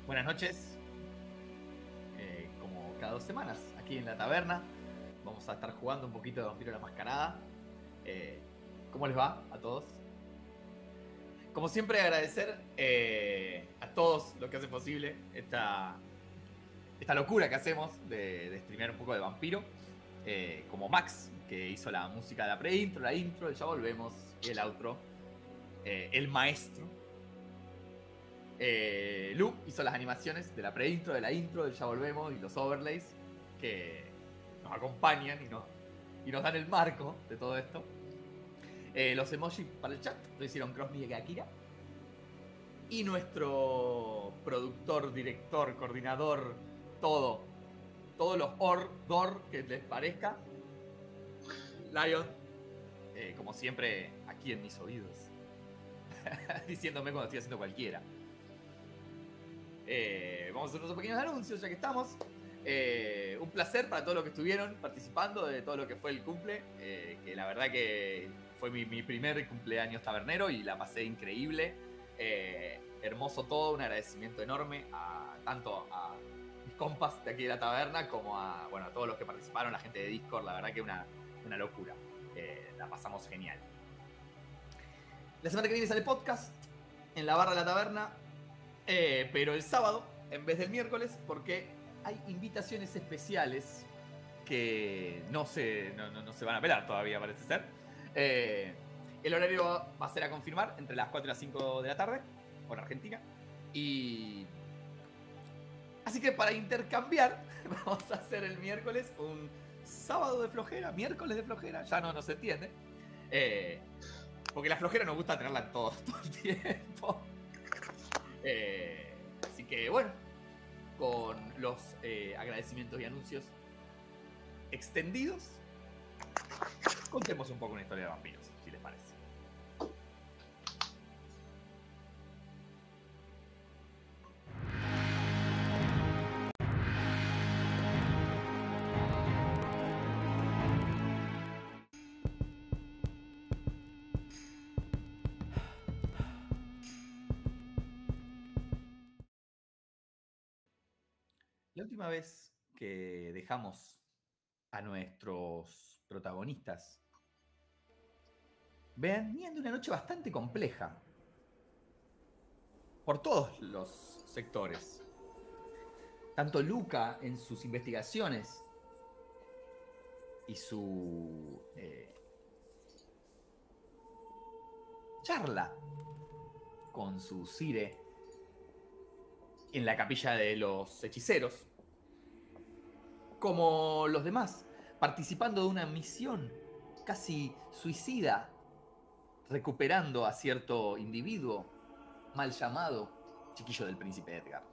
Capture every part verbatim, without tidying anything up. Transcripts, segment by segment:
Buenas noches, eh, como cada dos semanas, aquí en la taberna. Vamos a estar jugando un poquito de Vampiro la Mascarada. Eh, ¿Cómo les va a todos? Como siempre, agradecer eh, a todos los que hacen posible esta, esta locura que hacemos de, de streamear un poco de Vampiro. Eh, como Max, que hizo la música de la pre-intro, la intro, el ya volvemos, y el outro. Eh, el maestro. Eh, Lu hizo las animaciones de la pre-intro, de la intro, del ya volvemos y los overlays que nos acompañan y nos, y nos dan el marco de todo esto. Eh, los emojis para el chat lo hicieron Crosby y Akira. Y nuestro productor, director, coordinador, todo, todos los or, dor que les parezca, Lion, eh, como siempre, aquí en mis oídos, diciéndome cuando estoy haciendo cualquiera. Eh, vamos a hacer unos pequeños anuncios ya que estamos. Eh, un placer para todos los que estuvieron participando de todo lo que fue el cumple. Eh, que la verdad que fue mi, mi primer cumpleaños tabernero y la pasé increíble. Eh, hermoso todo, un agradecimiento enorme a tanto a mis compas de aquí de la taberna como a, bueno, a todos los que participaron, la gente de Discord. La verdad que una, una locura. Eh, la pasamos genial. La semana que viene sale podcast en la barra de la taberna. Eh, pero el sábado, en vez del miércoles, porque hay invitaciones especiales que no se, no, no, no se van a pelar todavía, parece ser. Eh, el horario va a ser a confirmar entre las cuatro y las cinco de la tarde, hora argentina. Y... así que para intercambiar, vamos a hacer el miércoles un sábado de flojera, miércoles de flojera, ya no, no se entiende. Eh, porque la flojera nos gusta tenerla todo, todo el tiempo. Eh, así que bueno, con los eh, agradecimientos y anuncios extendidos, contemos un poco una historia de vampiros, si les parece. La última vez que dejamos a nuestros protagonistas venían de una noche bastante compleja por todos los sectores. Tanto Luca en sus investigaciones y su eh, charla con su sire en la capilla de los hechiceros, como los demás, participando de una misión casi suicida, recuperando a cierto individuo mal llamado Chiquillo del Príncipe Edgar.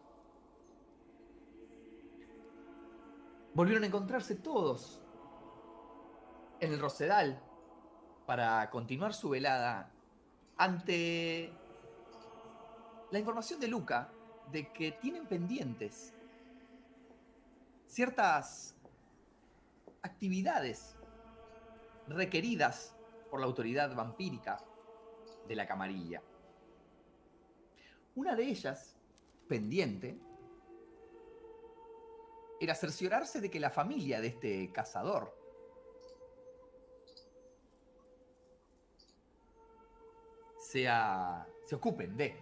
Volvieron a encontrarse todos en el Rosedal para continuar su velada ante la información de Luca de que tienen pendientes ciertas actividades requeridas por la autoridad vampírica de la camarilla. Una de ellas, pendiente, era cerciorarse de que la familia de este cazador sea, se ocupen de.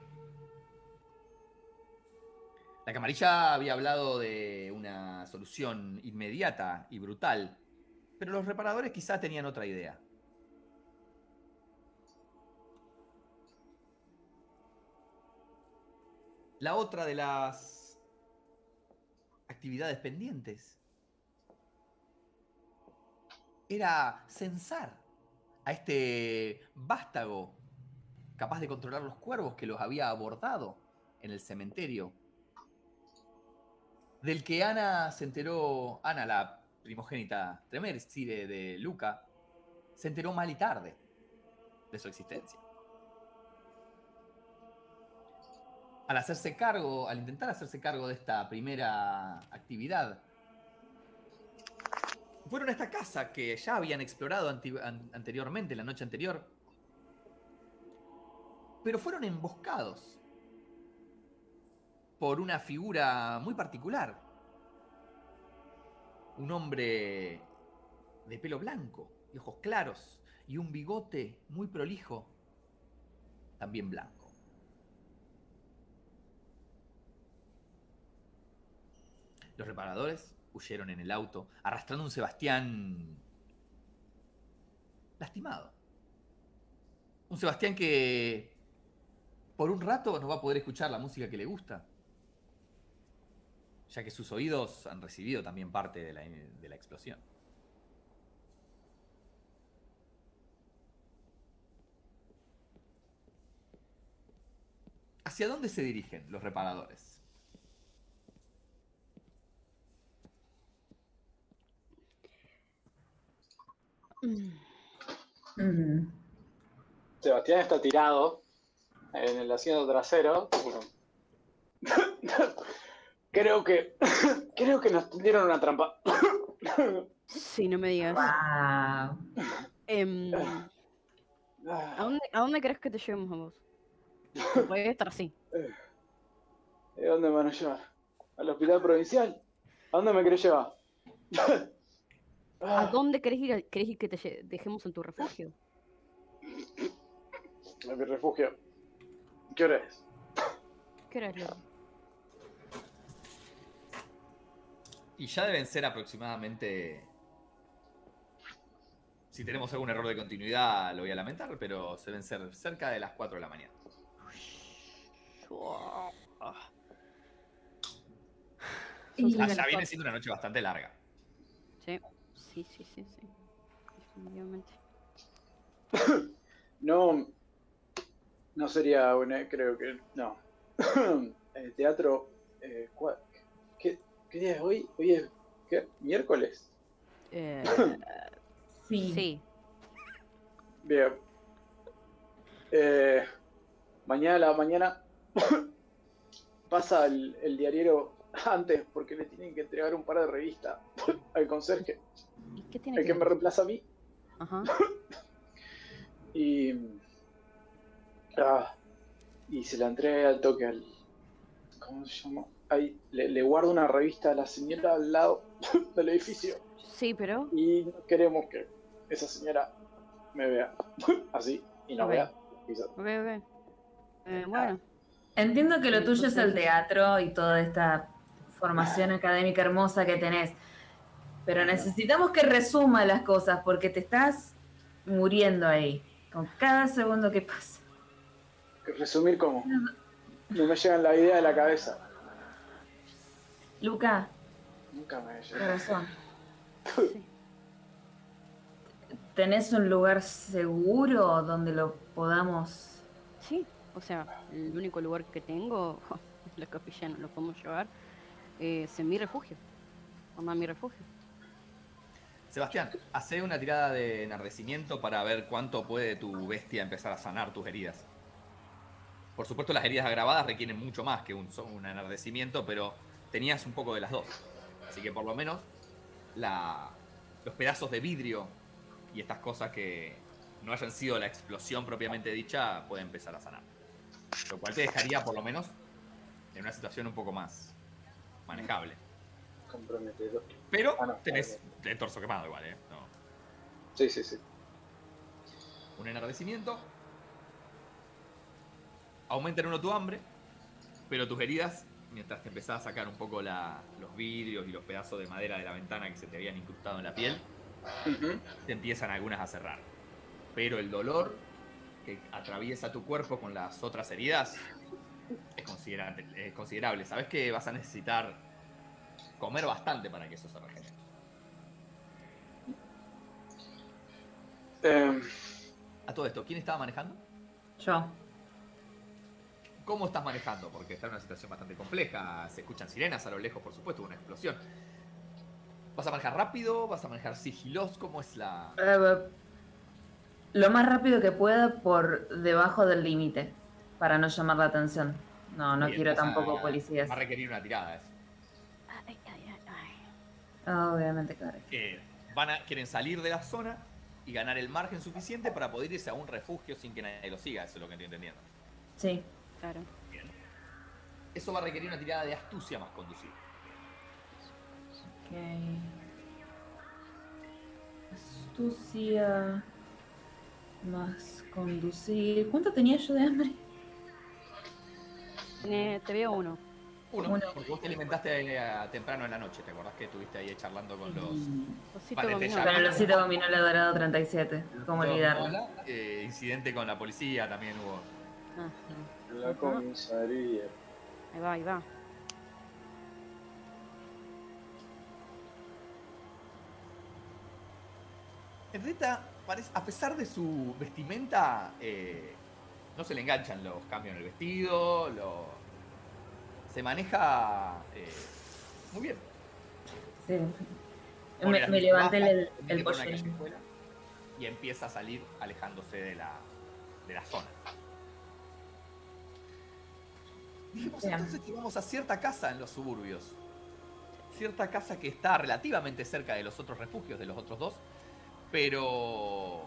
La camarilla había hablado de una solución inmediata y brutal, pero los reparadores quizá tenían otra idea. La otra de las actividades pendientes era censar a este vástago capaz de controlar los cuervos que los había abordado en el cementerio, del que Ana se enteró, Ana, la primogénita Tremere de Luca, se enteró mal y tarde de su existencia. Al hacerse cargo, al intentar hacerse cargo de esta primera actividad, fueron a esta casa que ya habían explorado anti an anteriormente, la noche anterior, pero fueron emboscados por una figura muy particular. Un hombre de pelo blanco y ojos claros y un bigote muy prolijo, también blanco. Los reparadores huyeron en el auto, arrastrando un Sebastián lastimado. Un Sebastián que por un rato no va a poder escuchar la música que le gusta, ya que sus oídos han recibido también parte de la, de la explosión. ¿Hacia dónde se dirigen los reparadores? Mm. Sebastián está tirado en el asiento trasero. Creo que creo que nos tendieron una trampa. Sí, no me digas. Wow. Em, ¿a, dónde, ¿A dónde crees que te llevemos a vos? Puede estar así. ¿De dónde me van a llevar? ¿Al hospital provincial? ¿A dónde me querés llevar? ¿A dónde querés ir? ¿Querés ir que te lle- dejemos en tu refugio? A mi refugio. ¿Qué hora es? ¿Qué hora es, Lord? Y ya deben ser aproximadamente... Si tenemos algún error de continuidad lo voy a lamentar, pero deben ser cerca de las cuatro de la mañana. Son cerca Ah, de ya las viene cuatro. siendo una noche bastante larga. Sí, sí, sí, sí, sí. Definitivamente. No, no sería una, creo que no. El teatro, eh, ¿cuál- ¿qué, ¿qué día es hoy? Hoy es, ¿qué? ¿Miércoles? Eh, Sí. sí. Bien. Eh, mañana a la mañana pasa el, el diariero antes porque le tienen que entregar un par de revistas al conserje, ¿Y qué tiene el que me ver? reemplaza a mí. Ajá. Y, ah, y se la entregué al toque al... ¿Cómo se llama? Ahí, le, le guardo una revista a la señora al lado del edificio. Sí, pero... Y no queremos que esa señora me vea así y no Ok. vea. Quizás. Ok, ok. Eh, bueno. Entiendo que lo tuyo es el Entonces- teatro y toda esta formación académica hermosa que tenés, pero necesitamos que resuma las cosas porque te estás muriendo ahí con cada segundo que pasa. Resumir cómo. No me llegan la idea de la cabeza. Luca, Nunca me llega. corazón, Sí. ¿tenés un lugar seguro donde lo podamos? Sí, o sea, el único lugar que tengo es la capilla, no lo podemos llevar. eh, es en mi refugio. Anda a mi refugio. Sebastián, hace una tirada de enardecimiento para ver cuánto puede tu bestia empezar a sanar tus heridas. Por supuesto, las heridas agravadas requieren mucho más que un, un enardecimiento, pero tenías un poco de las dos. Así que por lo menos la, los pedazos de vidrio y estas cosas que no hayan sido la explosión propiamente dicha pueden empezar a sanar. Lo cual te dejaría por lo menos en una situación un poco más manejable. Comprometedor. Pero Ah, no, tenés ok. el torso quemado igual, ¿eh? No. Sí, sí, sí. Un enardecimiento. Aumenta en uno tu hambre, pero tus heridas, mientras te empezás a sacar un poco la, los vidrios y los pedazos de madera de la ventana que se te habían incrustado en la piel, Uh-huh. te empiezan algunas a cerrar. Pero el dolor que atraviesa tu cuerpo con las otras heridas es considerable. Es considerable. Sabes que vas a necesitar comer bastante para que eso se regenere. Eh, A todo esto, ¿quién estaba manejando? Yo. ¿Cómo estás manejando? Porque está en una situación bastante compleja. Se escuchan sirenas a lo lejos, por supuesto, una explosión. ¿Vas a manejar rápido? ¿Vas a manejar sigiloso? ¿Cómo es la...? Eh, lo más rápido que pueda por debajo del límite, para no llamar la atención. No, no Bien, quiero vas a- tampoco policías. Va a requerir una tirada eso. Ay, ay, ay, ay. Obviamente, claro. Eh, van a, quieren salir de la zona y ganar el margen suficiente para poder irse a un refugio sin que nadie lo siga. Eso es lo que estoy entendiendo. Sí. Claro. Bien. Eso va a requerir una tirada de astucia más conducir. Ok. Astucia más conducir. ¿Cuánto tenía yo de hambre? Tiene- te veo uno. Uno, Uno. porque vos te alimentaste eh, temprano en la noche, ¿te acordás que estuviste ahí charlando con los... Osito Vale, te dominó. llamo. Con el osito gominola dorado treinta y siete. ¿Cómo olvidarlo? Eh, incidente con la policía también hubo. Ajá. En la Ajá. comisaría. Ahí va, ahí va. Henrietta, parece, a pesar de su vestimenta, eh, no se le enganchan los cambios en el vestido, lo, se maneja eh, muy bien. Sí. Pone Me, las me luces levanté bajas, el, se mete el por una pollín. callejuela y empieza a salir alejándose de la, de la zona. Dijimos Bien. entonces que vamos a cierta casa en los suburbios. Cierta casa que está relativamente cerca de los otros refugios, de los otros dos, pero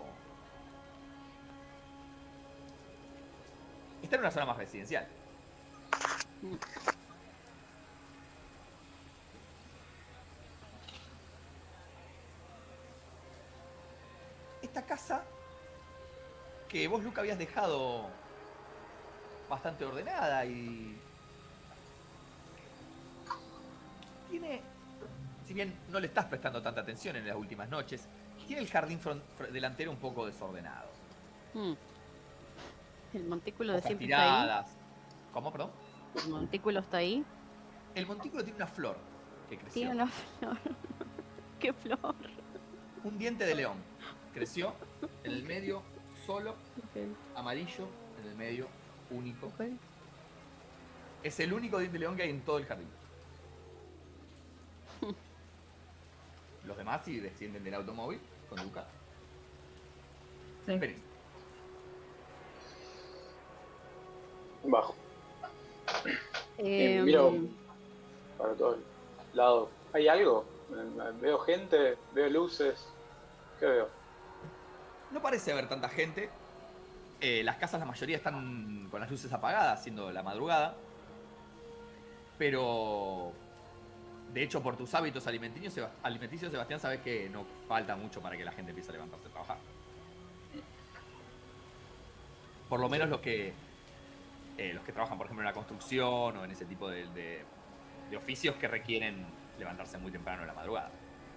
está en una zona más residencial. Mm. Esta casa que vos, Luca, habías dejado bastante ordenada y tiene, si bien no le estás prestando tanta atención en las últimas noches, tiene el jardín front- fr- delantero un poco desordenado. Mm. El montículo de Hojas siempre está ahí. tiradas. ¿Cómo, perdón? El montículo está ahí. El montículo tiene una flor que creció. Tiene una flor. ¿Qué flor? Un diente de león. Creció en el medio, solo, Ok, amarillo, en el medio, único. ok. Es el único diente de león que hay en todo el jardín. Los demás sí descienden del automóvil con Luca. Sí. Esperen. Bajo. Eh, Y miro para todos lados. ¿Hay algo? Veo gente, veo luces. ¿Qué veo? No parece haber tanta gente. Eh, las casas, la mayoría están con las luces apagadas, siendo la madrugada. Pero, de hecho, por tus hábitos alimenticios, Seba- alimenticios, Sebastián, sabes que no falta mucho para que la gente empiece a levantarse a trabajar. Por lo menos los que, eh, los que trabajan, por ejemplo, en la construcción o en ese tipo de, de- de oficios que requieren levantarse muy temprano en la madrugada.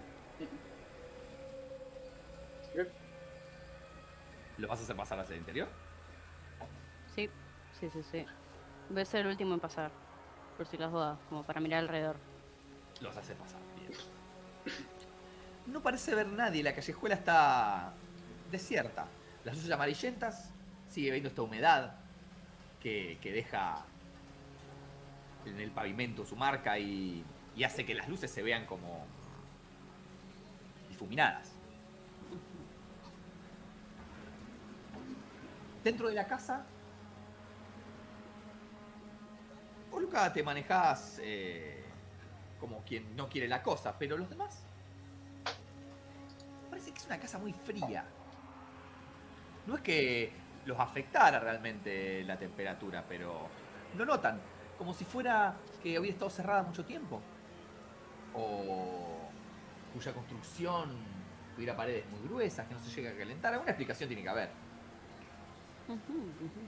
¿Los vas a hacer pasar hacia el interior? sí, sí, sí, sí. Voy a ser el último en pasar. Por si las dudas, como para mirar alrededor. Los hace pasar, bien. No parece haber nadie, la callejuela está desierta. Las luces amarillentas, sigue viendo esta humedad que, que deja en el pavimento su marca y, y hace que las luces se vean como difuminadas. Dentro de la casa, vos, Luca, te manejás eh, como quien no quiere la cosa, pero los demás parece que es una casa muy fría. No es que los afectara realmente la temperatura, pero lo notan, como si fuera que había estado cerrada mucho tiempo, o cuya construcción tuviera paredes muy gruesas que no se llega a calentar. Alguna explicación tiene que haber. Ujú, ujú.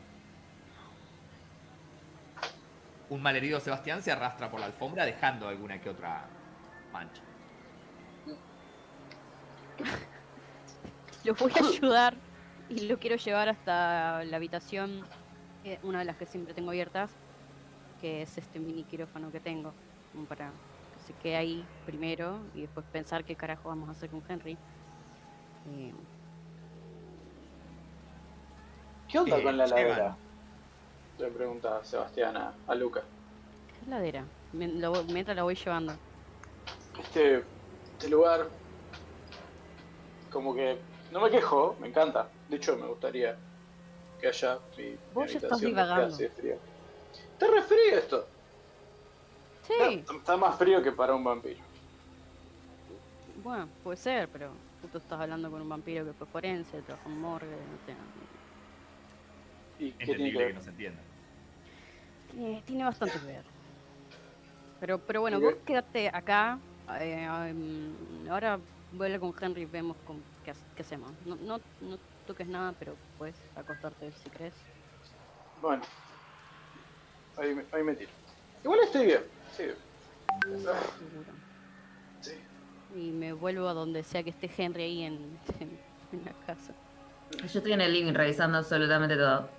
Un malherido Sebastián se arrastra por la alfombra dejando alguna que otra mancha. Lo voy a ayudar y lo quiero llevar hasta la habitación, eh, una de las que siempre tengo abiertas, que es este mini quirófano que tengo, como para que se quede ahí primero y después pensar qué carajo vamos a hacer con Henry. Eh, ¿Qué onda Eh, con la llegan. heladera? Le pregunta Sebastián a, a Luca. ¿Qué heladera? Me- lo- mientras la voy llevando. Este, este lugar, como que no me quejo, me encanta. De hecho, me gustaría que haya mi, mi Vos ya estás habitación no esté divagando. así de fría. ¿Te refrío esto? Sí, Está, está más frío que para un vampiro. bueno, puede ser, pero justo estás hablando con un vampiro que fue forense, trabajó en morgue, no sé. ¿Y qué tiene que Entendible que ver? no se entienda. Tiene, tiene bastante que ver. Pero, pero bueno, Ok. vos quédate acá. eh, um, ahora voy a hablar con Henry y vemos con, qué, ha- qué hacemos. No, no, no toques nada, pero puedes acostarte si querés. Bueno, ahí me, ahí me tiro. Igual estoy bien, sí. Ah, Seguro. sí. Y me vuelvo a donde sea que esté Henry ahí en, en, en la casa. Yo estoy en el living revisando absolutamente todo.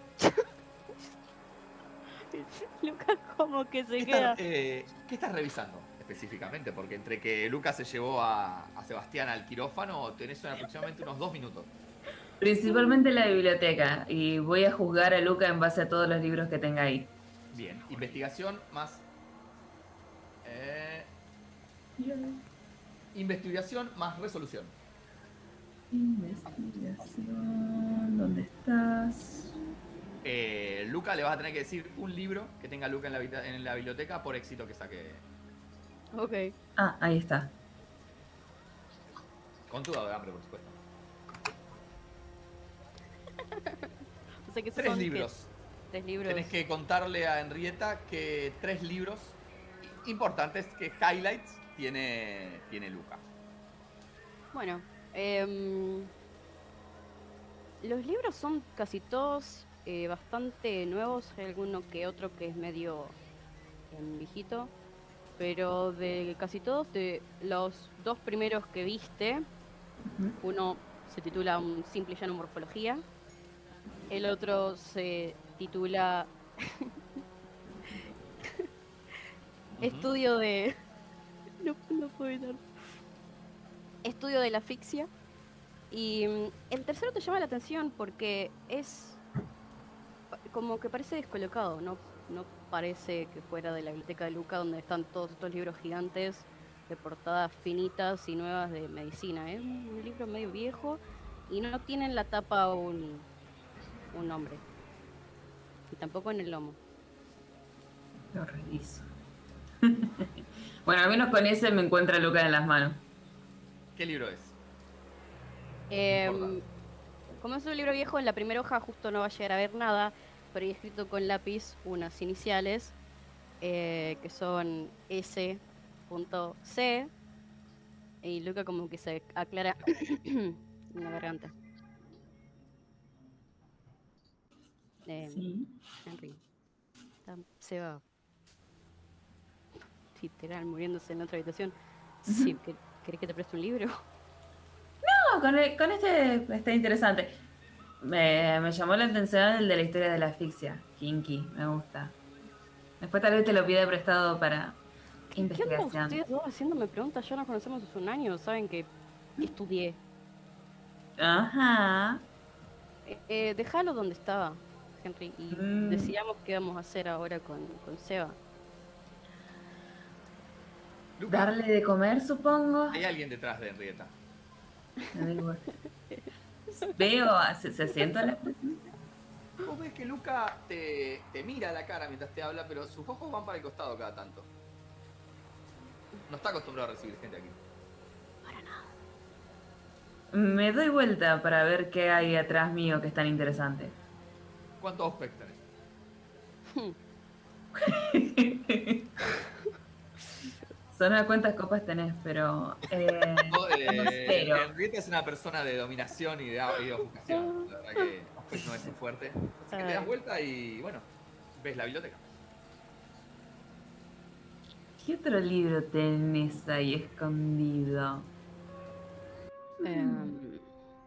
Lucas como que se ¿Qué queda. estás, eh, ¿Qué estás revisando específicamente? Porque entre que Lucas se llevó a, a Sebastián al quirófano, tenés aproximadamente unos dos minutos. Principalmente la biblioteca. Y voy a juzgar a Luca en base a todos los libros que tenga ahí. Bien, investigación más... eh, investigación más resolución. Investigación. ¿Dónde estás? Eh, Luca le vas a tener que decir un libro que tenga Luca en la, habita- en la biblioteca por éxito que saque. Ok. Ah, ahí está. Con tu dado de hambre, por supuesto. O sea que esos Tres son, ¿qué? libros. Tres libros. Tenés que contarle a Henrietta que tres libros importantes, que highlights, tiene, tiene Luca. Bueno, em, los libros son casi todos eh, bastante nuevos. Hay alguno que otro que es medio em, viejito. Pero de casi todos, de los dos primeros que viste, uno se titula Un simple y llano morfología. El otro se titula Estudio de... No, no puedo evitar. Estudio de la asfixia. Y mm, el tercero te llama la atención porque es pa- como que parece descolocado, no, no parece que fuera de la biblioteca de Luca donde están todos estos libros gigantes de portadas finitas y nuevas de medicina. Es un libro medio viejo y no tiene en la tapa un, un nombre. Y tampoco en el lomo. Lo reviso. Bueno, al menos con ese me encuentra Luca en las manos. ¿Qué libro es? Em, importa. como es un libro viejo, en la primera hoja justo no va a llegar a ver nada, pero hay escrito con lápiz unas iniciales eh, que son S C y Luca como que se aclara en la garganta. Em, Sí. Henry, está Seba literal muriéndose en la otra habitación. Sí, ¿quer- ¿querés que te preste un libro? No, con, el- con este está interesante. Me, me llamó la atención el de la historia de la asfixia. Kinky, me gusta. Después tal vez te lo pida prestado para ¿Qué onda investigación. ustedes dos haciéndome preguntas? Ya nos conocemos hace un año, saben que, que estudié. Ajá. Eh, eh, déjalo donde estaba, Henry, y Mm. decidamos qué vamos a hacer ahora con, con Seba. Luca, Darle de comer, supongo. hay alguien detrás de Henrietta. Me da igual. Veo, se, se sienta la presencia. Vos ves que Luca te, te mira a la cara mientras te habla, pero sus ojos van para el costado cada tanto. No está acostumbrado a recibir gente aquí. Me doy vuelta para ver qué hay atrás mío que es tan interesante. ¿Cuántos Ospec tenés? Son a cuántas copas tenés, pero... Eh, No, eh, cero. Henrietta es una persona de dominación y de, y de ofuscación. La verdad que Ospec no es su fuerte. Así que te das vuelta y, bueno, ves la biblioteca. ¿Qué otro libro tenés ahí escondido? Em,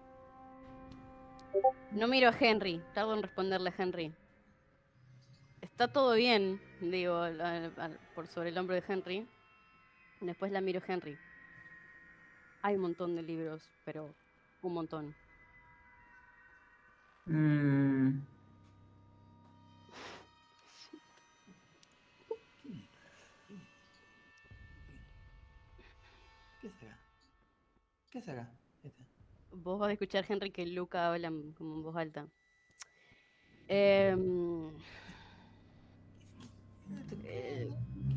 no miro a Henry, tardo en responderle a Henry. Está todo bien, digo, al- al- al- por sobre el hombro de Henry. Después la miro a Henry. Hay un montón de libros, pero un montón. Mm, ¿Qué será? ¿Qué será? Vos vas a escuchar, Henry, que Luca habla en- como en voz alta. Em, eh,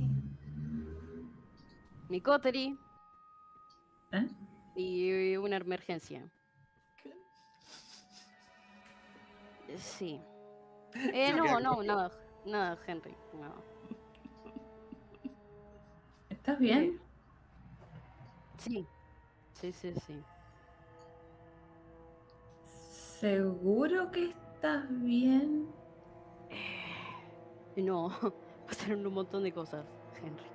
mi Coterie ¿eh? y una emergencia. Eh, Sí. Eh, Yo me no, quedé no, como- nada. Nada, Henry, no. ¿Estás bien? Sí, sí, sí, sí. ¿Seguro que estás bien? No, pasaron un montón de cosas, Henry.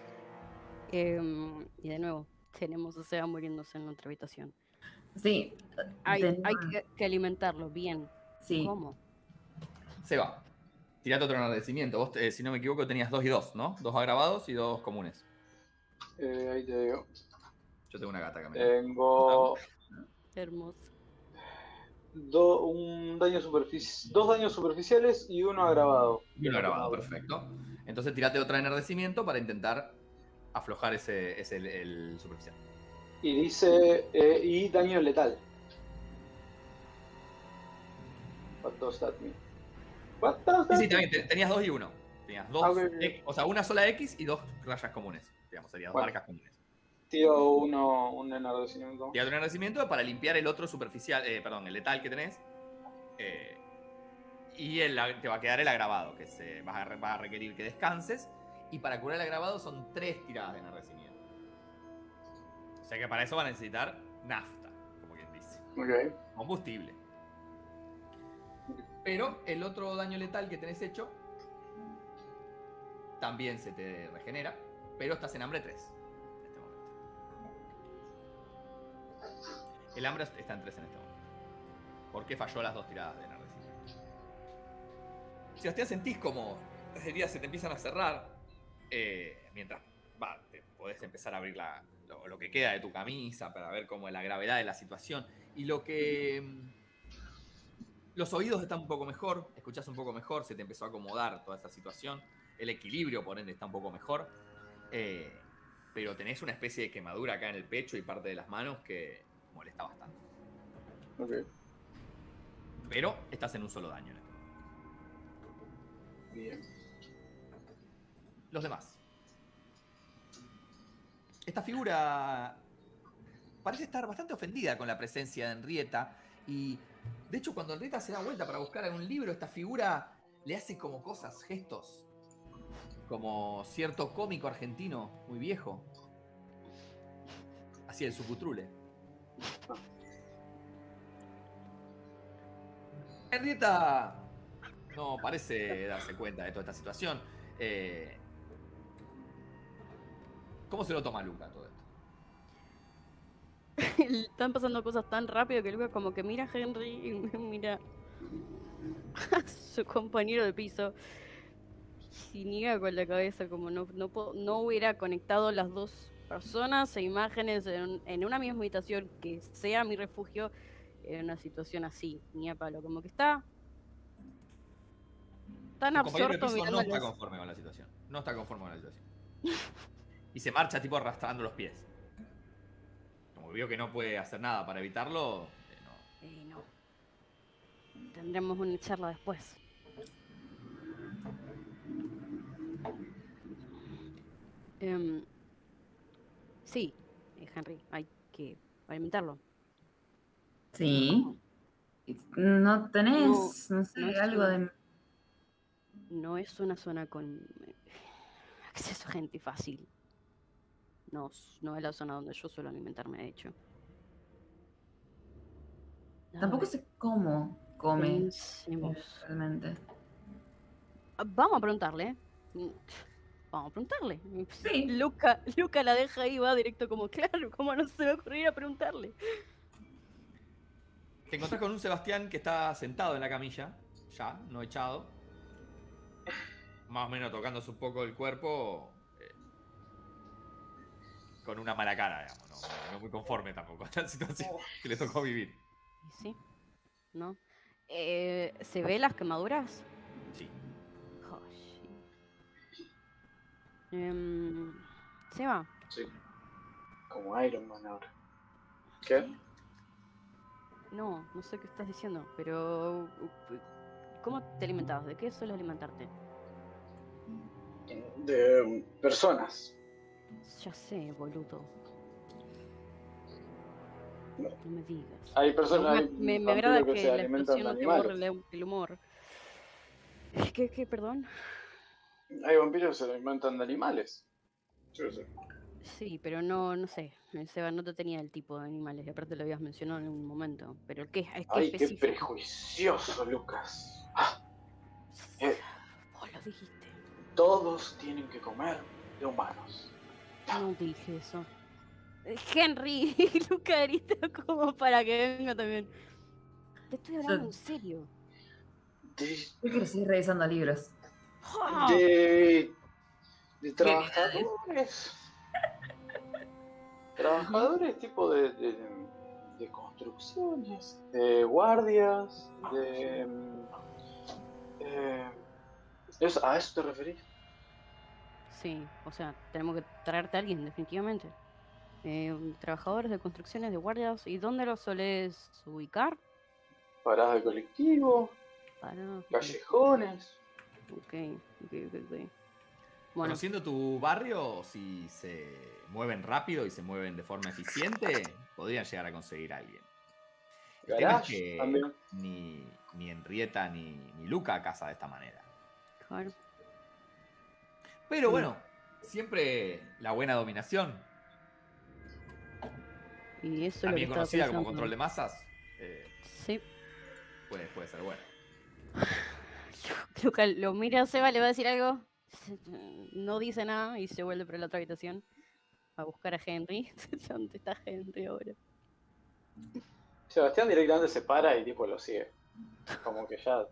Em, y de nuevo, tenemos a Seba muriéndose en nuestra habitación. Sí. Hay, de- hay que, que alimentarlo bien. Sí. ¿Cómo? Seba, tirate otro enardecimiento. Vos, eh, si no me equivoco, tenías dos y dos, ¿no? Dos agravados y dos comunes. Eh, ahí te digo. Yo tengo una gata acá. Eh, mirá. Tengo Hermoso. do- un daño superfici- dos daños superficiales y uno agravado. Y uno agravado, perfecto. Entonces tirate otro enardecimiento para intentar aflojar ese, ese el, el superficial. Y dice, eh, y daño letal. What does that mean? What does Sí, that sí, mean? también te- tenías dos y uno. Tenías dos, Ah, ok, ok. X, o sea, una sola X y dos rayas comunes. Digamos, serían dos Bueno. marcas comunes. Tiro uno, un enardecimiento. Tirate un enardecimiento para limpiar el otro superficial, eh, perdón, el letal que tenés. Eh, y el, te va a quedar el agravado, que se, vas, a, vas a requerir que descanses. Y para curar el agravado son tres tiradas de enardecimiento. O sea que para eso van a necesitar nafta, como quien dice. Ok. Combustible. Pero el otro daño letal que tenés hecho también se te regenera, pero estás en hambre tres en este momento. El hambre está en tres en este momento. Porque falló las dos tiradas de enardecimiento. Sebastián, sentís como las heridas se te empiezan a cerrar. Eh, mientras va, te podés empezar a abrir la, lo, lo que queda de tu camisa para ver como la gravedad de la situación. Y lo que... Los oídos están un poco mejor, escuchás un poco mejor, se te empezó a acomodar toda esta situación. El equilibrio, por ende, está un poco mejor. Eh, pero tenés una especie de quemadura acá en el pecho y parte de las manos que molesta bastante. Ok. Pero estás en un solo daño en este momento. Bien. Los demás. Esta figura parece estar bastante ofendida con la presencia de Henrietta. Y de hecho, cuando Henrietta se da vuelta para buscar algún libro, esta figura le hace como cosas, gestos. Como cierto cómico argentino muy viejo. Así el sucutrule. Henrietta no parece darse cuenta de toda esta situación. Eh, ¿Cómo se lo toma Luca todo esto? Están pasando cosas tan rápido que Luca como que mira a Henry y mira a su compañero de piso y niega con la cabeza como no, no, puedo- no hubiera conectado las dos personas e imágenes en, en una misma habitación que sea mi refugio en una situación así, ni a palo, como que está tan Tu compañero de absorto piso no mirando está los... conforme con la situación. No está conforme con la situación. Y se marcha tipo arrastrando los pies. Como vio que no puede hacer nada para evitarlo, eh, no. Eh, no. Tendremos una charla después. Em, sí, eh, Henry, hay que alimentarlo. Sí. ¿No tenés, no, sé, no es algo una- de... No es una zona con eh, acceso a gente fácil. No, s- no es la zona donde yo suelo alimentarme, de hecho. Tampoco Ay, sé cómo come pensemos. realmente. Ah, Vamos a preguntarle. Mm, Vamos a preguntarle. Sí. Luca, Luca la deja ahí y va directo como, claro, ¿cómo no se va a ocurrir a preguntarle? Te encontrás con un Sebastián que está sentado en la camilla, ya, no echado. Más o menos tocándose un poco el cuerpo. eh, con una mala cara, digamos. No, no muy conforme tampoco con la situación que le tocó vivir. Y sí, ¿no? Eh, ¿Se ve las quemaduras? Sí. Oh, shit. Em, Seba, Sí. Como Iron Man ahora. ¿Qué? no, no sé qué estás diciendo, pero ¿cómo te alimentabas? ¿De qué sueles alimentarte? De um, personas. Ya sé, boludo. No. No me digas. Hay personas Me, hay me, me vampiros agrada que que se la alimentan expresión de no te borre animales. el el humor. ¿Qué, qué, perdón? Hay vampiros que se lo inventan de animales. Yo sé. Sí, pero no, no sé. El Seba no te tenía el tipo de animales, y aparte lo habías mencionado en un momento. Pero ¿qué? Es que Ay, qué específico. prejuicioso, Lucas. Ah, eh, Vos lo dijiste. todos tienen que comer de humanos. No dije eso. Henry, Luca grita como para que venga también. Te estoy hablando Yo- en serio. De, Yo quiero seguir revisando libros. ¡Ah! de, de Qué trabajadores. Trabajadores tipo de, de, de construcciones, de guardias, de... mm, eh, ¿eso- ¿A eso te referís? Sí, o sea, tenemos que traerte a alguien, definitivamente. Eh, trabajadores de construcciones, de guardias. ¿Y dónde los solés ubicar? Paradas de colectivo, Para... callejones. Ok, ok, ok, ok. Bueno, Conociendo tu barrio, si se mueven rápido y se mueven de forma eficiente, podrían llegar a conseguir a alguien. El tema es Garage que también. ni, ni Henrietta ni, ni Luca caza de esta manera. claro. Pero Sí. bueno, siempre la buena dominación, Y eso es lo que también estaba conocida como pensando. control de masas, eh, Sí. puede, puede ser bueno. Luca lo mira a Seba, le va a decir algo. No dice nada y se vuelve para la otra habitación a buscar a Henry. ¿Dónde está Henry ahora? Sebastián directamente se para y tipo lo sigue. Como que ya...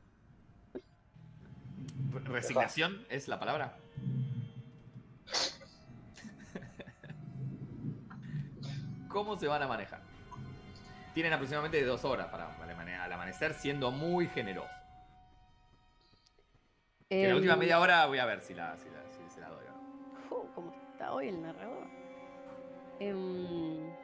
¿Resignación es la palabra? ¿Cómo se van a manejar? Tienen aproximadamente dos horas para, para mane- al amanecer, siendo muy generoso. Que la última Em, media hora voy a ver si, la, si, la- si se la doy o no. uh, ¿Cómo está hoy el narrador? Em,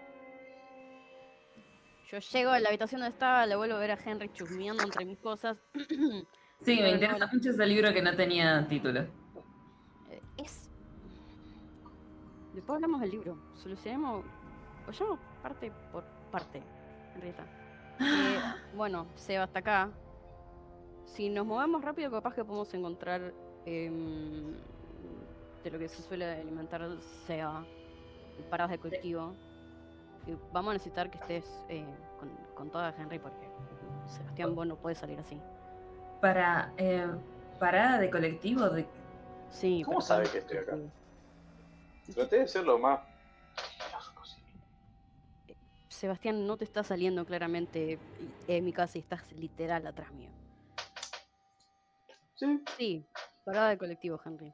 yo llego a la habitación donde estaba, le vuelvo a ver a Henry chusmeando entre mis cosas. Sí, me Pero no, interesa la- mucho ese libro que no tenía título. eh, es. Después hablamos del libro. Solucionemos. Vayamos parte por parte, Henrietta. Eh, bueno, Seba hasta acá. Si nos movemos rápido, capaz que podemos encontrar em, de lo que se suele alimentar Seba, paradas de cultivo. Y vamos a necesitar que estés eh, con, con toda Henry porque Sebastián, vos no puedes salir así. Para eh, parada de colectivo, de Sí, ¿Cómo pero sabe acá- que estoy acá? Traté de ser lo más misterioso posible. Sebastián, no te está saliendo claramente en mi casa y estás literal atrás mío. Sí. Sí, parada de colectivo, Henry.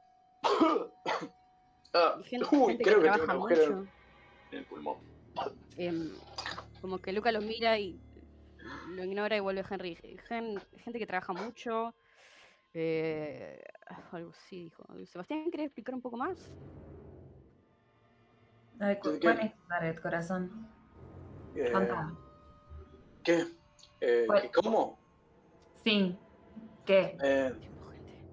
Ah, Y gen- uy, gente creo que que tengo un trabaja agujero mucho. en el pulmón. em, como que Luca lo mira y lo ignora y vuelve a Henry. Gen- gente que trabaja mucho. eh, algo así dijo. Sebastián, ¿querés explicar un poco más? Ay, cu- ¿Qué? ¿cuál es Target, corazón? Eh, Contame. ¿Qué? Eh, ¿Cuál? ¿qué ¿Cómo? Sí. ¿Qué? Eh, Tipo, gente.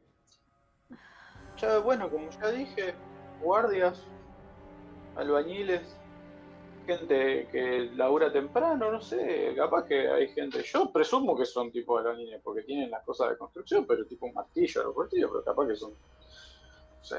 ya, bueno, como ya dije, guardias, albañiles, gente que labura temprano, no sé, capaz que hay gente, yo presumo que son tipo albañiles porque tienen las cosas de construcción, pero tipo un martillo o martillo, pero capaz que son, no sé.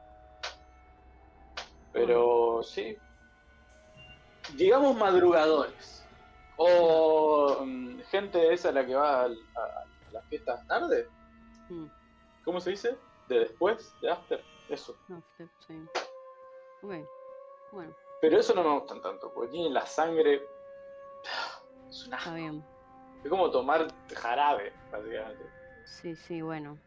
Pero sí, digamos madrugadores. O mm, gente esa la que va a, a- a las fiestas tarde, Mm, ¿cómo se dice? De después, de after, eso. no, sí, sí. Ok, bueno, Pero eso no me gustan tanto, porque tienen la sangre. Es un asco. está bien. Es como tomar jarabe, básicamente. Sí, sí, bueno.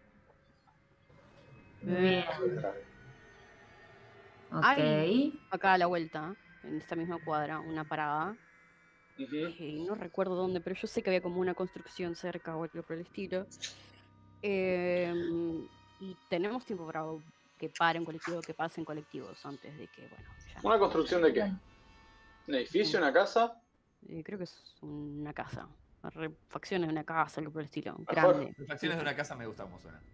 Bien. Jarabe. Ok. Hay acá a la vuelta, en esta misma cuadra, una parada. Ujú. Eh, no recuerdo dónde, pero yo sé que había como una construcción cerca o algo por el estilo. Em, y tenemos tiempo para que paren colectivos, que pasen colectivos antes de que, bueno, ya. ¿Una construcción de qué? ¿Un edificio, una casa? Eh, creo que es una casa. Refacciones de una casa, algo por el estilo. Mejor. Grande. Refacciones de una casa me gusta cómo suena.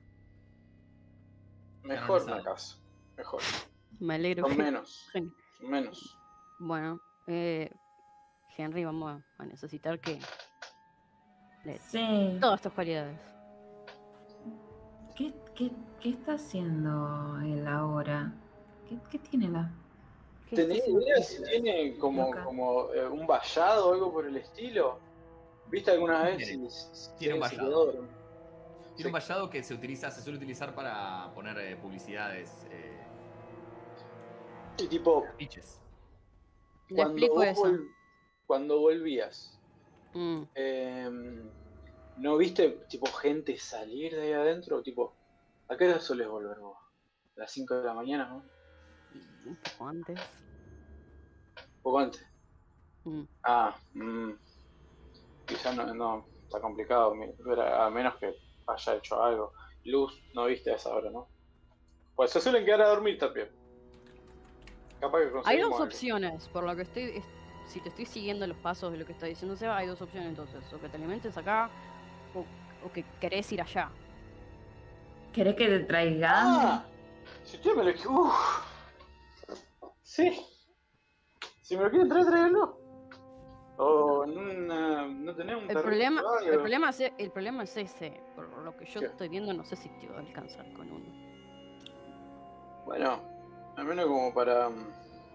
Mejor Canonizado. una casa. Mejor. Me alegro. Son que- menos. Gen- Son menos. Bueno, eh, Henry, vamos a necesitar que... de Sí. todas tus cualidades. ¿Qué, qué está haciendo él ahora? ¿Qué, qué tiene la...? ¿Qué está ¿Tenés haciendo? idea si tiene como, Loca. como eh, un vallado o algo por el estilo? ¿Viste alguna vez? Tiene. Si, si- Tiene un si- si vallado. quedó- Tiene un vallado que se utiliza, se suele utilizar para poner eh, publicidades, eh, Sí, tipo, afiches. Le cuando explico vos eso. vol- cuando volvías, Mm. em, ¿no viste tipo gente salir de ahí adentro? Tipo, ¿a qué hora solés volver vos? ¿A las cinco de la mañana, no? Un poco antes. ¿Un poco antes? Mm. Ah, mm, quizá no, no, está complicado, mi- ver a, a menos que haya hecho algo. Luz, no viste a esa hora, ¿no? Pues se suelen quedar a dormir también. Capaz que Hay conseguimos dos algo. opciones, por lo que estoy. es- Si te estoy siguiendo los pasos de lo que está diciendo Seba, hay dos opciones entonces. O que te alimentes acá, o, o que querés ir allá. ¿Querés que te traigamos? ¡Ah! Si usted me lo quiere. Uff. Sí. Si me lo quieren traer, tráiganlo. O en una- no tenemos un El carrito problema, o algo. el, problema es, el problema es ese. Por lo que yo ¿Qué? estoy viendo, no sé si te va a alcanzar con uno. Bueno, al menos como para. mm,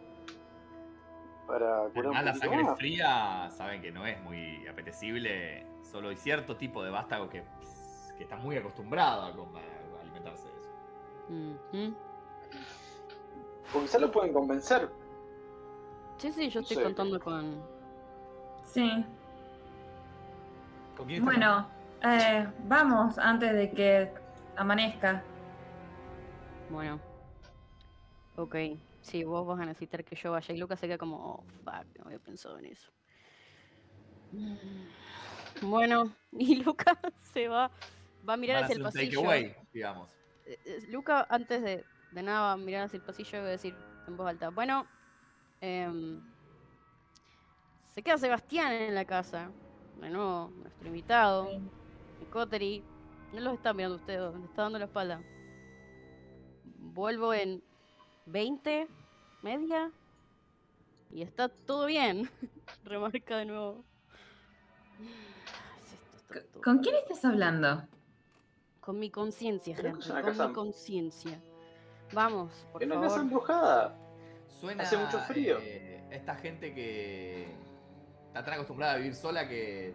Para curar un Además, la poquito sangre más. fría, saben que no es muy apetecible. Solo hay cierto tipo de vástago que, que está muy acostumbrado a, com- a alimentarse de eso. Ujú. Porque quizás lo pueden convencer. Sí, sí, yo No estoy sé. contando con. Sí. ¿Con quién estás Bueno, eh, vamos antes de que amanezca. Bueno. Ok. Sí, vos vas a necesitar que yo vaya. Y Lucas se queda como, oh, fuck, no había pensado en eso. Mm. Bueno, y Lucas se va. Va a mirar Van a hacia hacer el un pasillo. takeaway, digamos. Eh, eh, Luca, antes de, de nada, va a mirar hacia el pasillo y va a decir en voz alta: Bueno, em, se queda Sebastián en la casa. De nuevo, nuestro invitado, Nicoteri. No los está mirando ustedes, le está dando la espalda. Vuelvo en veinte, media, y está todo bien. Remarca de nuevo. Sí, esto está todo- ¿Con quién estás hablando? Con mi conciencia, Creo que es Henry, una con casa- mi conciencia. Vamos, por En una casa favor. embrujada. Suena Hace mucho frío. eh, esta gente que está tan acostumbrada a vivir sola que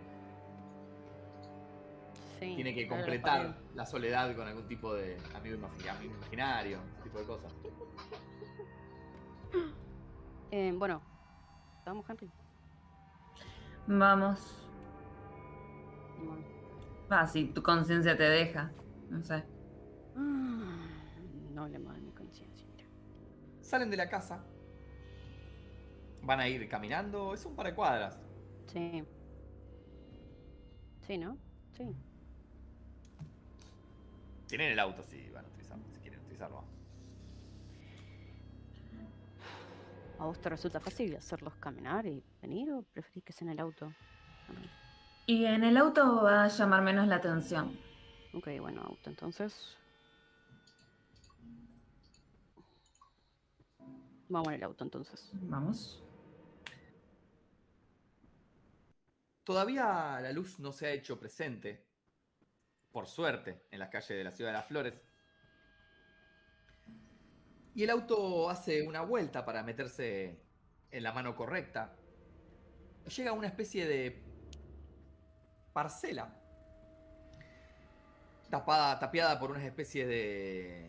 Sí, tiene que abre la completar pared. la soledad con algún tipo de amigo imagi- amigo imaginario, ese tipo de cosas. Eh, bueno, vamos, Henry. Vamos. Bueno. Ah, si tu conciencia te deja. No sé. Ah, no hablemos de mi conciencia. mira. Salen de la casa. Van a ir caminando. Es un par de cuadras. Sí. Sí, ¿no? Sí. Tienen el auto si van a utilizarlo, si quieren utilizarlo. ¿A vos te resulta fácil hacerlos caminar y venir o preferís que sea en el auto? Henry? Y en el auto va a llamar menos la atención. Ok, bueno, auto entonces. Vamos en el auto entonces. Vamos. Todavía la luz no se ha hecho presente, por suerte, en las calles de la Ciudad de las Flores. Y el auto hace una vuelta para meterse en la mano correcta. Y llega a una especie de parcela. Tapada, tapiada por una especie de.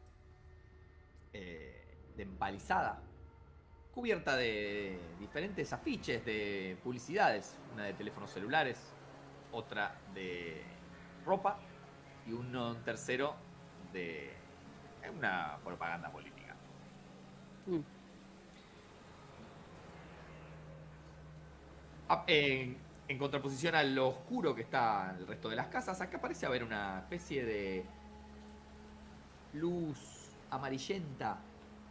eh, de empalizada. Cubierta de diferentes afiches de publicidades. Una de teléfonos celulares, otra de ropa y uno tercero de una propaganda política. Mm. Ah, En, en contraposición a lo oscuro que está el resto de las casas, acá parece haber una especie de luz amarillenta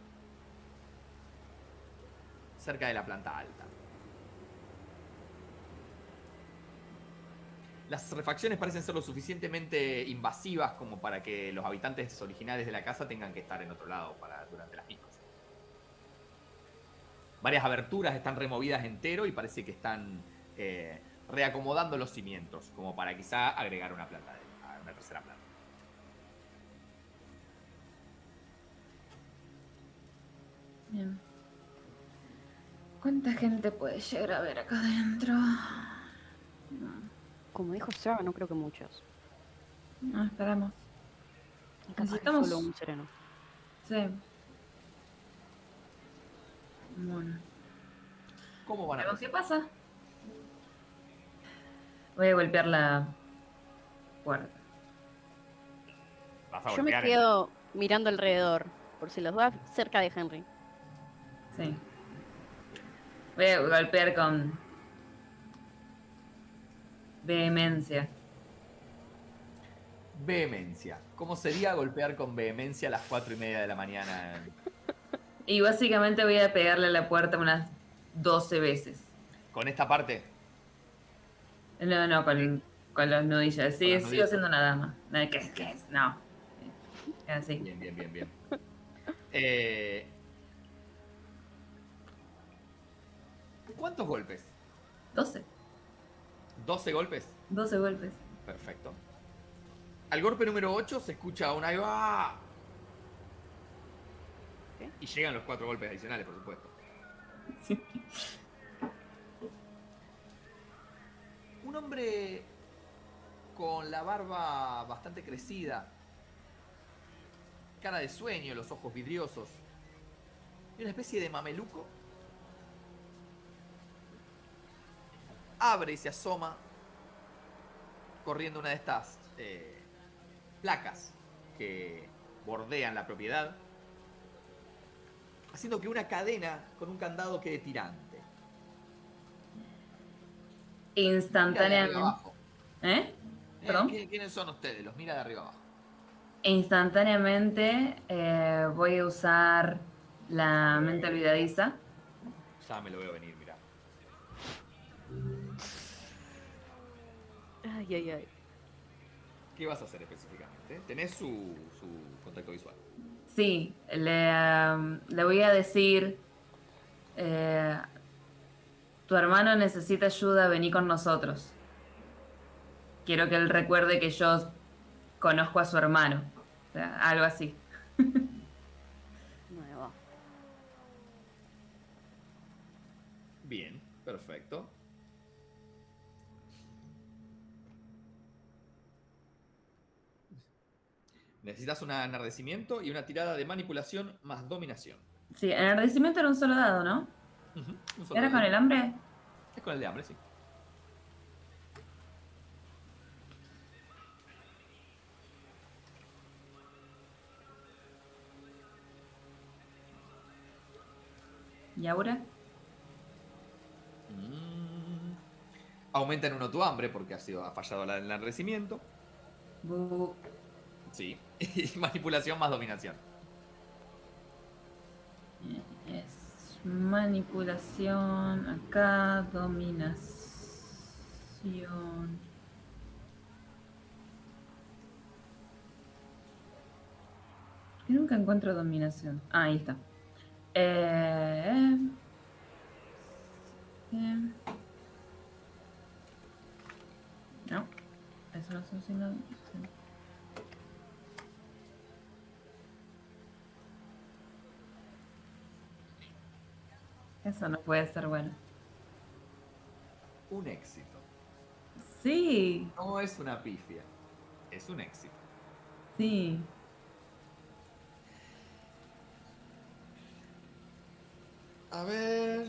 cerca de la planta alta. Las refacciones parecen ser lo suficientemente invasivas como para que los habitantes originales de la casa tengan que estar en otro lado para, durante las mismas. Varias aberturas están removidas entero y parece que están eh, reacomodando los cimientos, como para quizá agregar una planta, de, una tercera planta. Bien. ¿Cuánta gente puede llegar a ver acá adentro? Como dijo Sarah, no creo que muchos. No, esperamos. Y capaz que Necesitamos- solo un sereno. Sí. Bueno. ¿Cómo van a Veremos qué proceder? pasa. Voy a golpear la puerta. Vas a Yo me golpear, ¿eh? quedo mirando alrededor, por si los va cerca de Henry. Sí. Voy a golpear con vehemencia. Vehemencia. ¿Cómo sería golpear con vehemencia a las cuatro y media de la mañana? Y básicamente voy a pegarle a la puerta unas doce veces. ¿Con esta parte? No, no, con, con los nudillos. Sí, Con las sigo nudillas. siendo una dama. No, ¿qué, qué es? No. Así. Bien, bien, bien, bien. Eh, ¿Cuántos golpes? doce. ¿doce golpes? doce golpes. Perfecto. Al golpe número ocho se escucha un ¡ah! ¿Qué? Y llegan los cuatro golpes adicionales, por supuesto. Sí. Un hombre con la barba bastante crecida, cara de sueño, los ojos vidriosos y una especie de mameluco, abre y se asoma corriendo una de estas eh, placas que bordean la propiedad, haciendo que una cadena con un candado quede tirante. Mira de arriba Instantáneamente. abajo. ¿Eh? Eh, ¿Perdón? ¿qui- ¿Quiénes son ustedes? Los mira de arriba abajo. Instantáneamente eh, voy a usar la mente olvidadiza. Ya me lo veo venir, mirá. Ay, ay, ay. ¿Qué vas a hacer específicamente? Tenés su, su contacto visual. Sí, le, um, le voy a decir, eh, tu hermano necesita ayuda, vení con nosotros. Quiero que él recuerde que yo conozco a su hermano. O sea, algo así. Nuevo. Bien, perfecto. Necesitas un enardecimiento y una tirada de manipulación más dominación. Sí, el enardecimiento era un solo dado, ¿no? Ujú, un solo ¿Era con dado. el hambre? Es con el de hambre, sí. ¿Y ahora? Mm. Aumenta en uno tu hambre porque ha, sido, ha fallado la- el enardecimiento. Bu- Sí. Y manipulación más dominación. Es manipulación, acá, dominación. Yo nunca encuentro dominación. Ah, ahí está. Eh, eh, no, eso no es un signo. Sí. Eso no puede ser bueno. Un éxito. Sí, No es una pifia. Es un éxito. sí. A ver.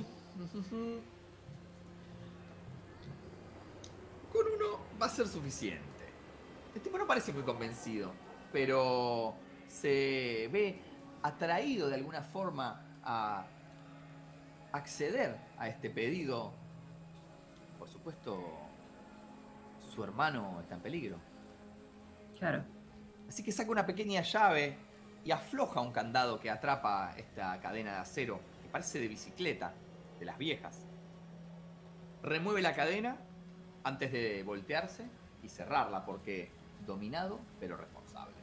Con uno va a ser suficiente. El tipo no parece muy convencido, pero se ve atraído de alguna forma a acceder a este pedido. Por supuesto, su hermano está en peligro. Claro. Así que saca una pequeña llave y afloja un candado que atrapa esta cadena de acero, que parece de bicicleta, de las viejas. Remueve la cadena antes de voltearse y cerrarla, porque dominado, pero responsable.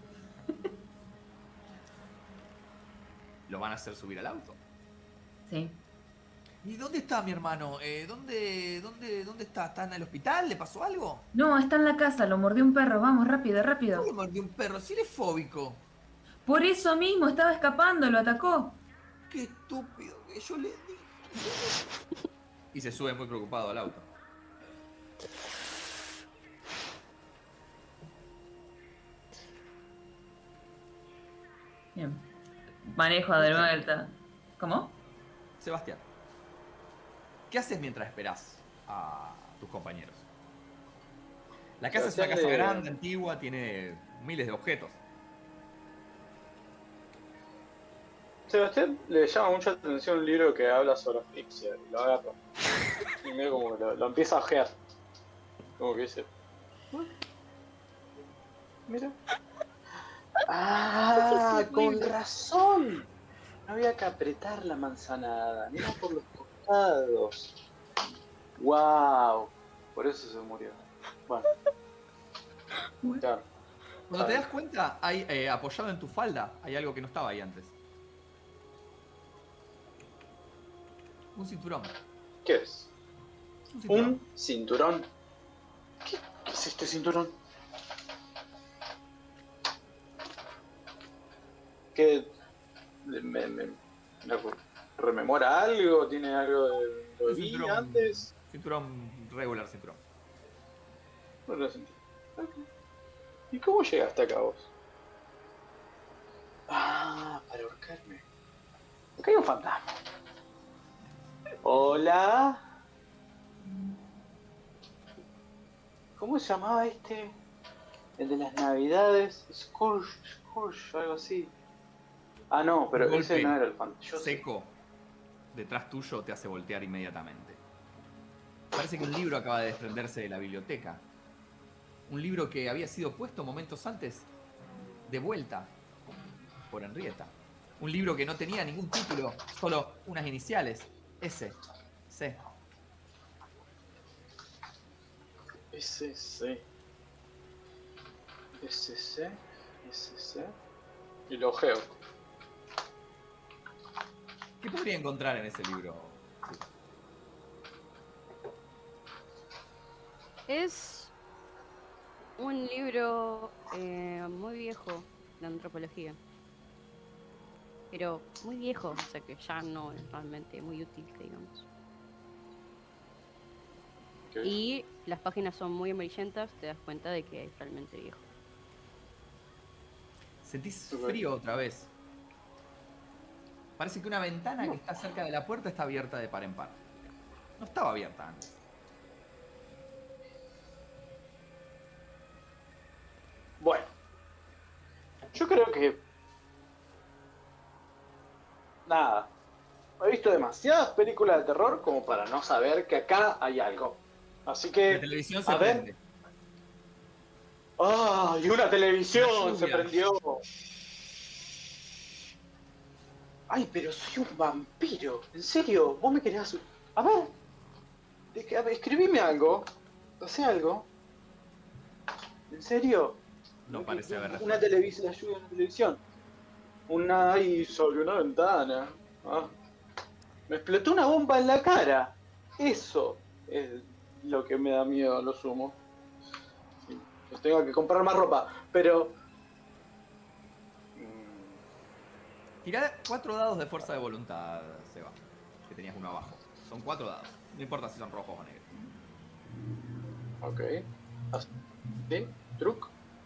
Lo van a hacer subir al auto. Sí. ¿Y dónde está mi hermano? Eh, ¿dónde, dónde, ¿Dónde está? ¿Está en el hospital? ¿Le pasó algo? No, está en la casa, lo mordió un perro. Vamos, rápido, rápido. ¿Cómo mordió un perro? Si él es fóbico. Por eso mismo, estaba escapando, lo atacó. qué estúpido que yo le di. Y se sube muy preocupado al auto. Bien. Manejo de vuelta. ¿Cómo? Sebastián, ¿qué haces mientras esperás a tus compañeros? La casa es una casa Sebastián le- grande, antigua, tiene miles de objetos. Sebastián le llama mucha atención un libro que habla sobre asfixia y lo agarra. Y medio como que lo, lo empieza a ojear. Como que dice. "Ah, mira. Ah, con razón. No había que apretar la manzanada, mira por los costados. Wow. Por eso se murió. Bueno. Claro. Cuando te das cuenta, hay eh, apoyado en tu falda, hay algo que no estaba ahí antes. Un cinturón. ¿Qué es? Un cinturón. Un cinturón. ¿Qué, qué es este cinturón? ¿Qué me, me, me rememora algo? ¿Tiene algo de lo Un vi cinturón, antes? cinturón regular, cinturón. No lo sentí. Ok. ¿Y cómo llegaste acá vos? Ah, para ahorcarme. Acá hay un fantasma. Hola. ¿Cómo se llamaba este? El de las navidades. Scourge, Scourge, algo así. Ah, no, pero Un ese golpe no era el fantasma. Yo sé. Seco detrás tuyo te hace voltear inmediatamente. Parece que un libro acaba de desprenderse de la biblioteca. Un libro que había sido puesto momentos antes de vuelta por Henrietta. Un libro que no tenía ningún título, solo unas iniciales. S. C. S C. S C. S C. Y lo ojeo. ¿Qué podría encontrar en ese libro? Es un libro eh, muy viejo de antropología. Pero muy viejo, o sea que ya no es realmente muy útil, que digamos. ¿Qué? Y las páginas son muy amarillentas, te das cuenta de que es realmente viejo. Sentís Ok. frío otra vez. Parece que una ventana que está cerca de la puerta está abierta de par en par. No estaba abierta antes. Bueno. Yo creo que... Nada. He visto demasiadas películas de terror como para no saber que acá hay algo. Así La que... televisión se a ver. prende. ¡Ah! Y una televisión Una se lluvia. prendió. Ay, pero soy un vampiro. ¿En serio? ¿Vos me querés asustar? A ver. Es que, a ver, escribime algo. Hacé algo. ¿En serio? No parece haber Una respuesta. televisión, la lluvia en la televisión. Una ahí sobre una ventana. Ah. Me explotó una bomba en la cara. Eso es lo que me da miedo a lo sumo. Sí, pues tengo que comprar más ropa. Pero... mm, Tirá cuatro dados de fuerza de voluntad, Seba. Que tenías uno abajo. Son cuatro dados. No importa si son rojos o negros. Ok. ¿Sí? ¿Truc?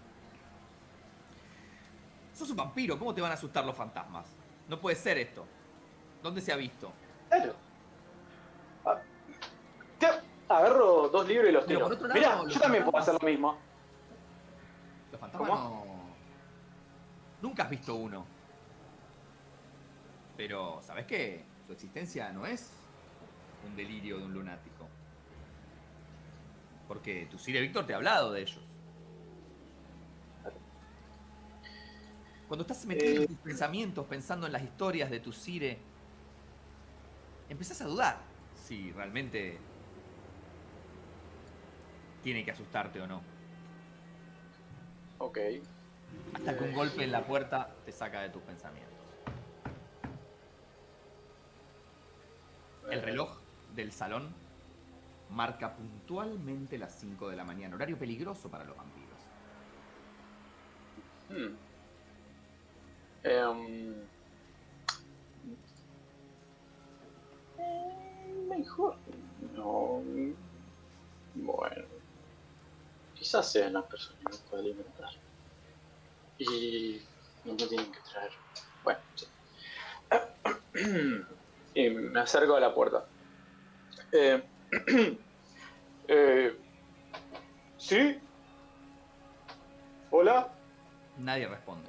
Sos un vampiro, ¿cómo te van a asustar los fantasmas? No puede ser esto. ¿Dónde se ha visto? Claro. Ah, te- agarro dos libros y los Pero tiro. por otro lado, Mirá, los yo también puedo fantasmas- hacer lo mismo. Los fantasmas ¿Cómo? no... Nunca has visto uno. Pero, ¿sabes qué? Su existencia no es un delirio de un lunático. Porque tu Sire Víctor te ha hablado de ellos. Cuando estás metido Eh. en tus pensamientos, pensando en las historias de tu Sire, empezás a dudar si realmente tiene que asustarte o no. Ok. Hasta que un golpe en la puerta te saca de tus pensamientos. El reloj del salón marca puntualmente las cinco de la mañana, horario peligroso para los vampiros. Hmm. Em, mejor no. Bueno, quizás sean las personas que me pueden alimentar. Y no me tienen que traer. Bueno, sí. Y me acerco a la puerta. Eh, eh, ¿Sí? ¿Hola? Nadie responde.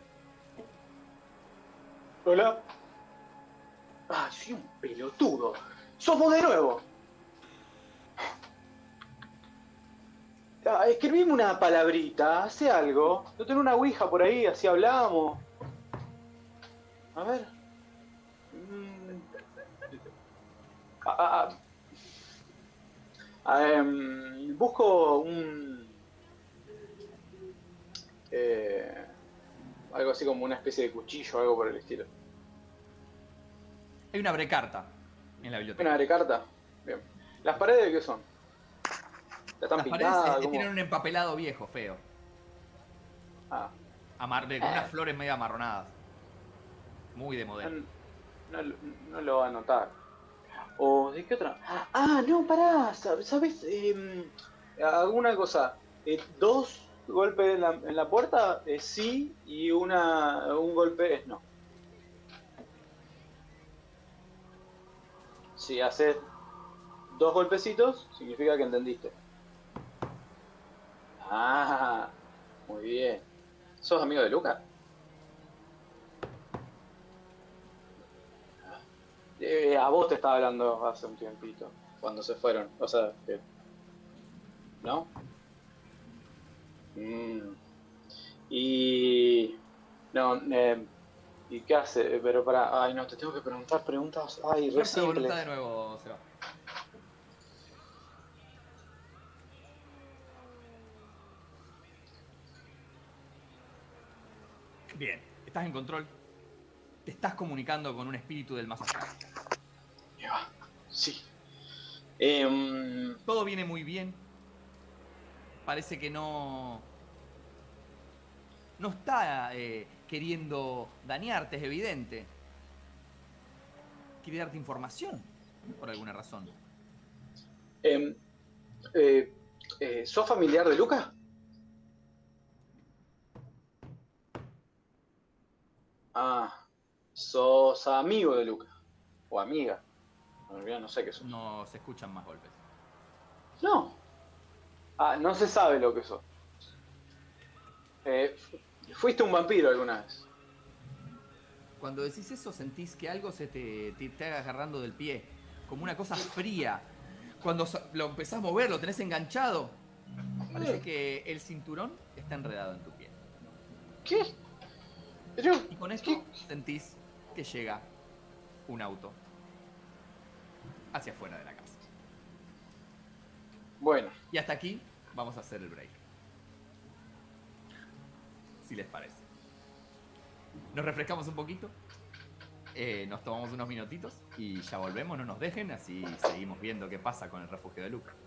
¿Hola? Ah, soy un pelotudo. ¡Sos vos de nuevo! Ah, escribime una palabrita, hace algo. ¿No tenés una ouija por ahí? Así hablamos. A ver. Mm. Ah, ah, ah. Um, busco un... Eh, algo así como una especie de cuchillo, algo por el estilo. Hay una brecarta en la biblioteca. ¿Una brecarta? Bien. ¿Las paredes de qué son? ¿Están Las pintadas? paredes eh, ¿Cómo? tienen un empapelado viejo, feo. Ah. Amar con unas flores medio amarronadas. Muy de modelo. No, no, no lo va a notar. ¿O de qué otra? Ah, no, pará. ¿Sabes? Eh, alguna cosa. Eh, dos golpes en la, en la puerta es sí y una, un golpe es no. Si haces dos golpecitos, significa que entendiste. Ah, muy bien. ¿Sos amigo de Luca? Eh, a vos te estaba hablando hace un tiempito, cuando se fueron. O sea, que... ¿no? Mm. Y... No, eh... ¿y qué hace? Pero para... Ay, no, te tengo que preguntar preguntas. Ay, re Fuerza de simples. voluntad de nuevo, Seba. Bien, estás en control. Te estás comunicando con un espíritu del más allá. Ya, sí. Eh, Todo viene muy bien. Parece que no... No está eh, queriendo dañarte, es evidente. Quiere darte información, por alguna razón. eh, eh, eh, ¿Sos familiar de Luca? Ah, sos amigo de Luca. O amiga. En realidad no sé qué sos. No se escuchan más golpes. No. Ah, no se sabe lo que sos. Eh, ¿Fuiste un vampiro alguna vez? Cuando decís eso sentís que algo se te, te, te haga agarrando del pie. Como una cosa fría. Cuando lo empezás a mover, lo tenés enganchado. Parece que el cinturón está enredado en tu pie. ¿Qué? Pero, Y con esto ¿qué? sentís que llega un auto hacia afuera de la casa. Bueno, Y hasta aquí vamos a hacer el break. Si les parece. Nos refrescamos un poquito. Eh, nos tomamos unos minutitos y ya volvemos, no nos dejen, así seguimos viendo qué pasa con el refugio de Luca.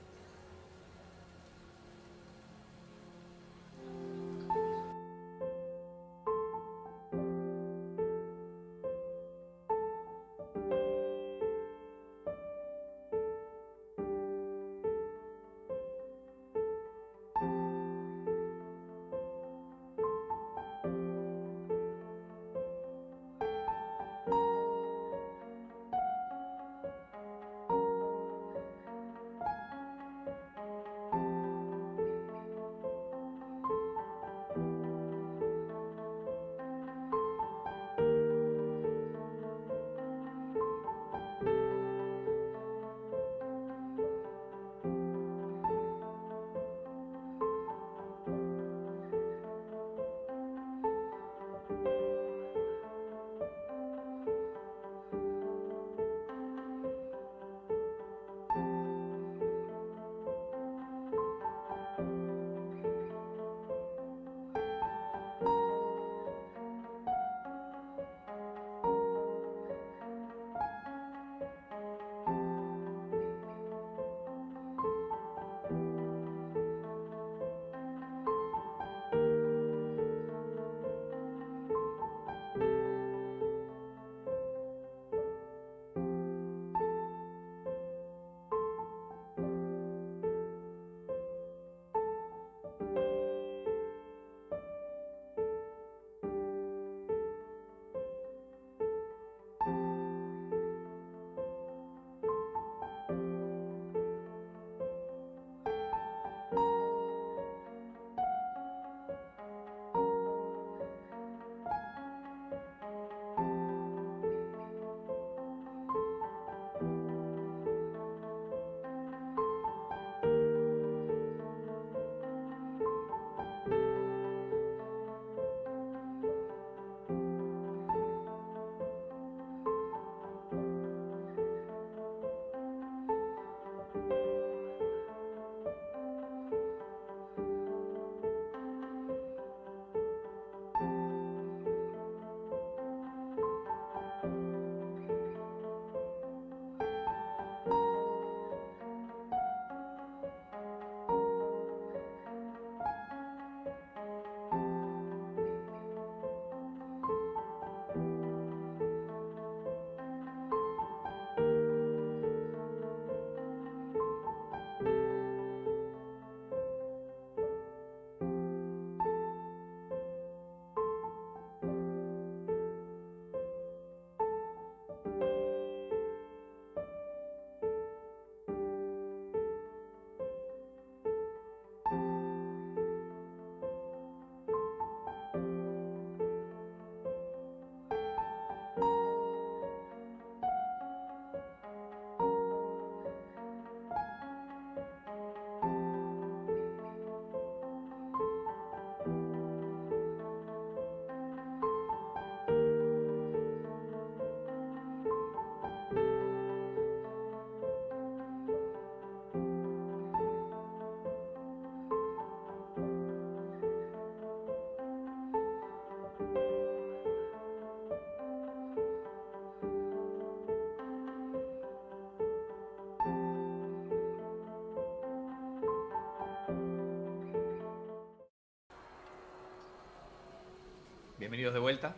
bienvenidos de vuelta.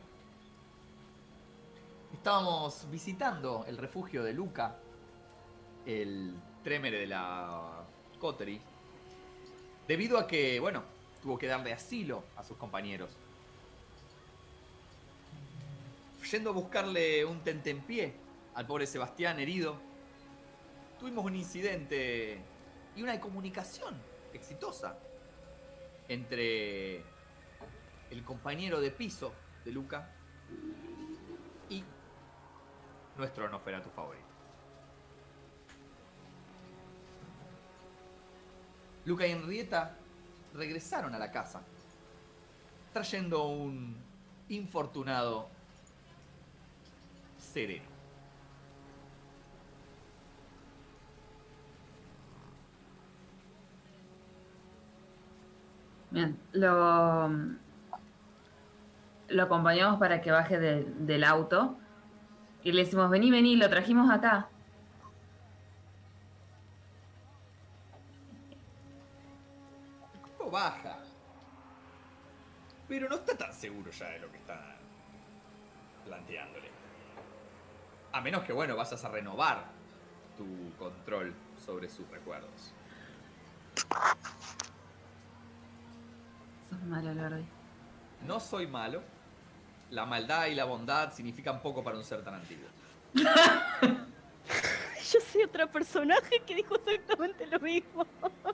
Estábamos visitando el refugio de Luca, el trémere de la Coterie, debido a que, bueno, tuvo que darle asilo a sus compañeros. Yendo a buscarle un tentempié al pobre Sebastián herido, tuvimos un incidente y una comunicación exitosa entre el compañero de piso de Luca y nuestro Nosferatu favorito. Luca y Henrietta regresaron a la casa, trayendo un infortunado sereno. Bien, lo, lo acompañamos para que baje de- del auto y le decimos, vení, vení, lo trajimos acá. El tipo baja, pero no está tan seguro ya de lo que está planteándole. A menos que, bueno, vayas a renovar tu control sobre sus recuerdos. Sos malo, Lordi. No soy malo. La maldad y la bondad significan poco para un ser tan antiguo. Yo soy otro personaje que dijo exactamente lo mismo.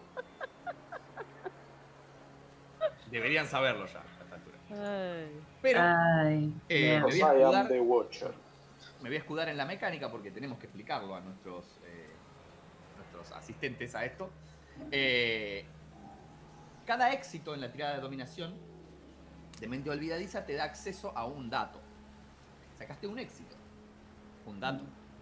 Deberían saberlo ya a esta altura. Ay. Pero Ay, eh, bien. me voy a I am escudar, the Watcher. me voy a escudar en la mecánica porque tenemos que explicarlo a nuestros, eh, nuestros asistentes a esto. Eh, cada éxito en la tirada de dominación de mente olvidadiza te da acceso a un dato. Sacaste un éxito, un dato.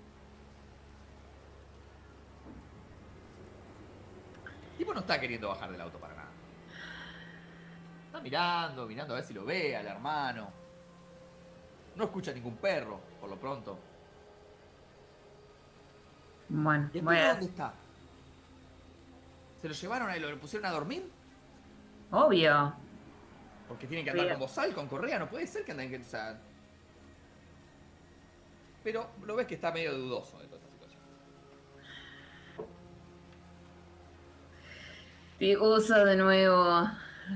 El tipo no está queriendo bajar del auto para nada. Está mirando, mirando a ver si lo ve al hermano. No escucha ningún perro, por lo pronto. Bueno, ¿Y el voy pibe a... dónde está? ¿Se lo llevaron y lo pusieron a dormir? Obvio. Porque tienen que andar Bien. con bozal, con correa, no puede ser que anden... O sea... Pero lo ves que está medio dudoso de toda esta situación. Te uso de nuevo.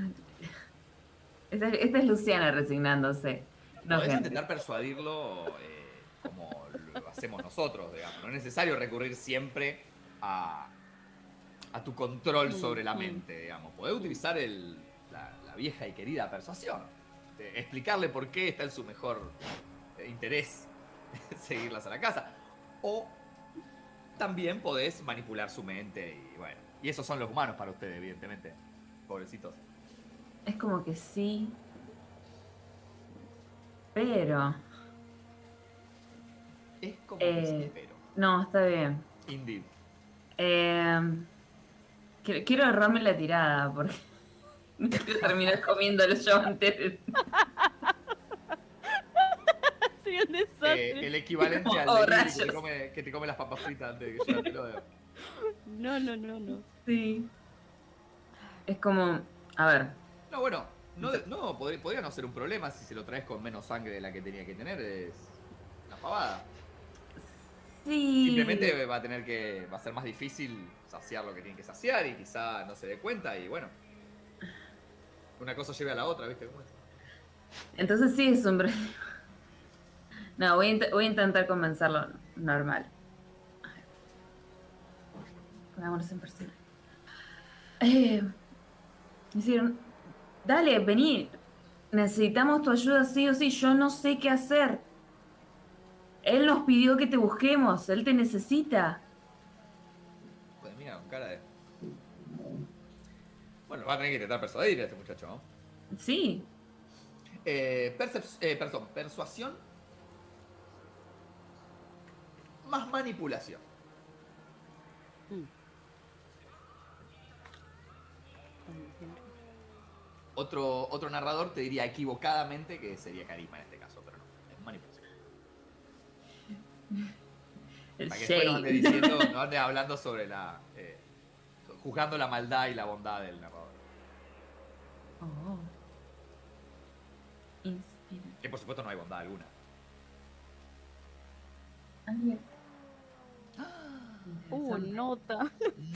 Esta, esta es Luciana resignándose. No, Podés gente. intentar persuadirlo eh, como lo hacemos nosotros, digamos. No es necesario recurrir siempre a, a tu control sobre la mente, digamos. Podés utilizar el, la, la vieja y querida persuasión. De explicarle por qué está en su mejor eh, interés seguirlas a la casa. O también podés manipular su mente y bueno. Y esos son los humanos para ustedes, evidentemente. Pobrecitos. Es como que sí. Pero. Es como Eh, que sí, pero. No, está bien. Indeed. Eh, quiero, quiero ahorrarme la tirada porque no quiero terminar comiéndolo yo antes. Sería un desastre. Eh, el equivalente Como, al oh, delivery que te, rayos. come, que te come las papas fritas antes de que llegue el de... No, no, no, no. Sí. Es como. A ver. No, bueno, no, no podría, podría no ser un problema si se lo traes con menos sangre de la que tenía que tener. Es una pavada. Sí. Simplemente va a tener que. Va a ser más difícil saciar lo que tiene que saciar y quizá no se dé cuenta y bueno. Una cosa lleve a la otra, ¿viste cómo es? Entonces sí es un problema. No, voy a, int- voy a intentar convencerlo normal. A ver. Pongámonos en percibe. Eh, Hicieron, dale, vení. Necesitamos tu ayuda sí o sí. Yo no sé qué hacer. Él nos pidió que te busquemos. Él te necesita. Pues mira, con cara de. Bueno, va a tener que intentar persuadir a este muchacho, ¿no? Sí. Eh, percep- eh, perdón, persuasión más manipulación. Mm. Otro, otro narrador te diría equivocadamente que sería carisma en este caso, pero no, es manipulación. El Para que después no ande shade. diciendo, no ande hablando sobre la. Eh, juzgando la maldad y la bondad del narrador. Oh. Inspiración. Que por supuesto no hay bondad alguna. Alguien. Uh, Interesante. nota.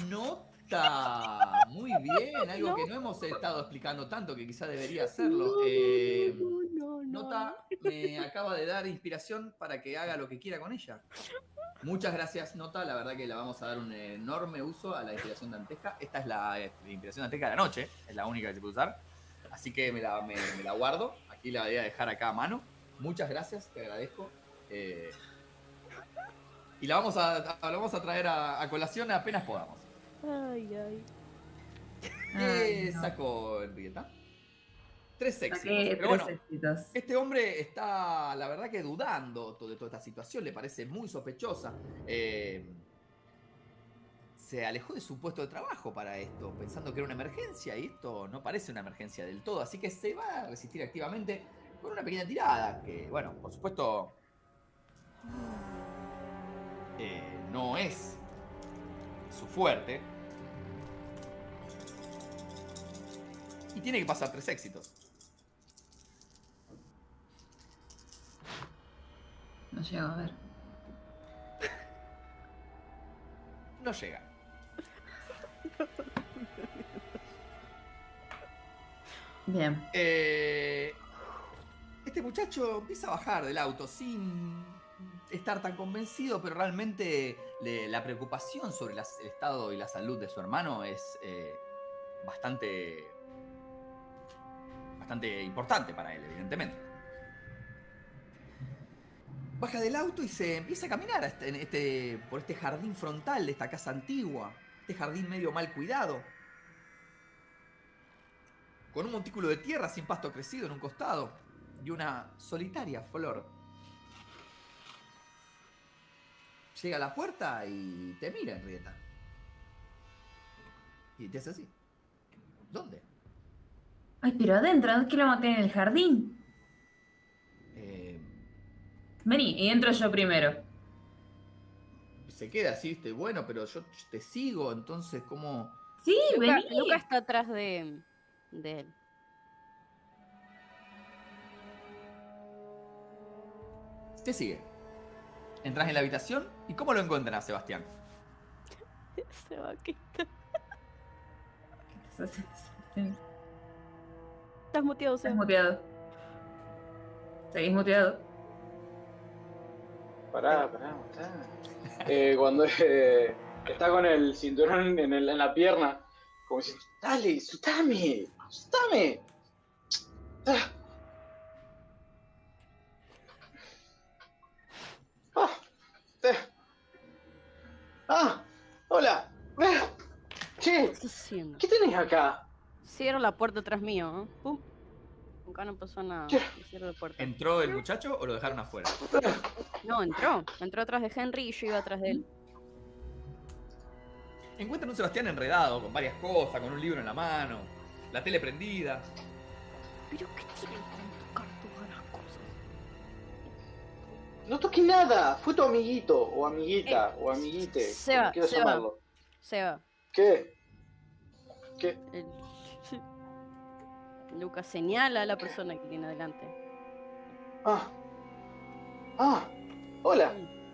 Nota. Muy bien. Algo No. que no hemos estado explicando tanto, que quizá debería hacerlo. Eh, no, no, no. Nota me acaba de dar inspiración para que haga lo que quiera con ella. Muchas gracias, Nota. La verdad que la vamos a dar un enorme uso a la inspiración dantesca. Esta es la eh, inspiración dantesca de la noche. Es la única que se puede usar. Así que me la, me, me la guardo. Aquí la voy a dejar acá a mano. Muchas gracias, te agradezco. Eh, y la vamos a, a- la vamos a traer a, a colación apenas podamos. Ay, ay. ¿Qué Ay, no. sacó Henrietta? Tres éxitos. Saqué Pero tres bueno, éxitos. este hombre está, la verdad que dudando to- de toda esta situación, le parece muy sospechosa. Eh, se alejó de su puesto de trabajo para esto, pensando que era una emergencia, y esto no parece una emergencia del todo, así que se va a resistir activamente con una pequeña tirada, que bueno, por supuesto eh, no es su fuerte. Y tiene que pasar tres éxitos. No llego a ver. No llega. Bien. Eh, este muchacho empieza a bajar del auto sin estar tan convencido, pero realmente le- la preocupación sobre las- el estado y la salud de su hermano es eh, bastante, bastante importante para él, evidentemente. Baja del auto y se empieza a caminar a este- en este, por este jardín frontal de esta casa antigua, este jardín medio mal cuidado, con un montículo de tierra sin pasto crecido en un costado y una solitaria flor. Llega a la puerta y te mira, Henrietta. Y te hace así. ¿Dónde? Ay, pero adentro, ¿no quiero meter en el jardín? Eh, Vení, y entro yo primero. se queda así, ¿viste? Bueno, pero yo te sigo, entonces, ¿cómo...? Sí, Luca, vení. Luca está atrás de, de él. Te sigue. Entras en la habitación y ¿cómo lo encuentran a Sebastián? Se va a quitar. Estás Estás muteado, Seba. muteado. Seguís muteado. Pará, pará, pará. Eh, cuando eh, está con el cinturón en, el- en la pierna, como diciendo, dale, soltame, soltame. Ah. Ah, eh. Ah, hola. Ah, ¿Qué che, estás haciendo? ¿qué tenés acá? Cierra la puerta atrás mío, ¿no? Pum. Acá no pasó nada. ¿Qué? Cierra la puerta. ¿Entró el muchacho o lo dejaron afuera? No, entró. Entró atrás de Henry y yo iba atrás de él. Encuentran un Sebastián enredado con varias cosas, con un libro en la mano, la tele prendida. ¿Pero qué tienen con tocar todas las cosas? No toqué nada, fue tu amiguito, o amiguita, Eh, o amiguite, Seba, como quieras Seba. llamarlo. Seba, ¿Qué? ¿Qué? el... Lucas señala a la persona que tiene delante. Ah. Ah. Hola.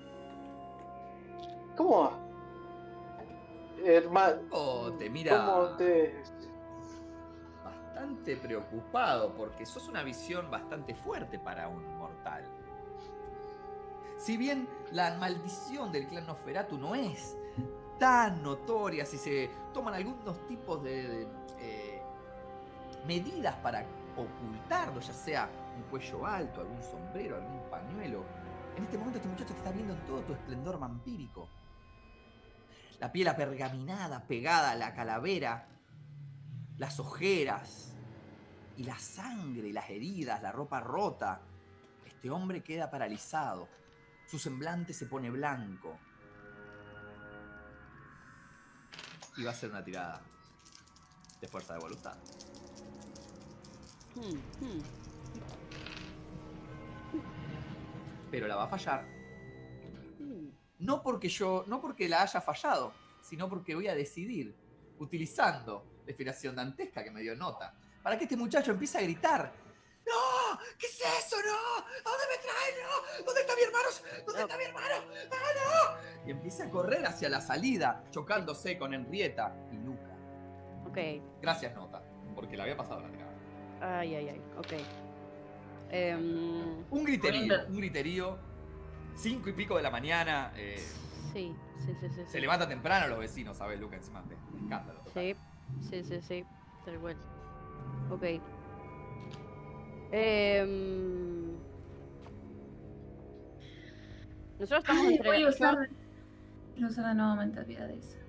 ¿Cómo va? Hermano. Oh, te mira ¿Cómo te...? bastante preocupado porque sos una visión bastante fuerte para un mortal. Si bien la maldición del clan Nosferatu no es tan notoria, si se toman algunos tipos de, de, eh, medidas para ocultarlo, ya sea un cuello alto, algún sombrero, algún pañuelo, en este momento este muchacho te está viendo en todo tu esplendor vampírico. La piel apergaminada, pegada a la calavera, las ojeras y la sangre, las heridas, la ropa rota. Este hombre queda paralizado. Su semblante se pone blanco. Y va a ser una tirada de fuerza de voluntad. Hmm, hmm. Pero la va a fallar. Hmm. No porque yo, no porque la haya fallado, sino porque voy a decidir, utilizando la inspiración dantesca que me dio Nota, para que este muchacho empiece a gritar ¡No! ¿Qué es eso? ¡No! ¿A dónde me traen? ¡No! ¿Dónde está mi hermano? ¿Dónde está mi hermano? ¡Ah, no! Y empieza a correr hacia la salida, chocándose con Henrietta y Luca. Ok. Gracias, Nota, porque la había pasado la tirada. Ay, ay, ay. Ok. Em, Un griterío, un griterío. Cinco y pico de la mañana. Eh, sí, sí, sí, sí. se sí. levanta temprano los vecinos, ¿sabes, Luca? Encima de escándalo. total. Sí, sí, sí, sí. Tal cual. Ok. Em, Nosotros estamos Ay, entre. voy a yo- usar, voy a usar la nueva mentalidad de esa.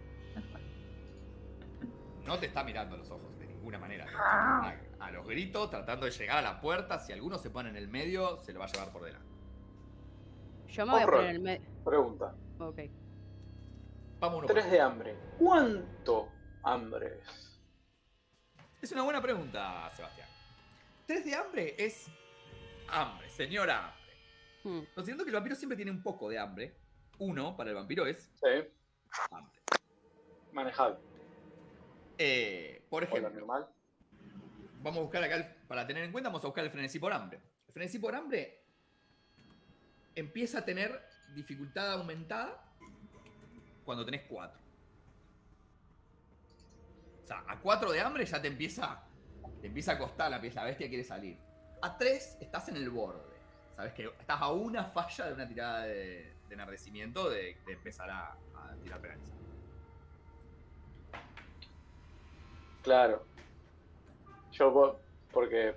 No te está mirando a los ojos de ninguna manera. Ah. A, a los gritos, tratando de llegar a la puerta. Si alguno se pone en el medio, se lo va a llevar por delante. Yo me voy a Horror. poner en el medio. Pregunta. Ok. Vamos uno por Tres uno. de hambre. ¿Cuánto hambre es? Es una buena pregunta, Sebastián. Tres de hambre es hambre, señora hambre. Hmm. Considerando que el vampiro siempre tiene un poco de hambre. Uno, para el vampiro, es Sí. hambre. Manejable. Eh, por O lo ejemplo, normal. vamos a buscar acá, el- para tener en cuenta, vamos a buscar el frenesí por hambre. El frenesí por hambre empieza a tener dificultad aumentada cuando tenés cuatro. O sea, a cuatro de hambre ya te empieza, te empieza a costar la pieza, la bestia quiere salir. A tres estás en el borde. Sabes que estás a una falla de una tirada de, de enardecimiento de, de empezar a, a tirar penalizado. Claro. Yo, po- porque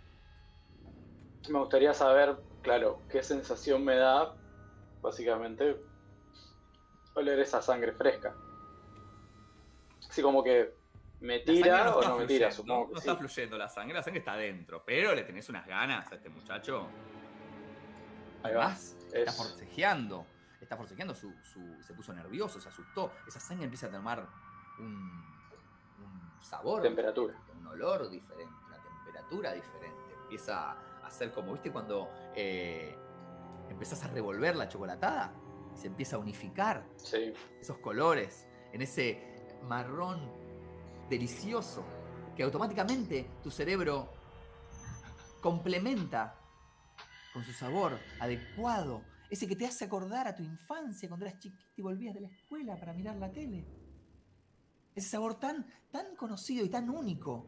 me gustaría saber, claro, qué sensación me da, básicamente, oler esa sangre fresca. Así como que me La sangre tira no o está no me tira, fluyendo, supongo que no sí. está fluyendo la sangre, la sangre está adentro, pero le tenés unas ganas a este muchacho. Ahí va. Además, está Es- forcejeando, está forcejeando, su, su- se puso nervioso, se asustó. Esa sangre empieza a tomar un, un sabor, Temperatura. diferente, un olor diferente, una temperatura diferente. Empieza a hacer como, ¿viste? Cuando eh, empezás a revolver la chocolatada y se empieza a unificar Sí. esos colores en ese marrón delicioso que automáticamente tu cerebro complementa con su sabor adecuado, ese que te hace acordar a tu infancia cuando eras chiquito y volvías de la escuela para mirar la tele. Ese sabor tan, tan conocido y tan único.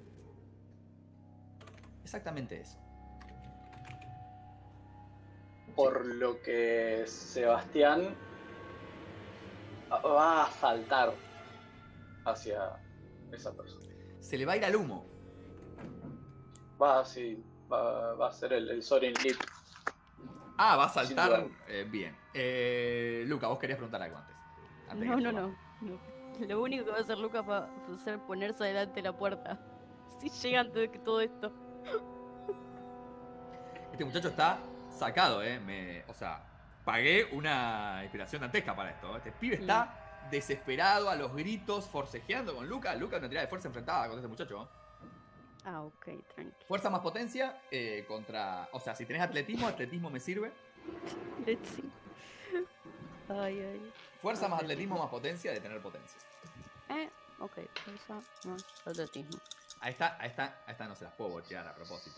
Exactamente eso. Por lo que Sebastián va a saltar hacia esa persona. Se le va a ir al humo. Va así, va, va a ser el, el Sorin Leap. Ah, va a Sin saltar. duda. Eh, bien. Eh, Luca, vos querías preguntar algo antes. Antes No, que no, suba. no, no. Lo único que va a hacer Lucas va a ser ponerse adelante de la puerta. Si llega antes de que todo esto. Este muchacho está sacado, ¿eh? Me, o sea, pagué una inspiración dantesca para esto. ¿eh? Este pibe está desesperado, a los gritos, forcejeando con Luca. Luca una tirada de fuerza enfrentada con este muchacho. ¿eh? Ah, ok, tranqui. Fuerza más potencia eh, contra... O sea, si tenés atletismo, atletismo me sirve. Let's see. Ay, ay. Fuerza más atletismo más potencia de tener potencias. Eh, ok, fuerza más atletismo. A esta, a esta, a esta no se las puedo bochear a propósito.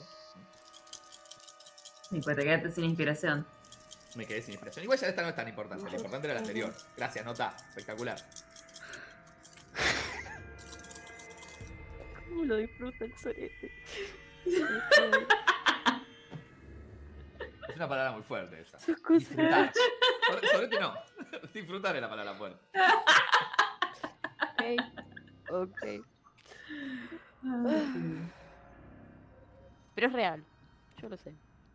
Y pues te quedaste sin inspiración. Me quedé sin inspiración. Igual ya esta no es tan importante. Lo importante era la anterior. Gracias, Nota. Espectacular. ¿Cómo lo disfruta el sorete? Es una palabra muy fuerte esa. Sus cosas. Disfrutar. Sobre- Sorete no. Disfrutar es la palabra fuerte. Ok, ok. Pero es real. Yo lo sé.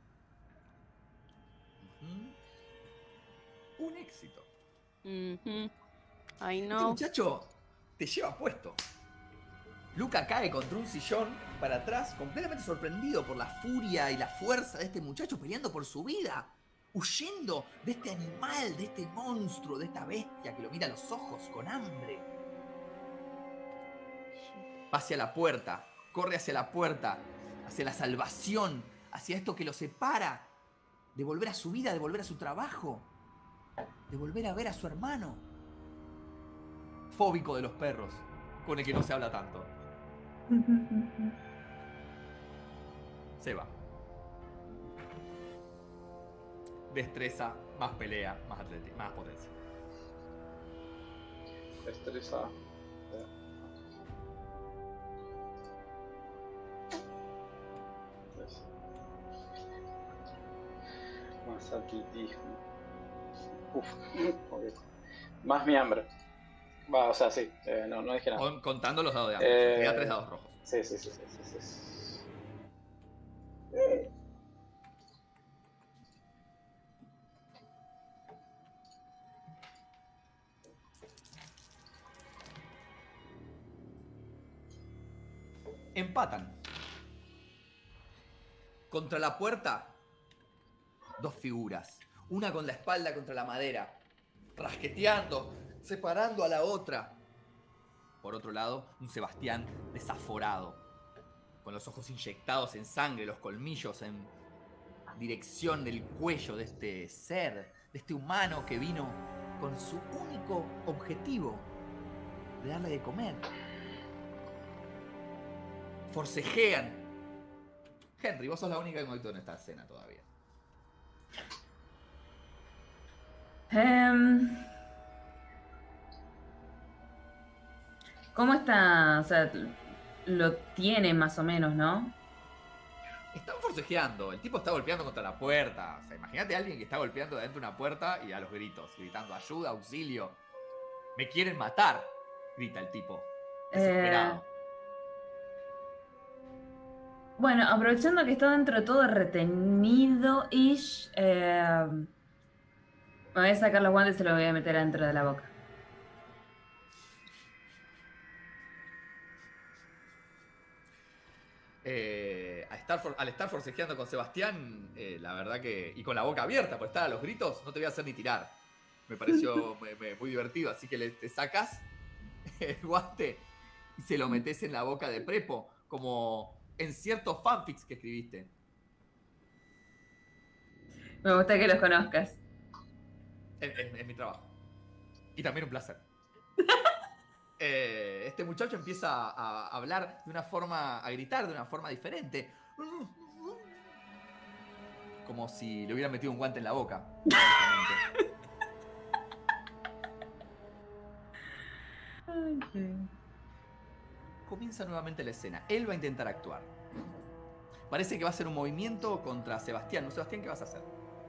Ujú. Un éxito. Mhm. I Este know. muchacho te lleva puesto. Luca cae contra un sillón para atrás, completamente sorprendido por la furia y la fuerza de este muchacho peleando por su vida, huyendo de este animal, de este monstruo, de esta bestia que lo mira a los ojos con hambre. Va hacia la puerta, corre hacia la puerta, hacia la salvación, hacia esto que lo separa de volver a su vida, de volver a su trabajo, de volver a ver a su hermano. Fóbico de los perros, con el que no se habla tanto. Seba. Destreza, más pelea, más atletismo, más potencia. Destreza. Más atletismo. Uf. Okay. Más mi hambre. Va, o sea, sí. Eh, no, no dije nada. Con, contando los dados de hambre. Eh, Te da tres dados rojos. Sí, sí, sí, sí, sí, sí. Empatan. Contra la puerta, dos figuras. Una con la espalda contra la madera, rasqueteando, separando a la otra. Por otro lado, un Sebastián desaforado, con los ojos inyectados en sangre, los colmillos en dirección del cuello de este ser, de este humano que vino con su único objetivo de darle de comer. Forcejean. Henry, vos sos la única que no en esta escena todavía. Um, ¿Cómo está? O sea, lo tiene más o menos, ¿no? Están forcejeando. El tipo está golpeando contra la puerta. O sea, imagínate a alguien que está golpeando de dentro de una puerta y a los gritos, gritando ayuda, auxilio. Me quieren matar, grita el tipo. Desesperado. Eh... Bueno, aprovechando que está dentro de todo retenido-ish, eh, me voy a sacar los guantes y se los voy a meter adentro de la boca. Eh, a estar for, al estar forcejeando con Sebastián, eh, la verdad que... Y con la boca abierta, por estar a los gritos, no te voy a hacer ni tirar. Me pareció me, me, muy divertido, así que le, te sacas el guante y se lo metes en la boca de Prepo, como... en ciertos fanfics que escribiste. Me gusta que los conozcas. Es, es, es mi trabajo. Y también un placer. eh, este muchacho empieza a, a hablar de una forma, a gritar de una forma diferente. Como si le hubieran metido un guante en la boca. Okay. Comienza nuevamente la escena. Él va a intentar actuar. Parece que va a hacer un movimiento contra Sebastián. ¿No, Sebastián, qué vas a hacer?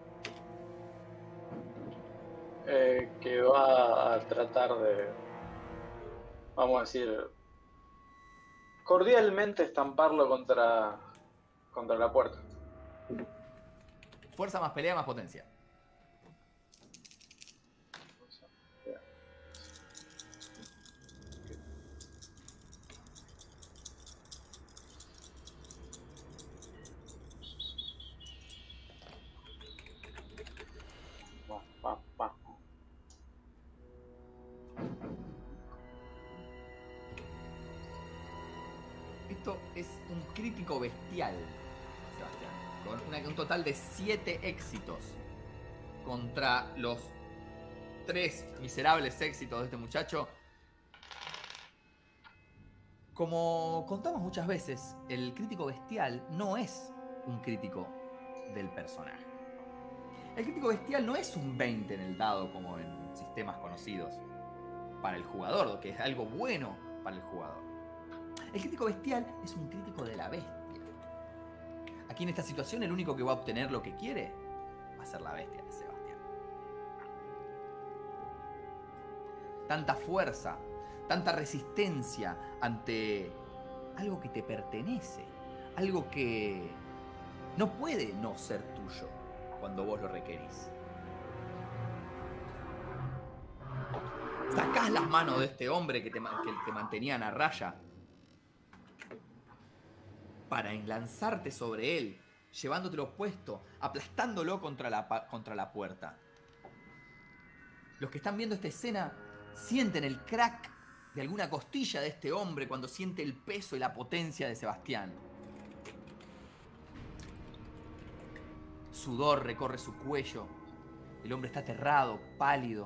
Eh, que va a tratar de, vamos a decir, cordialmente estamparlo contra, contra la puerta. Fuerza más pelea más potencia. Va, va. Esto es un crítico bestial, Sebastián. Con una, un total de siete éxitos contra los tres miserables éxitos de este muchacho. Como contamos muchas veces, el crítico bestial no es un crítico del personaje. El crítico bestial no es un veinte en el dado como en sistemas conocidos para el jugador, que es algo bueno para el jugador. El crítico bestial es un crítico de la bestia. Aquí en esta situación el único que va a obtener lo que quiere va a ser la bestia de Sebastián. Tanta fuerza, tanta resistencia ante algo que te pertenece, algo que no puede no ser tuyo cuando vos lo requerís. Sacás las manos de este hombre que te, que te mantenían a raya para enlanzarte sobre él, llevándotelo puesto, aplastándolo contra la, contra la puerta. Los que están viendo esta escena sienten el crack de alguna costilla de este hombre cuando siente el peso y la potencia de Sebastián. Sudor recorre su cuello. El hombre está aterrado, pálido.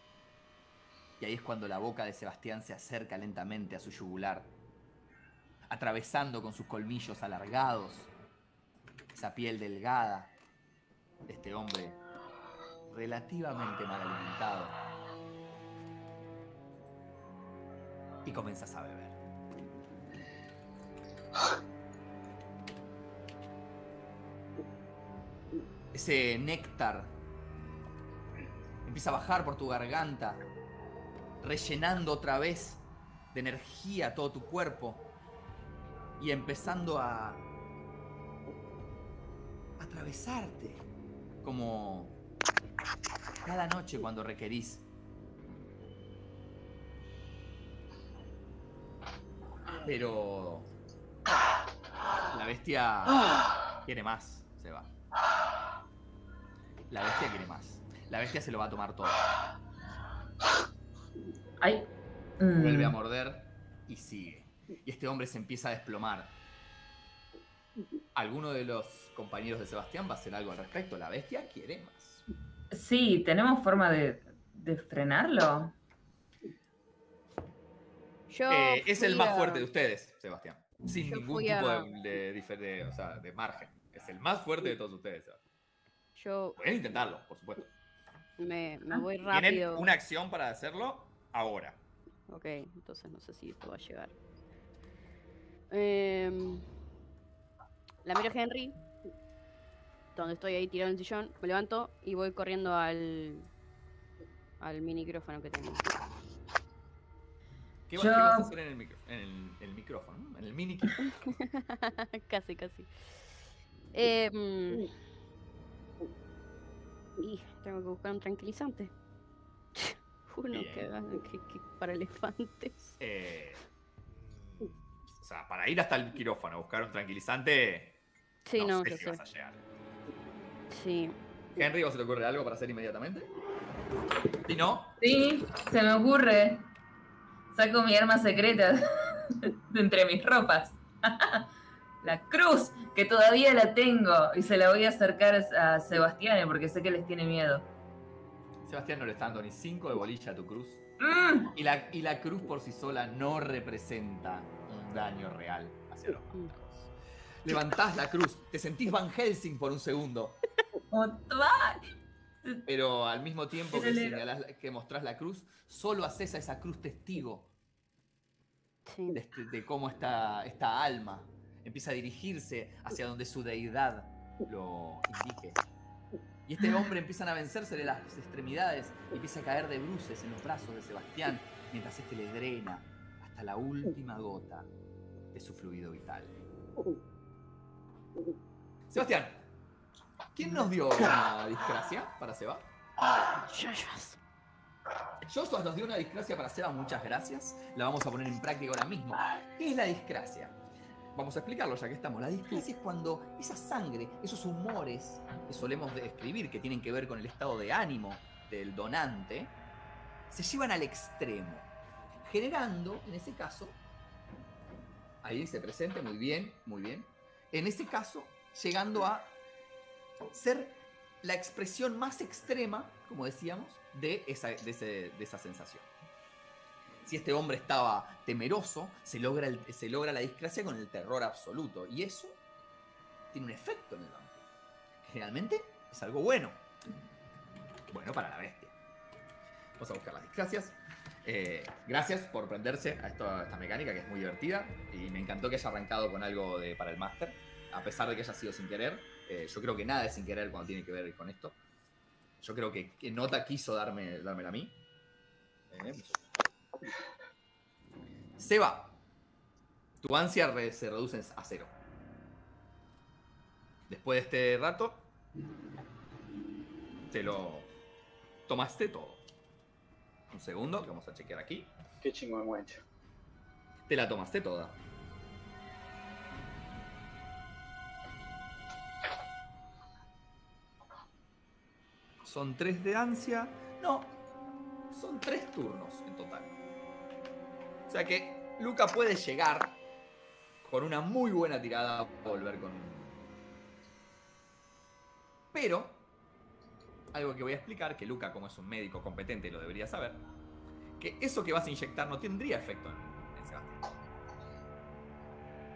Y ahí es cuando la boca de Sebastián se acerca lentamente a su yugular, atravesando con sus colmillos alargados esa piel delgada de este hombre relativamente mal alimentado. Y comenzás a beber. Ese néctar empieza a bajar por tu garganta, rellenando otra vez de energía todo tu cuerpo y empezando a atravesarte como cada noche cuando requerís. Pero la bestia quiere más, se va. La bestia quiere más. La bestia se lo va a tomar todo. Ay. Mm. Vuelve a morder y sigue. Y este hombre se empieza a desplomar. ¿Alguno de los compañeros de Sebastián va a hacer algo al respecto? La bestia quiere más. Sí, ¿tenemos forma de, de frenarlo? Yo Eh, es el fui más a- fuerte de ustedes, Sebastián. Sin Yo ningún fui tipo a- de, de, difer- de- o sea, de margen. Es el más fuerte de todos ustedes, Sebastián. Yo Pueden intentarlo, por supuesto. me, me voy Tienen rápido. una acción para hacerlo ahora. Ok, entonces no sé si esto va a llegar. Em, la miro a Henry. Donde estoy ahí tirado en el sillón. Me levanto y voy corriendo al. al micrófono que tengo. ¿Qué, va- Yo- qué vas a hacer en el, micro- en el, el micrófono? En el mini. Casi, casi. Em, y tengo que buscar un tranquilizante. Uno Bien. que, haga- que- que para elefantes. Eh, o sea, para ir hasta el quirófano a buscar un tranquilizante. Sí, no, sé yo si sé. vas a llegar. Sí. Henry, ¿vos se te ocurre algo para hacer inmediatamente? Si no, Sí, se me ocurre. Saco mi arma secreta de entre mis ropas. La cruz, que todavía la tengo. Y se la voy a acercar a Sebastián porque sé que les tiene miedo. Sebastián no le está dando ni cinco de bolilla a tu cruz. Mm. Y la, y la cruz por sí sola no representa un daño real hacia los mándalos. Levantás la cruz, te sentís Van Helsing por un segundo, Otra. pero al mismo tiempo que, Pero- señalás, que mostrás la cruz, solo haces a esa cruz testigo Sí. de, este- de cómo esta, esta alma empieza a dirigirse hacia donde su deidad lo indique. Y este hombre empiezan a vencerse de las extremidades y empieza a caer de bruces en los brazos de Sebastián mientras este le drena hasta la última gota de su fluido vital. Sebastián, ¿quién nos dio una discracia para Seba? Yoyos. Joshua nos dio una discracia para Seba, muchas gracias. La vamos a poner en práctica ahora mismo. ¿Qué es la discracia? Vamos a explicarlo ya que estamos. La discracia es cuando esa sangre, esos humores que solemos describir, que tienen que ver con el estado de ánimo del donante, se llevan al extremo, generando, en ese caso, ahí dice presente, muy bien, muy bien, en ese caso, llegando a ser la expresión más extrema, como decíamos, de esa, de ese- de esa sensación. Si este hombre estaba temeroso, se logra, el- se logra la discracia con el terror absoluto. Y eso tiene un efecto en el vampiro. Generalmente es algo bueno. Bueno para la bestia. Vamos a buscar las discracias. Eh, gracias por prenderse a, esto- a esta mecánica que es muy divertida. Y me encantó que haya arrancado con algo de, para el máster. A pesar de que haya sido sin querer. Eh, yo creo que nada es sin querer cuando tiene que ver con esto. Yo creo que, que Nota quiso darme, dármela a mí. Eh, Seba, tu ansia re- se reduce a cero. Después de este rato, te lo tomaste todo. Un segundo, que vamos a chequear aquí. Qué chingüengüencha. Te la tomaste toda. Son tres de ansia. No, son tres turnos en total. O sea que Luca puede llegar con una muy buena tirada a volver con... Pero, algo que voy a explicar, que Luca, como es un médico competente, lo debería saber, que eso que vas a inyectar no tendría efecto en, en Sebastián.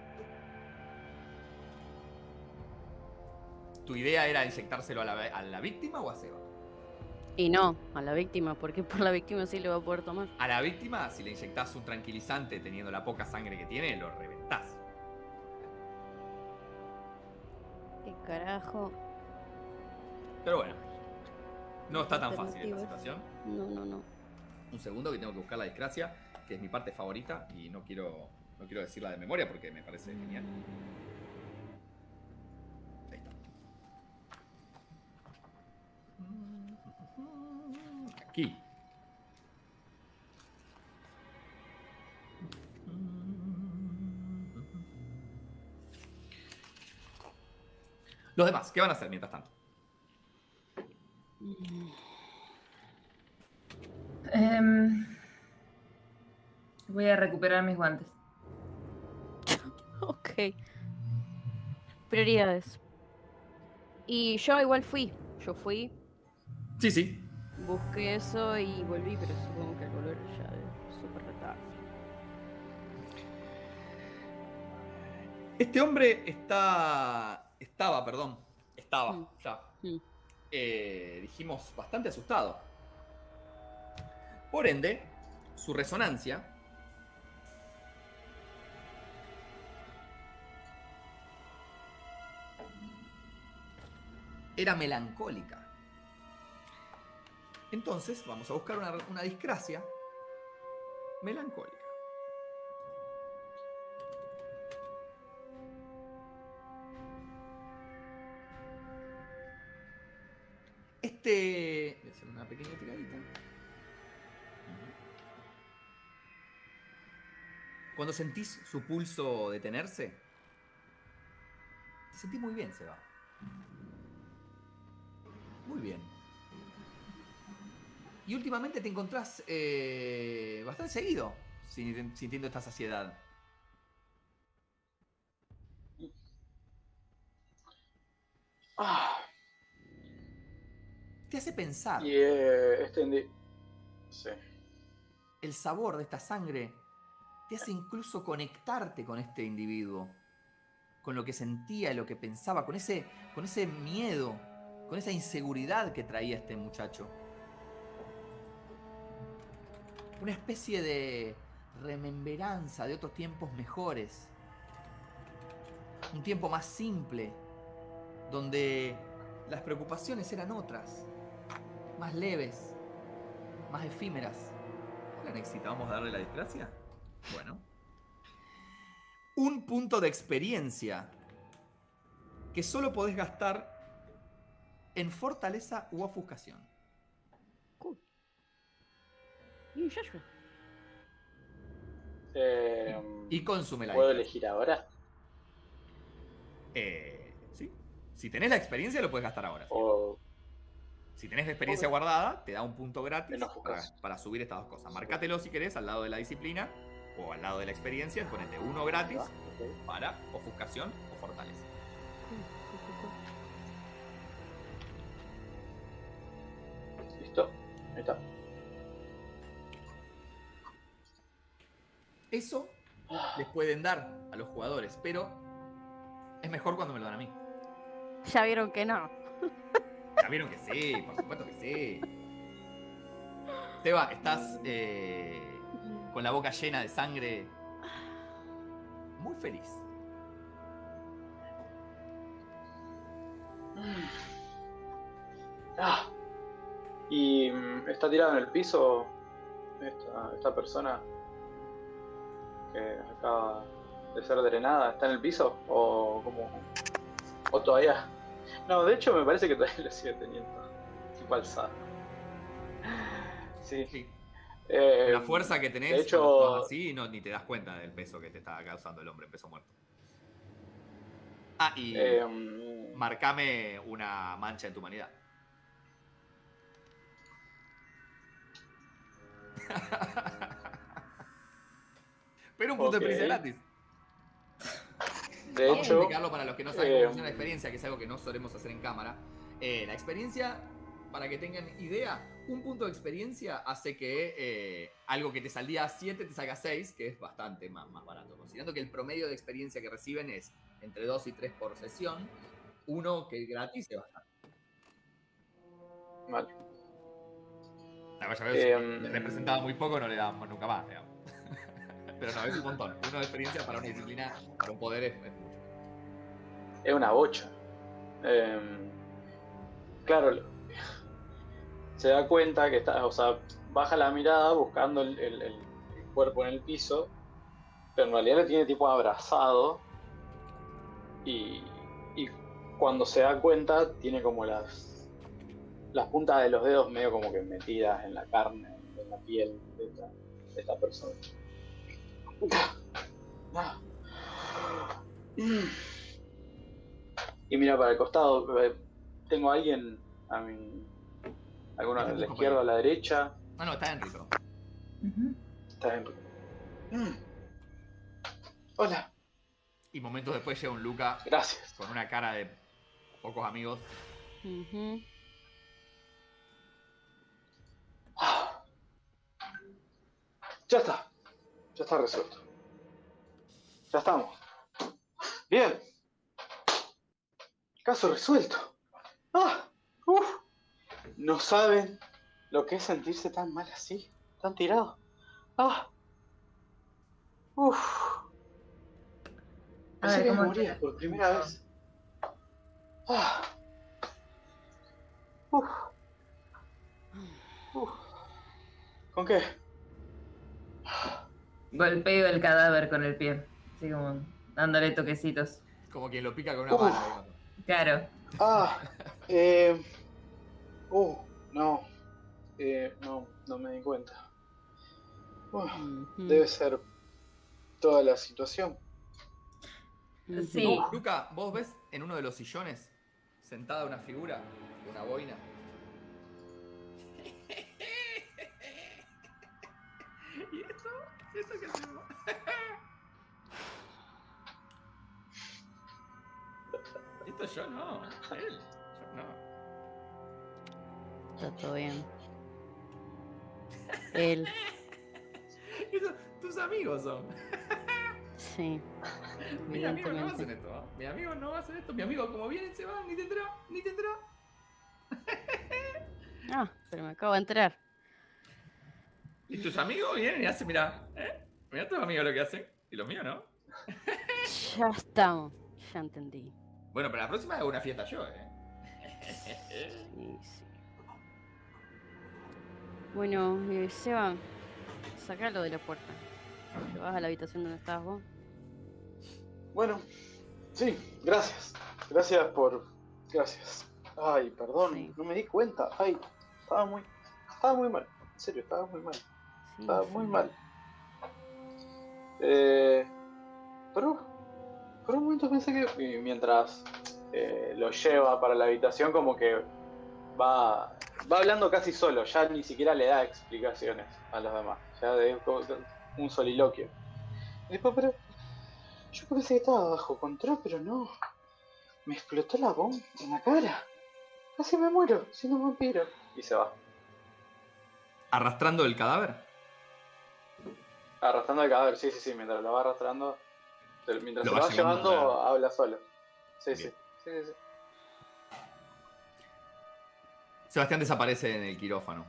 ¿Tu idea era inyectárselo a la, a la víctima o a Seba? Y no, a la víctima, porque por la víctima sí le va a poder tomar. A la víctima, si le inyectás un tranquilizante teniendo la poca sangre que tiene, lo reventás. ¿Qué carajo? Pero bueno, no está tan fácil esta Alternativas. situación. No, no, no. Un segundo que tengo que buscar la desgracia, que es mi parte favorita y no quiero, no quiero decirla de memoria porque me parece genial. Ahí está. Aquí. Los demás, ¿qué van a hacer mientras tanto? Em, voy a recuperar mis guantes. Ok. Prioridades. Y yo igual fui. Yo fui, Sí, sí. busqué eso y volví, pero supongo que al volver ya es súper retardo. Este hombre está. Estaba, perdón. Estaba, Mm. ya. Mm. Eh, dijimos, bastante asustado. Por ende, su resonancia era melancólica. Entonces, vamos a buscar una, una discracia melancólica. Este... Voy a hacer una pequeña tiradita. Cuando sentís su pulso detenerse, te sentís muy bien, Seba. Muy bien. Y últimamente te encontrás eh, bastante seguido sin- sintiendo esta saciedad. Ah, Te hace pensar. y eh, este indi- Sí. El sabor de esta sangre te hace incluso conectarte con este individuo, con lo que sentía y lo que pensaba, con ese, con ese miedo, con esa inseguridad que traía este muchacho. Una especie de remembranza de otros tiempos mejores. Un tiempo más simple, donde las preocupaciones eran otras, más leves, más efímeras. Hola, Nexita, ¿vamos a darle la desgracia? Bueno. Un punto de experiencia que solo podés gastar en fortaleza u ofuscación. Cool. Y un Joshua. Eh, Y consume la ¿Puedo desgracia. elegir ahora? Eh, sí. Si tenés la experiencia, lo puedes gastar ahora. O... Si tenés la experiencia Ok. guardada, te da un punto gratis En para, ofuscación. para subir estas dos cosas. Marcátelo si querés al lado de la disciplina o al lado de la experiencia. Ponete uno gratis ¿Va? Ok. para ofuscación o fortaleza. Listo. Ahí está. Eso les pueden dar a los jugadores, pero es mejor cuando me lo dan a mí. Ya vieron que no. Ya vieron que sí, por supuesto que sí. Seba, estás eh, con la boca llena de sangre. Muy feliz. Ah. Y mm, está tirado en el piso esta, esta persona que acaba de ser drenada. ¿Está en el piso? ¿O como o todavía? No, de hecho me parece que todavía lo sigue teniendo. Tipo alzado. Sí. Sí. Eh, La fuerza que tenés, de hecho- cuando estás así, no, ni te das cuenta del peso que te está causando el hombre en peso muerto. Ah, y eh, mm, marcame una mancha en tu humanidad. Pero un punto Ok. de experiencia gratis. de Vamos a hecho, explicarlo para los que no saben eh, cómo funciona la experiencia, que es algo que no solemos hacer en cámara. Eh, la experiencia, para que tengan idea, un punto de experiencia hace que eh, algo que te saldría siete te salga seis, que es bastante más, más barato. Considerando que el promedio de experiencia que reciben es entre dos y tres por sesión, uno que es gratis se baja. Vale. La verdad, Eh, me representaba muy poco, no le damos nunca más, digamos. Pero no, es un montón. Uno de experiencia para una disciplina, para un poder es, es mucho. Es una bocha. Eh, claro, se da cuenta que está, o sea, baja la mirada buscando el, el, el cuerpo en el piso, pero en realidad lo tiene tipo abrazado y, y cuando se da cuenta tiene como las, las puntas de los dedos medio como que metidas en la carne, en la piel de esta, de esta persona. Y mira para el costado, tengo a alguien a mi, alguno a la izquierda o a la derecha. Ah, no, está Henry, perdón. Ujú. Está Henry. Mm. Hola. Y momentos después llega un Luca Gracias. con una cara de pocos amigos. Ujú. Ah. Ya está. Ya está resuelto. Ya estamos. Bien. Caso resuelto. Ah. Uf. No saben lo que es sentirse tan mal así, tan tirado. Ah. Uf. A Pensé ver, que ¿cómo moría te- por primera vez. Ah. Uf. Uf. ¿Con qué? Golpeo el cadáver con el pie, así como dándole toquecitos. Como quien lo pica con una Uf. bala, digamos. Claro. Ah. Eh. Uh. No. Eh, no, no me di cuenta. Uf, Ujú. debe ser toda la situación. Ujú. Sí. Luca, ¿vos ves en uno de los sillones sentada una figura, una boina? ¿Y esto? ¿Esto qué hacemos? Esto yo no, él, yo no. Está todo bien. Él, Eso, tus amigos son. sí, Mis amigos no hacen evidentemente. esto, ¿eh? Mis amigos no hacen esto. Mis amigos como vienen se van, ni te enterás, ni te enterás. Ah, pero me acabo de enterar. Y tus amigos vienen y hacen, mira, ¿eh? Mira tus amigos lo que hacen. Y los míos no. Ya estamos, ya entendí. Bueno, pero la próxima hago una fiesta yo, ¿eh? Sí, sí. Bueno, eh, Seba, sacalo de la puerta. ¿Te vas a la habitación donde estabas vos? Bueno, sí, gracias. Gracias por. Gracias. Ay, perdón, Sí. no me di cuenta. Ay, estaba muy. Estaba muy mal. En serio, estaba muy mal. Sí, Estaba sí. muy mal. Eh. Pero. Por un momento pensé que. y mientras eh, lo lleva para la habitación, como que va. Va hablando casi solo, ya ni siquiera le da explicaciones a los demás. Ya es como un soliloquio. Y después, pero. Yo pensé que estaba bajo control, pero no. Me explotó la bomba en la cara. Casi me muero, siendo un vampiro. Y se va. ¿Arrastrando el cadáver? Arrastrando el cadáver, sí, sí, sí. Mientras lo va arrastrando. Mientras Lo se lo va va llevando llevando, para- habla solo. Sí, sí. Bien. Sí, sí, sí. Sebastián desaparece en el quirófano.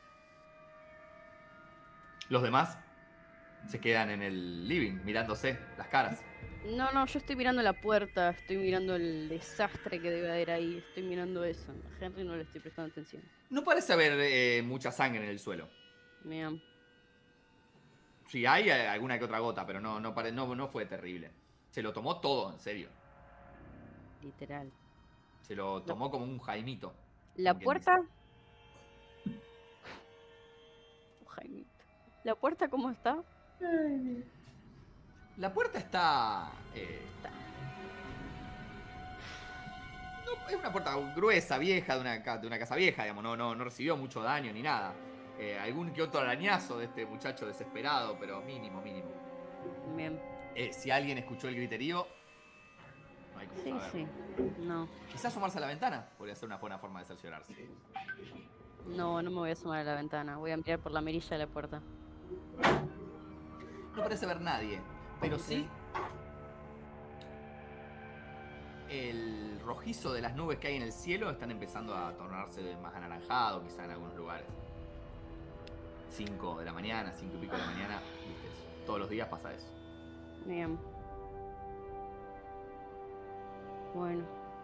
Los demás se quedan en el living mirándose las caras. No, no, yo estoy mirando la puerta, estoy mirando el desastre que debe haber ahí, estoy mirando eso. A Henry no le estoy prestando atención. No parece haber eh, mucha sangre en el suelo. Bien. Sí, hay eh, alguna que otra gota, pero no, no, pare- no, no fue terrible. Se lo tomó todo, en serio. Literal. Se lo tomó como un jaimito. ¿La como quien puerta? Oh, Jaimito. ¿La puerta cómo está? dice. La puerta está... eh, no, es una puerta gruesa, vieja, de una, ca- de una casa vieja, digamos. No, no, no recibió mucho daño ni nada. Eh, algún que otro arañazo de este muchacho desesperado, pero mínimo, mínimo. Bien. Eh, si alguien escuchó el griterío, no hay como Sí, saberlo. sí. No. Quizás asomarse a la ventana podría ser una buena forma de cerciorarse. No, no me voy a asomar a la ventana. Voy a mirar por la mirilla de la puerta. No parece ver nadie, pero sí el rojizo de las nubes que hay en el cielo están empezando a tornarse más anaranjado, quizá en algunos lugares. cinco de la mañana, cinco y pico de la mañana, ¿viste? Todos los días pasa eso. Bien. Bueno.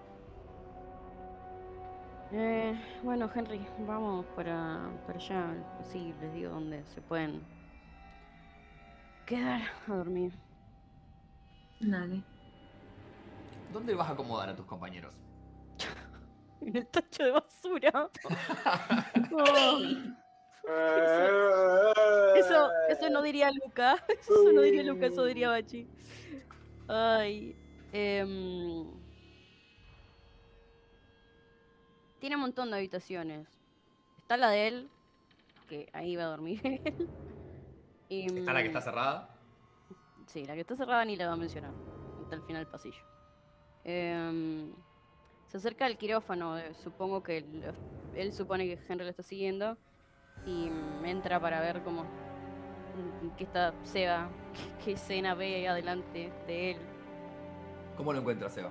Eh, bueno, Henry, vamos para, para allá. Sí, les digo dónde se pueden quedar a dormir. Dale. ¿Dónde vas a acomodar a tus compañeros? En el tacho de basura. Oh, eso, eso no diría Luca. Eso no diría Luca, eso diría Bachi. Ay. em, Tiene un montón de habitaciones. Está la de él, que ahí va a dormir él. Y, ¿Está la que está mm, cerrada? Sí, la que está cerrada ni la va a mencionar. Está al final del pasillo. Em, se acerca al quirófano. eh, Supongo que lo- él supone que Henry lo está siguiendo. Y mm, entra para ver cómo mm, qué está Seba, qué, qué escena ve adelante de él. ¿Cómo lo encuentras, Seba?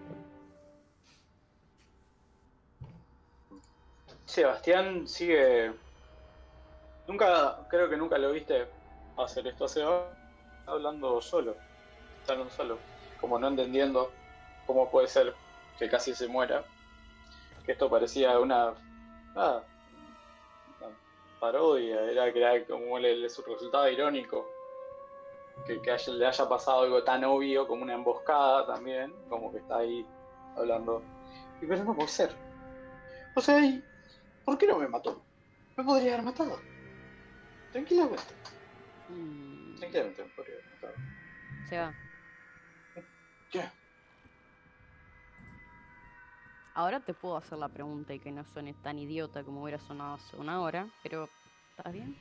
Sebastián sigue. Nunca, creo que nunca lo viste hacer esto. Seba está hablando solo. Está hablando solo. Como no entendiendo cómo puede ser que casi se muera. Que esto parecía una. Ah, una parodia. Era que era como le, le resultaba irónico. Que, que haya- le haya pasado algo tan obvio como una emboscada también. Como que está ahí hablando. Y pero no puede ser. O sea, ¿y por qué no me mató? Me podría haber matado. Tranquilamente. Mm, Tranquilamente me podría haber matado. Seba, ¿Qué? ahora te puedo hacer la pregunta y que no suene tan idiota como hubiera sonado hace una hora, pero ¿estás bien?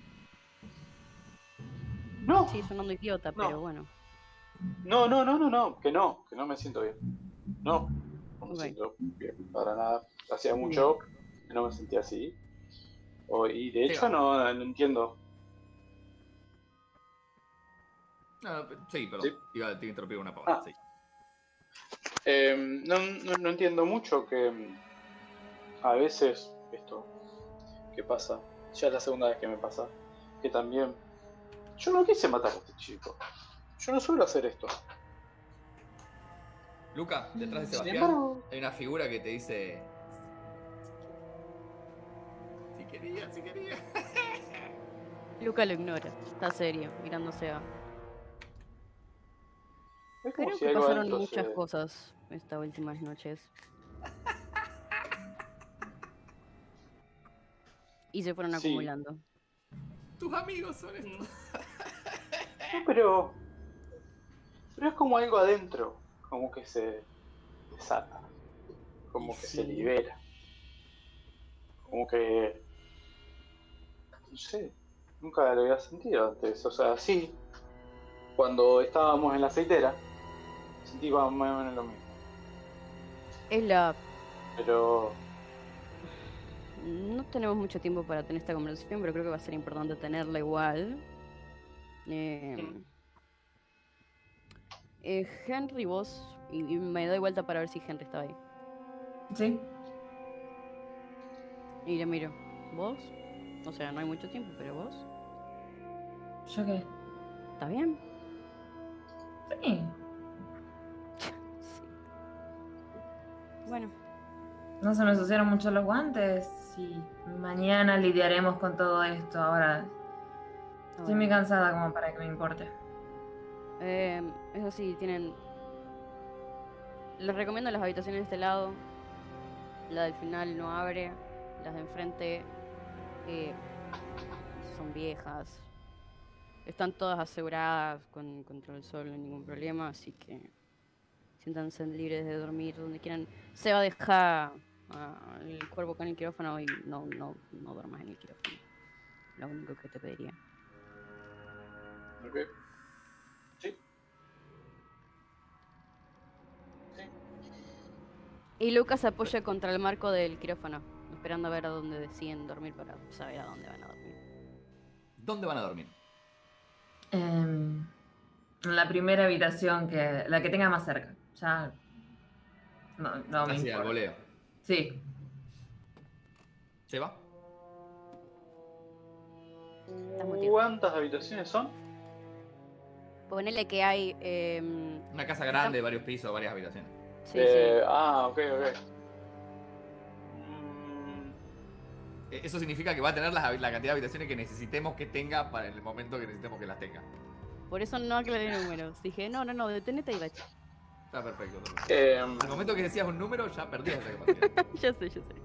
No. Sí, sonando idiota, No. pero bueno. No, no, no, no, no. Que no. Que no me siento bien. No. No me Ok. siento bien. Para nada. Hacía Bien. mucho que no me sentía así. O- y de hecho Seba. no, no entiendo. No, pe- sí, perdón. Sí. Iba, te iba a interrumpir una palabra, Ah. sí. Eh, no, no, no entiendo mucho que mm, a veces esto que pasa, ya es la segunda vez que me pasa, que también yo no quise matar a este chico. Yo no suelo hacer esto. Luca, detrás de Sin Sebastián embargo, hay una figura que te dice... Si quería, si quería. Luca lo ignora, está serio, mirando a Seba. es como Creo si que algo pasaron adentro muchas se... cosas estas últimas noches. Y se fueron Sí. acumulando. Tus amigos son estos. No, pero... Pero es como algo adentro, como que se desata, como Y que se sí. libera, como que... No sé, nunca lo había sentido antes, o sea, sí, cuando estábamos en la aceitera, sentí más o menos lo mismo, Es la... pero... No tenemos mucho tiempo para tener esta conversación, pero creo que va a ser importante tenerla igual. Eh, Mm. eh, Henry, vos... Y, y me doy vuelta para ver si Henry estaba ahí. Sí. Y le miro. ¿Vos? O sea, no hay mucho tiempo, pero vos... ¿Yo qué? ¿Estás bien? Sí. Sí. Bueno, No se me ensuciaron mucho los guantes y mañana lidiaremos con todo esto. Ahora estoy muy bueno. cansada como para que me importe. Eh, eso sí, tienen... Les recomiendo las habitaciones de este lado. La del final no abre. Las de enfrente eh, son viejas. Están todas aseguradas con contra el sol, no hay ningún problema, así que siéntanse libres de dormir donde quieran. Se va a dejar ah, el cuerpo acá en el quirófano y no, no, no duermas en el quirófano. Lo único que te pediría. Ok. Sí. Sí. Y Lucas se apoya contra el marco del quirófano, esperando a ver a dónde deciden dormir para saber a dónde van a dormir. ¿Dónde van a dormir? Em, en la primera habitación, que la que tenga más cerca. Ya No, no me Así, al importa. voleo. Sí. ¿Se va? Estás muy tiempo. ¿Cuántas habitaciones son? Ponele que hay. Eh, Una casa grande, varios pisos, varias habitaciones. sí, Eh, sí. Ah, ok, ok. Mm, Eh, Eso significa que va a tener las- la cantidad de habitaciones que necesitemos que tenga para el momento que necesitemos que las tenga. Por eso no aclaré números. Dije, no, no, no, detenete ahí, bache. Está perfecto. está perfecto. eh, Al momento que decías un número, ya perdías esa capacidad. Ya sé, ya sé.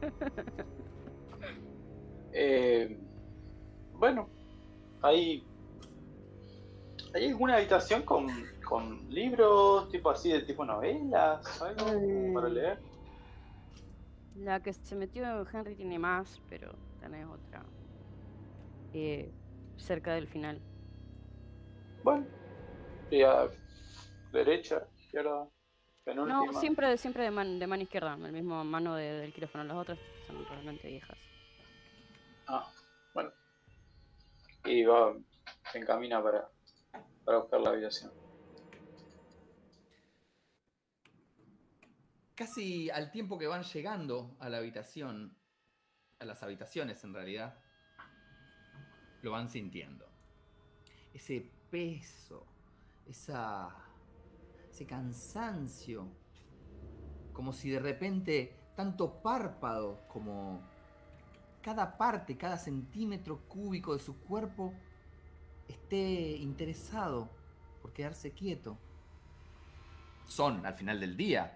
eh, bueno, hay. ¿Hay alguna habitación con, con libros, tipo así, de tipo novelas? ¿Algo como para Mm. leer? La que se metió Henry tiene más, pero tenés otra. eh, cerca del final. Bueno, y a derecha, izquierda, penúltima. No, siempre, siempre de, man- de mano izquierda, el mismo mano de- del quirófano. Las otras son realmente viejas. Ah, bueno. Y va, se encamina para, para buscar la habitación. Casi al tiempo que van llegando a la habitación, a las habitaciones en realidad, lo van sintiendo. Ese peso, esa, ese cansancio, como si de repente tanto párpado como cada parte, cada centímetro cúbico de su cuerpo esté interesado por quedarse quieto. Son, al final del día,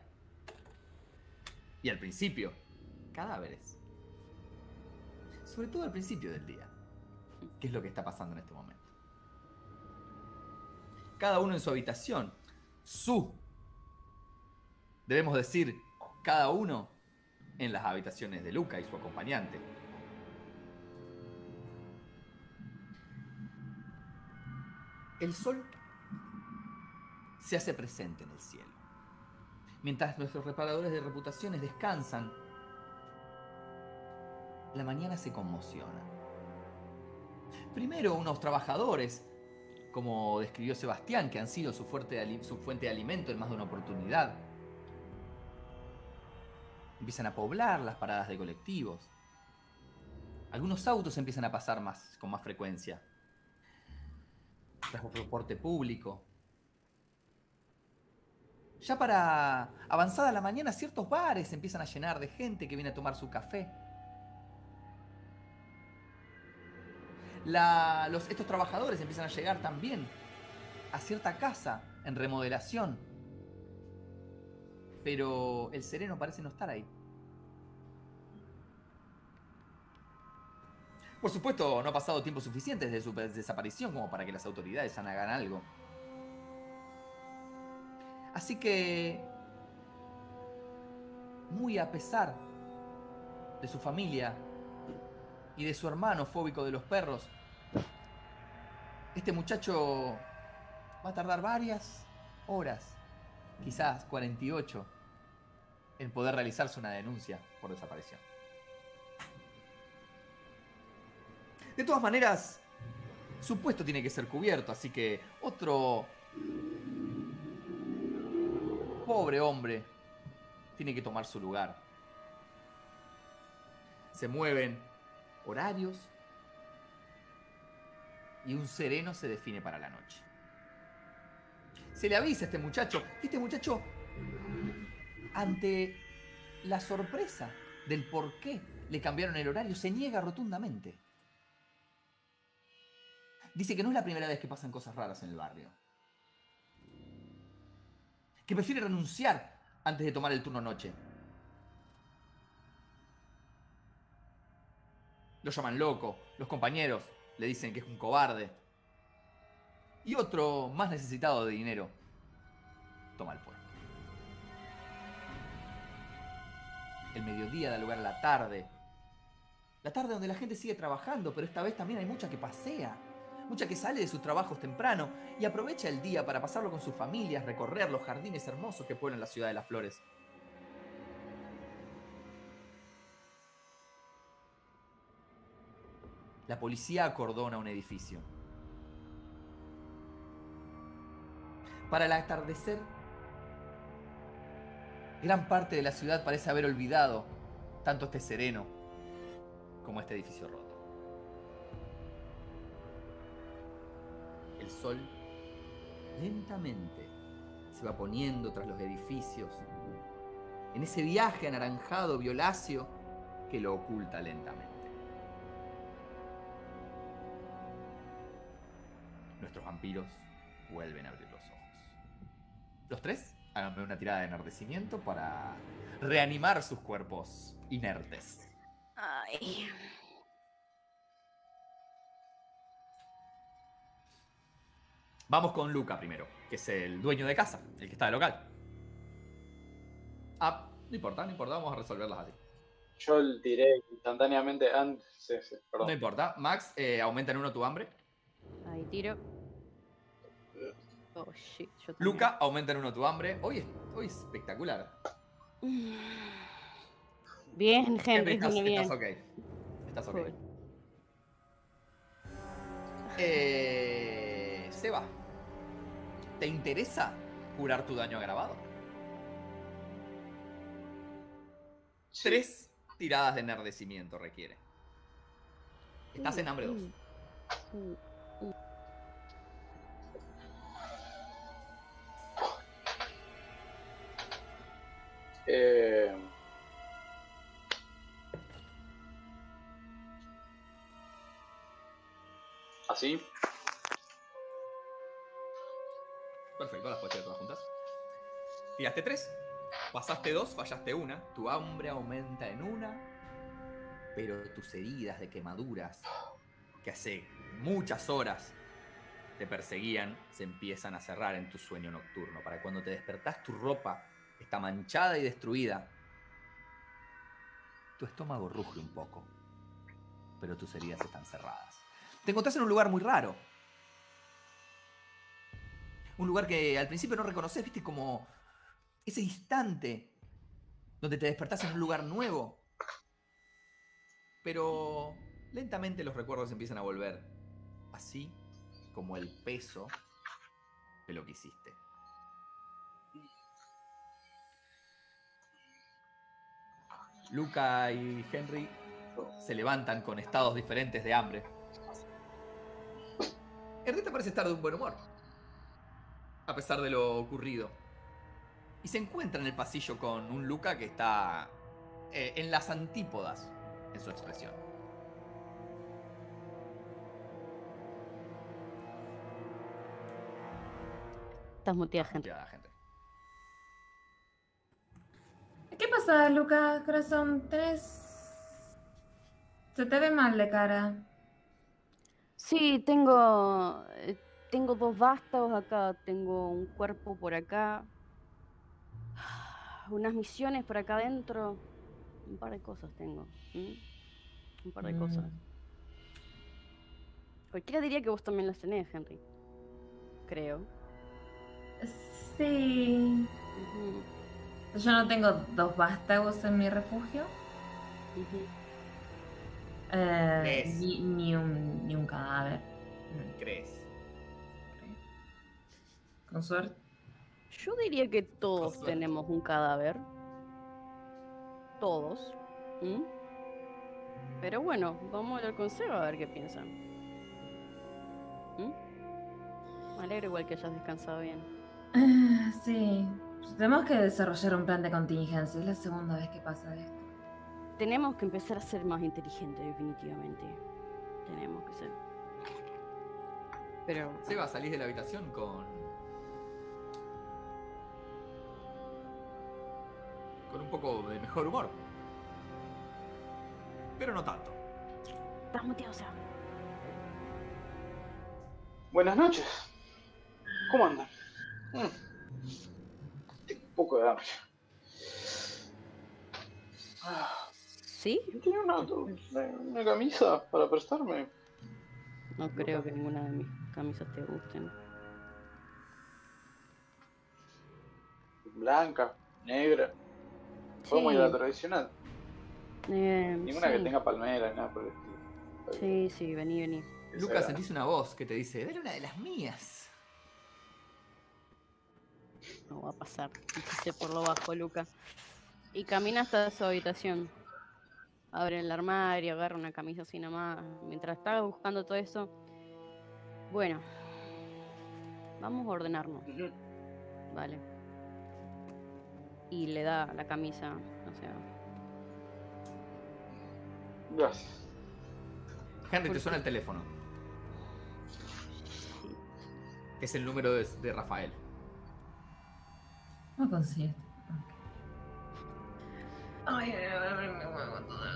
y al principio, cadáveres. Sobre todo al principio del día, que es lo que está pasando en este momento. Cada uno en su habitación, su, debemos decir, cada uno en las habitaciones de Luca y su acompañante. El sol se hace presente en el cielo. Mientras nuestros reparadores de reputaciones descansan, la mañana se conmociona. Primero unos trabajadores, como describió Sebastián, que han sido su, fuerte, su fuente de alimento en más de una oportunidad, empiezan a poblar las paradas de colectivos. Algunos autos empiezan a pasar más, con más frecuencia. Transporte público. Ya para avanzada la mañana, ciertos bares se empiezan a llenar de gente que viene a tomar su café. La, los, estos trabajadores empiezan a llegar también a cierta casa en remodelación. Pero el sereno parece no estar ahí. Por supuesto, no ha pasado tiempo suficiente desde su desaparición como para que las autoridades hagan algo. Así que, muy a pesar de su familia y de su hermano fóbico de los perros, este muchacho va a tardar varias horas, quizás cuarenta y ocho, en poder realizarse una denuncia por desaparición. De todas maneras, su puesto tiene que ser cubierto, así que otro pobre hombre tiene que tomar su lugar. Se mueven horarios y un sereno se define para la noche. Se le avisa a este muchacho, y este muchacho, ante la sorpresa del por qué le cambiaron el horario, se niega rotundamente. Dice que no es la primera vez que pasan cosas raras en el barrio. Que prefiere renunciar antes de tomar el turno noche. Lo llaman loco, los compañeros le dicen que es un cobarde. Y otro, más necesitado de dinero, toma el puesto. El mediodía da lugar a la tarde. La tarde donde la gente sigue trabajando, pero esta vez también hay mucha que pasea. Mucha que sale de sus trabajos temprano y aprovecha el día para pasarlo con sus familias, recorrer los jardines hermosos que pueblan la ciudad de las flores. La policía acordona un edificio. Para el atardecer, Gran parte de la ciudad parece haber olvidado tanto este sereno como este edificio roto. El sol lentamente se va poniendo tras los edificios, en ese viaje anaranjado violáceo que lo oculta lentamente. Nuestros vampiros vuelven a abrir los ojos. Los tres, háganme una tirada de enardecimiento para reanimar sus cuerpos inertes. Ay. Vamos con Luca primero, que es el dueño de casa, el que está de local. Ah, no importa, no importa, vamos a resolverlas así. Yo el tiré instantáneamente antes. Sí, sí, perdón. No importa. Max, eh, aumenta en uno tu hambre. Ahí tiro. Oh, shit. Yo también. Luca, aumenta en uno tu hambre. Hoy es, hoy es espectacular. Bien, Henry, estás, viene bien. estás ok. Estás ok. Cool. Eh, Seba, ¿te interesa curar tu daño agravado? Sí. Tres tiradas de enardecimiento requiere. Estás en hambre dos. Mm, mm. Eh, Así. Perfecto, las puedes tirar todas juntas. Tiraste tres, pasaste dos, fallaste una. Tu hambre aumenta en una, pero tus heridas de quemaduras, que hace muchas horas te perseguían, se empiezan a cerrar en tu sueño nocturno. Para cuando te despertás, tu ropa está manchada y destruida. Tu estómago ruge un poco, pero tus heridas están cerradas. Te encontrás en un lugar muy raro. Un lugar que al principio no reconoces, viste, como ese instante donde te despertás en un lugar nuevo. Pero lentamente los recuerdos empiezan a volver, así como el peso de lo que hiciste. Luca y Henry se levantan con estados diferentes de hambre. Ernesta parece estar de un buen humor, a pesar de lo ocurrido. Y se encuentra en el pasillo con un Luca que está eh, en las antípodas en su expresión. Estás muteada, gente. Ya, gente. ¿Qué pasa, Luca? Corazón, tenés... Se te ve mal de cara. Sí, tengo. eh, Tengo dos vástagos acá. Tengo un cuerpo por acá. Unas misiones por acá adentro. Un par de cosas tengo. ¿m? Un par de Mm. cosas. Cualquiera diría que vos también las tenés, Henry. Creo. Sí. Ujú, Yo no tengo dos vástagos en mi refugio. ujú. Eh, ¿Crees? ni, ni, un, ni un cadáver. ¿Crees? Con suerte. Yo diría que todos suerte. tenemos un cadáver. Todos. ¿m? Pero bueno, vamos a hablar con Seba a ver qué piensan. ¿m? Me alegro igual que hayas descansado bien. Ah, sí. Tenemos que desarrollar un plan de contingencia. Es la segunda vez que pasa esto. Tenemos que empezar a ser más inteligentes, definitivamente. Tenemos que ser. Pero. Seba, salís de la habitación con... con un poco de mejor humor. Pero no tanto. Estás muteado, Seba. Buenas noches. ¿Cómo andan? Mm. Tengo un poco de hambre. Ah, ¿Sí? ¿tiene una, una, una camisa para prestarme? No creo que ninguna de mis camisas te gusten. Blanca, negra. Podemos ir a la tradicional. Eh, Ninguna sí. que tenga palmera ni nada por el estilo. Está bien. Sí, sí, vení, vení. Que Lucas, sea- sentís una voz que te dice, dale una de las mías. no va a pasar. Dice por lo bajo, Luca. Y camina hasta su habitación. Abre el armario, agarra una camisa así nomás. Mientras está buscando todo eso, bueno, vamos a ordenarnos. Ujú. Vale. Y le da la camisa, o sea. Gracias. Henry, ¿Por te suena qué? el teléfono. Es el número de, de Rafael. No consigo. Ay, ay, ay, me muevo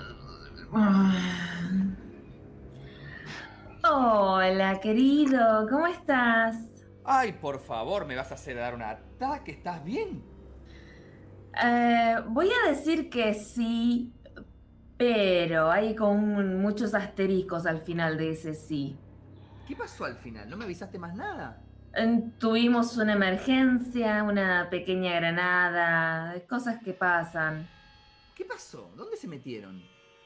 todo. Hola, querido, ¿cómo estás? Ay, por favor, me vas a hacer dar un ataque. ¿Estás bien? Eh, voy a decir que sí, pero hay como un- muchos asteriscos al final de ese sí. ¿Qué pasó al final? ¿No me avisaste más nada? Eh, Tuvimos una emergencia, una pequeña granada, cosas que pasan. ¿Qué pasó? ¿Dónde se metieron?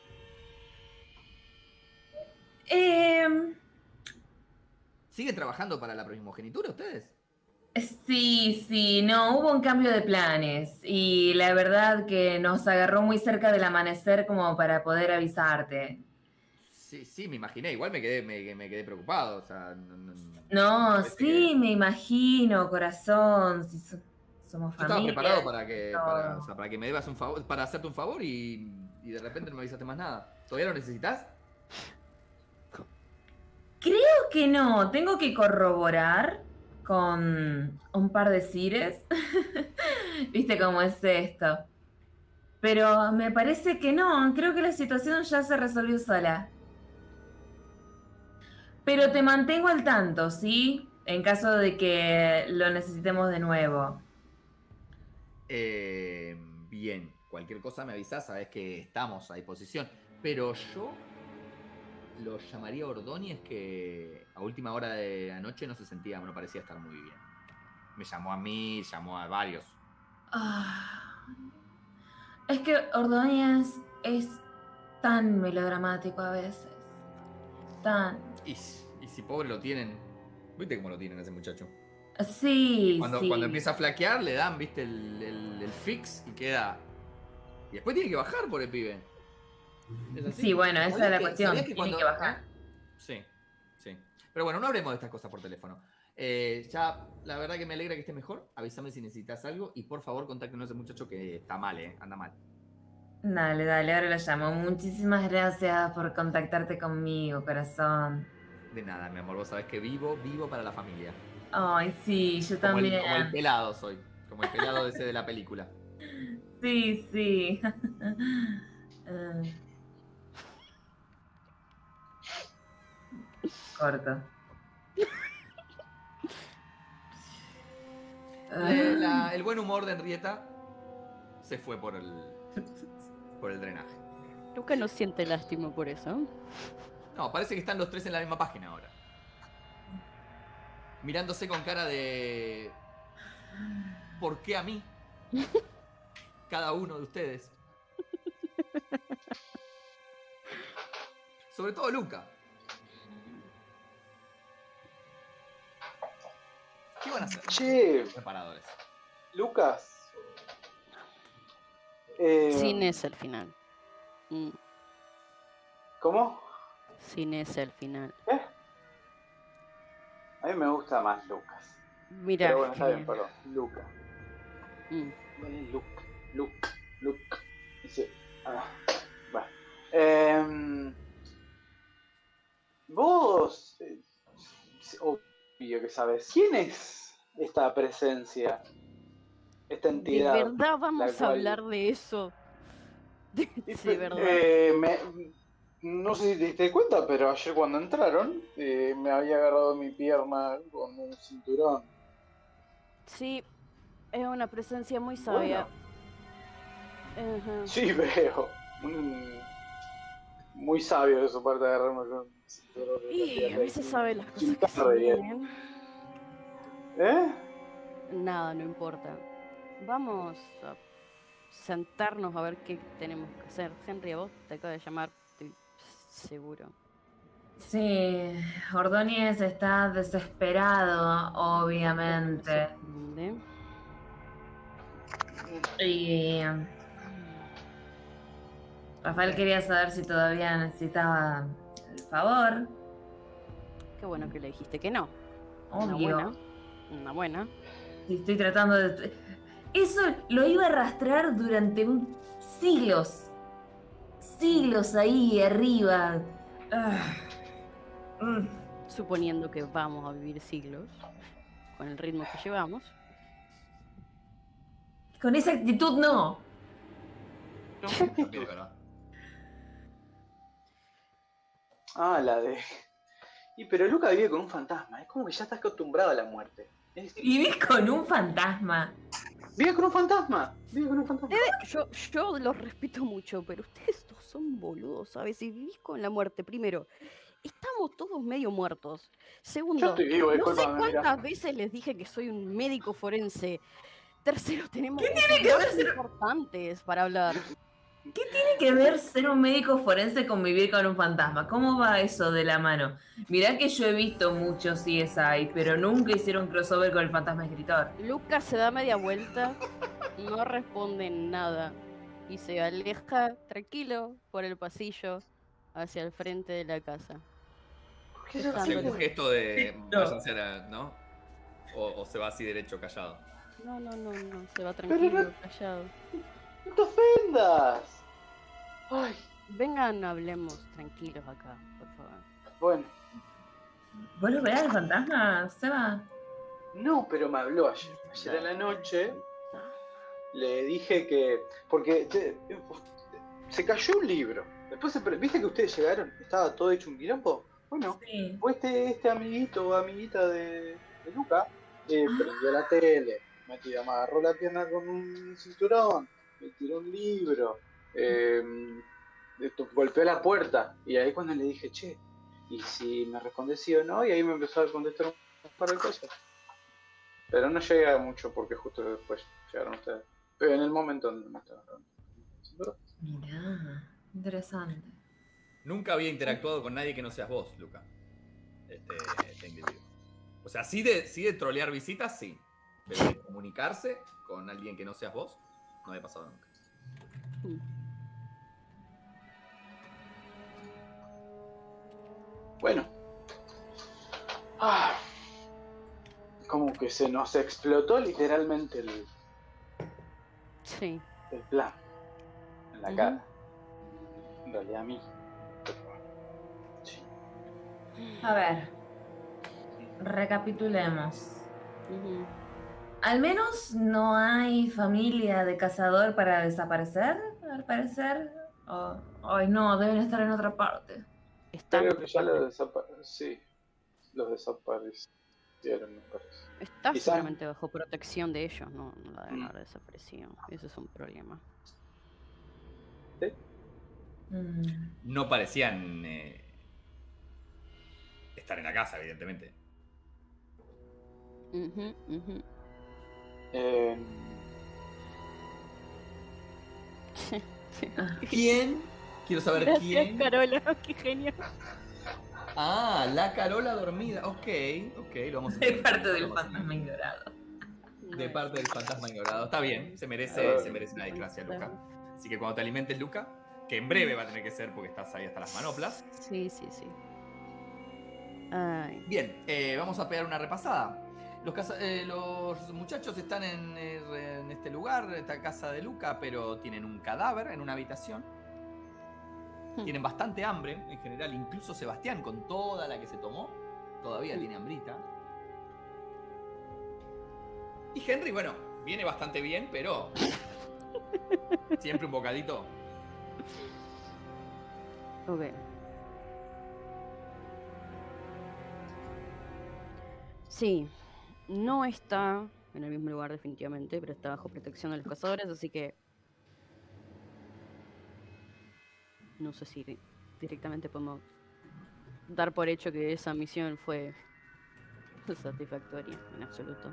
Eh, ¿Siguen trabajando para la primogenitura ustedes? sí, sí, no, hubo un cambio de planes y la verdad que nos agarró muy cerca del amanecer como para poder avisarte. Sí, sí, me imaginé. Igual me quedé, me, me quedé preocupado. O sea, no, no- No, parece sí, que- me imagino, corazón, si so- somos Yo estaba familia. preparado para que, para, o todo. sea, para que me debas un favor, para hacerte un favor y, y de repente no me avisaste más nada. ¿Todavía lo necesitas? Creo que no, tengo que corroborar con un par de cires. ¿Viste cómo es esto? Pero me parece que no, creo que la situación ya se resolvió sola. Pero te mantengo al tanto, ¿sí? En caso de que lo necesitemos de nuevo. Eh, bien, cualquier cosa me avisas, sabes que estamos a disposición. Pero yo lo llamaría Ordóñez, que a última hora de la noche no se sentía, no parecía estar muy bien. Me llamó a mí, llamó a varios. Ah, es que Ordóñez es tan melodramático a veces. Tan. Y, si- y si pobre lo tienen, viste cómo lo tienen ese muchacho. Sí, Cuando, sí. cuando empieza a flaquear, le dan, viste, el, el- el fix y queda. Y después tiene que bajar por el pibe. ¿Es así? Sí, bueno, esa es ¿Sabías la que- cuestión. sabías Tiene cuando- que bajar. ¿eh? Sí, sí. Pero bueno, no hablemos de estas cosas por teléfono. Eh, ya, la verdad que me alegra que esté mejor. Avísame si necesitas algo y por favor contáctenos a ese muchacho que está mal, eh, anda mal. Dale, dale, ahora lo llamo. Muchísimas gracias por contactarte conmigo, corazón. De nada, mi amor, vos sabés que vivo, vivo para la familia. Ay, sí, yo Como el, también. como el pelado soy, como el pelado ese de la película. Sí, sí. Eh, Corto. Le- la- el buen humor de Henrietta se fue por el, por el drenaje. Luca no siente lástima por eso. No, parece que están los tres en la misma página ahora. Mirándose con cara de... ¿Por qué a mí? Cada uno de ustedes. Sobre todo Luca. ¿Qué van a hacer? Che, Preparadores. Lucas. Eh, Sin ese el final. Mm, ¿Cómo? sin ese el final. ¿Eh? A mí me gusta más Lucas. Mira. Pero bueno, está bien, que- perdón. Luca. mm, Luca, Luca, Luca. Sí. Ah, bueno. Em, vos, eh, obvio que sabes, ¿quién es esta presencia? Esta De entidad. verdad vamos la a cual- hablar de eso. De, Y, de verdad. eh, me- no sé si te diste cuenta, pero ayer cuando entraron, eh, me había agarrado mi pierna con un cinturón. Sí, es una presencia muy sabia. Bueno, Ajá. sí veo. Mm, muy sabio de su parte agarrarme con un cinturón. de la Y a pierna veces y- sabe las sin cosas que se tarde, bien. vienen. ¿Eh? Nada, no importa. Vamos a sentarnos a ver qué tenemos que hacer. Henry, a vos te acaba de llamar, estoy seguro. Sí, Ordóñez está desesperado, obviamente. ¿Dónde? Y um, Rafael quería saber si todavía necesitaba el favor. Qué bueno que le dijiste que no. Una Obvio. buena. Una buena. Sí, estoy tratando de... Eso lo iba a arrastrar durante un... siglos. Siglos ahí arriba. Ah. Mm. Suponiendo que vamos a vivir siglos, con el ritmo que llevamos. Con esa actitud no. También, ¿verdad? Ah, la de... Y pero Luca vive con un fantasma, es como que ya está acostumbrado a la muerte. Es- Vivís con un fantasma. Vive con un fantasma, vive con un fantasma. Yo, yo los respeto mucho, pero ustedes dos son boludos, ¿sabes? Si vivís con la muerte, primero, estamos todos medio muertos. Segundo, Yo estoy vivo, no sé discúlpame, mira. cuántas veces les dije que soy un médico forense. Tercero, tenemos ¿Qué cosas tiene que ver más ser- importantes para hablar. ¿Qué tiene que ver ser un médico forense con vivir con un fantasma? ¿Cómo va eso de la mano? Mirá que yo he visto muchos C S I, pero nunca hicieron crossover con el fantasma escritor. Lucas se da media vuelta, no responde nada y se aleja tranquilo por el pasillo hacia el frente de la casa. ¿Qué no Hace un Dándole- gesto de. No. Váyanse a la- ¿no? O, o se va así derecho, callado. No, no, no, no, se va tranquilo, no- callado. ¡No te ofendas! Ay, Vengan, hablemos tranquilos acá, por favor. bueno. ¿Vos lo veas el fantasma, Seba? No, pero me habló ayer. Ayer a la noche le dije que... Porque te- se cayó un libro. Después, se, ¿viste que ustedes llegaron? Estaba todo hecho un quilombo. Bueno, Sí. pues este, este amiguito o amiguita de, de Luca eh, prendió la tele, me, tiró, me agarró la pierna con un cinturón, me tiró un libro, eh, esto, golpeó la puerta. Y ahí cuando le dije, che, ¿y si me responde sí o no? Y ahí me empezó a contestar un par de cosas. Pero no llegué a mucho porque justo después llegaron ustedes. Pero en el momento no estaba. Mirá, interesante. Nunca había interactuado con nadie que no seas vos, Luca. Este, este individuo. O sea, sí de, sí de trolear visitas, sí. Pero de comunicarse con alguien que no seas vos, no había pasado nunca. Bueno. Ah, como que se nos explotó literalmente el, Sí. el plan en la Ujú. cara. En realidad a mí. Sí. A ver, recapitulemos. Ujú. Al menos no hay familia de cazador para desaparecer, al parecer. Oh, ay, no, deben estar en otra parte. Están Creo que ya seguramente- lo desaparecieron. Sí, los desaparecieron, me parece. está quizá- seguramente bajo protección de ellos, no, no la deben Mm. haber desaparecido. Ese es un problema. Mm. No parecían eh, estar en la casa, evidentemente. Ujú, ujú. Eh, ¿Quién? Quiero saber Gracias, quién. Carola, qué genio. Ah, la Carola dormida. Ok, ok, lo vamos a De parte del lo vamos a- fantasma ignorado. De parte del fantasma ignorado. Está bien, se merece, se merece una desgracia, Luca. Así que cuando te alimentes, Luca, que en breve va a tener que ser porque estás ahí hasta las manoplas. Sí, sí, sí. Ay. Bien, eh, vamos a pegar una repasada. Los, casa- eh, los muchachos están en, eh, en este lugar, esta casa de Luca, pero tienen un cadáver en una habitación. Hmm. Tienen bastante hambre, en general. Incluso Sebastián, con toda la que se tomó, todavía Hmm. tiene hambrita. Y Henry, bueno, viene bastante bien, pero siempre un bocadito. Ok. Sí, no está en el mismo lugar definitivamente, pero está bajo protección de los cazadores, así que no sé si di- directamente podemos dar por hecho que esa misión fue satisfactoria en absoluto.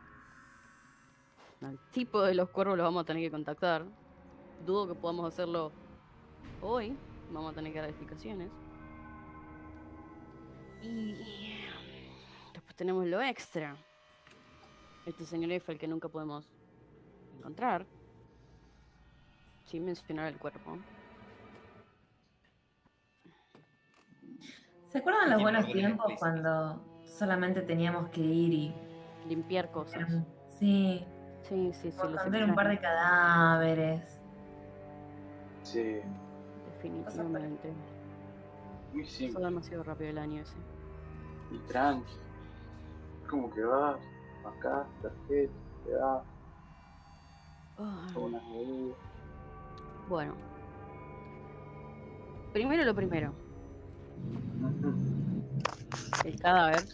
Al tipo de los cuervos los vamos a tener que contactar. Dudo que podamos hacerlo hoy. Vamos a tener que dar explicaciones. Y después tenemos lo extra. Este señor Eiffel que nunca podemos encontrar. sin mencionar el cuerpo. ¿Se acuerdan los Tiene buenos órdenes tiempos explícitas. cuando solamente teníamos que ir y... Limpiar cosas. Sí, Sí, sí, sí, los esconder un par de extraño. cadáveres. Sí, Definitivamente. muy Pasó simple demasiado rápido el año ese. y tranqui. Como que vas, acá, tarjeta, te da Ay, unas bebidas. bueno. Primero lo primero. El cadáver.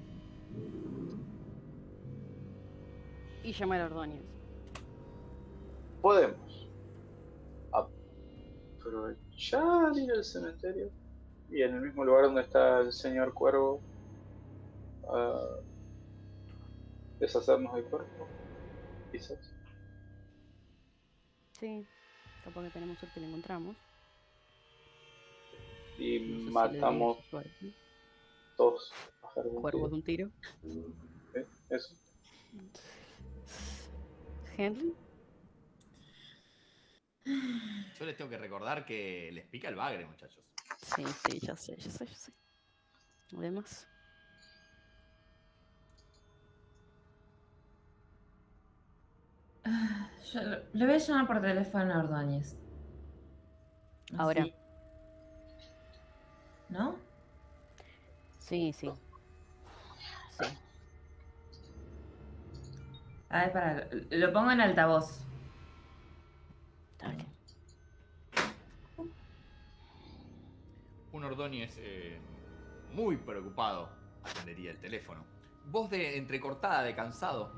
Y llamar a Ordóñez. Podemos aprovechar ir al cementerio y en el mismo lugar donde está el señor Cuervo a deshacernos del cuerpo, quizás. Sí. Capaz que tenemos suerte y lo encontramos. Y No sé si le matamos dimos suerte. dos pájaros de un Cuervos tiro. de un tiro. ¿Eh? Eso. Henry. Yo les tengo que recordar que les pica el bagre, muchachos. Sí, sí, ya sé, ya sé, ya sé. Además. Yo lo- le voy a llamar por teléfono a Ordóñez. Ahora. Así. ¿No? Sí, sí. Sí. A ver, para, lo pongo en altavoz. Dale. Un Ordóñez eh, muy preocupado atendería el teléfono. Voz de entrecortada, de cansado.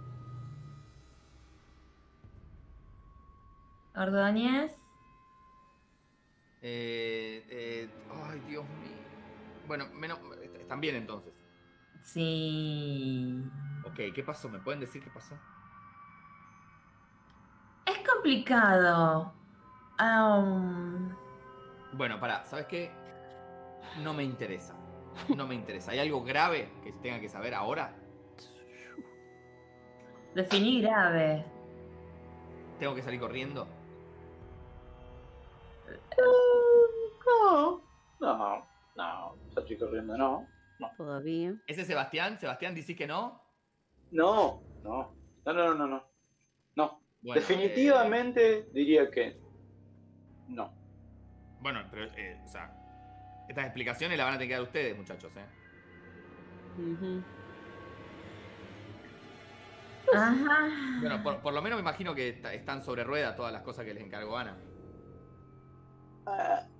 Ordóñez. Eh, eh, ay, Dios mío. Bueno, menos, están bien entonces. Sí. Ok, ¿qué pasó? ¿Me pueden decir qué pasó? Es complicado. Am, Bueno, pará, ¿sabes qué? No me interesa. No me interesa. ¿Hay algo grave que tenga que saber ahora? definí grave. ¿Tengo que salir corriendo? No, no, no, salí corriendo, no. Todavía. ¿Ese Sebastián? ¿Sebastián decís que no? No, no, no, no, no, no. No, Bueno, definitivamente diría que no. eh, bueno, pero, eh, o sea, estas explicaciones las van a tener que dar ustedes, muchachos, ¿eh? Ujú. Ajá. Bueno, por, por lo menos me imagino que está- están sobre rueda todas las cosas que les encargó Ana. Ah,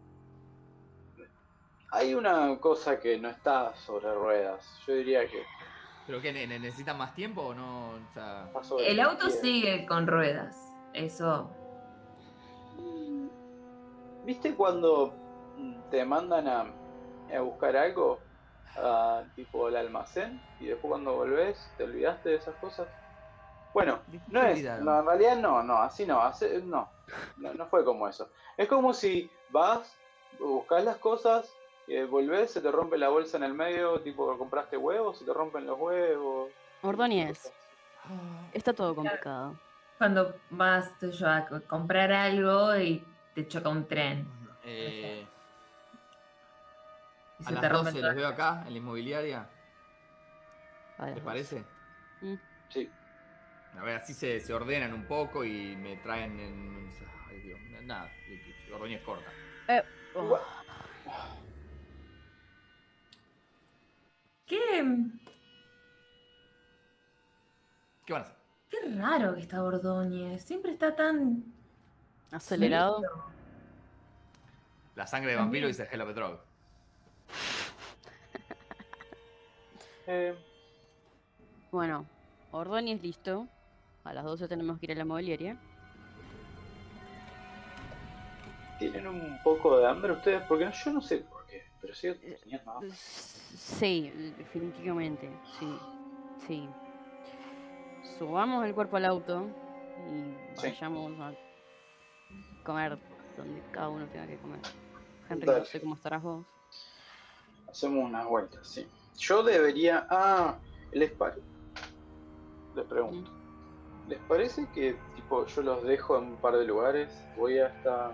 hay una cosa que no está sobre ruedas. Yo diría que ¿Pero qué? ne- ne- ¿Necesitan más tiempo o no? O sea, está sobre El auto pies. sigue con ruedas. Eso. Mm, ¿Viste cuando mm, te mandan a, a buscar algo, ah, tipo el almacén, y después cuando volvés te olvidaste de esas cosas? Bueno, ¿de qué no se es, olvidaron? no, en realidad no, no, así no, así- no, no, no fue como eso. Es como si vas, buscas las cosas, eh, volvés, se te rompe la bolsa en el medio, tipo compraste huevos, se te rompen los huevos. Ordóñez. Ah, Está todo complicado. Cuando vas tú, yo, a co- comprar algo y te choca un tren. eh, Y a se las te rompen doce todas los veo acá, en la inmobiliaria. A las ¿Les doce. parece? Mm. Sí, A ver, así se, se ordenan un poco y me traen en... Ay, Dios, nada, Ordóñez corta. Eh, oh. Igual- ¿Qué? ¿Qué van a hacer? Qué raro que está Ordóñez. Siempre está tan. Acelerado. solito. La sangre de También. vampiro dice Hello Petrov. eh, Bueno, Ordóñez listo. A las doce tenemos que ir a la mobiliaria. ¿Tienen un poco de hambre ustedes? Porque no- yo no sé por qué, pero sí teniendo hambre. Sí, definitivamente, sí, sí. Subamos el cuerpo al auto y Sí. vayamos a comer donde cada uno tenga que comer. Henry, Dale. no sé cómo estarás vos. Hacemos unas vueltas, sí. Yo debería... Ah, el Spari. Le pregunto. Mm. ¿Les parece que tipo yo los dejo en un par de lugares? Voy hasta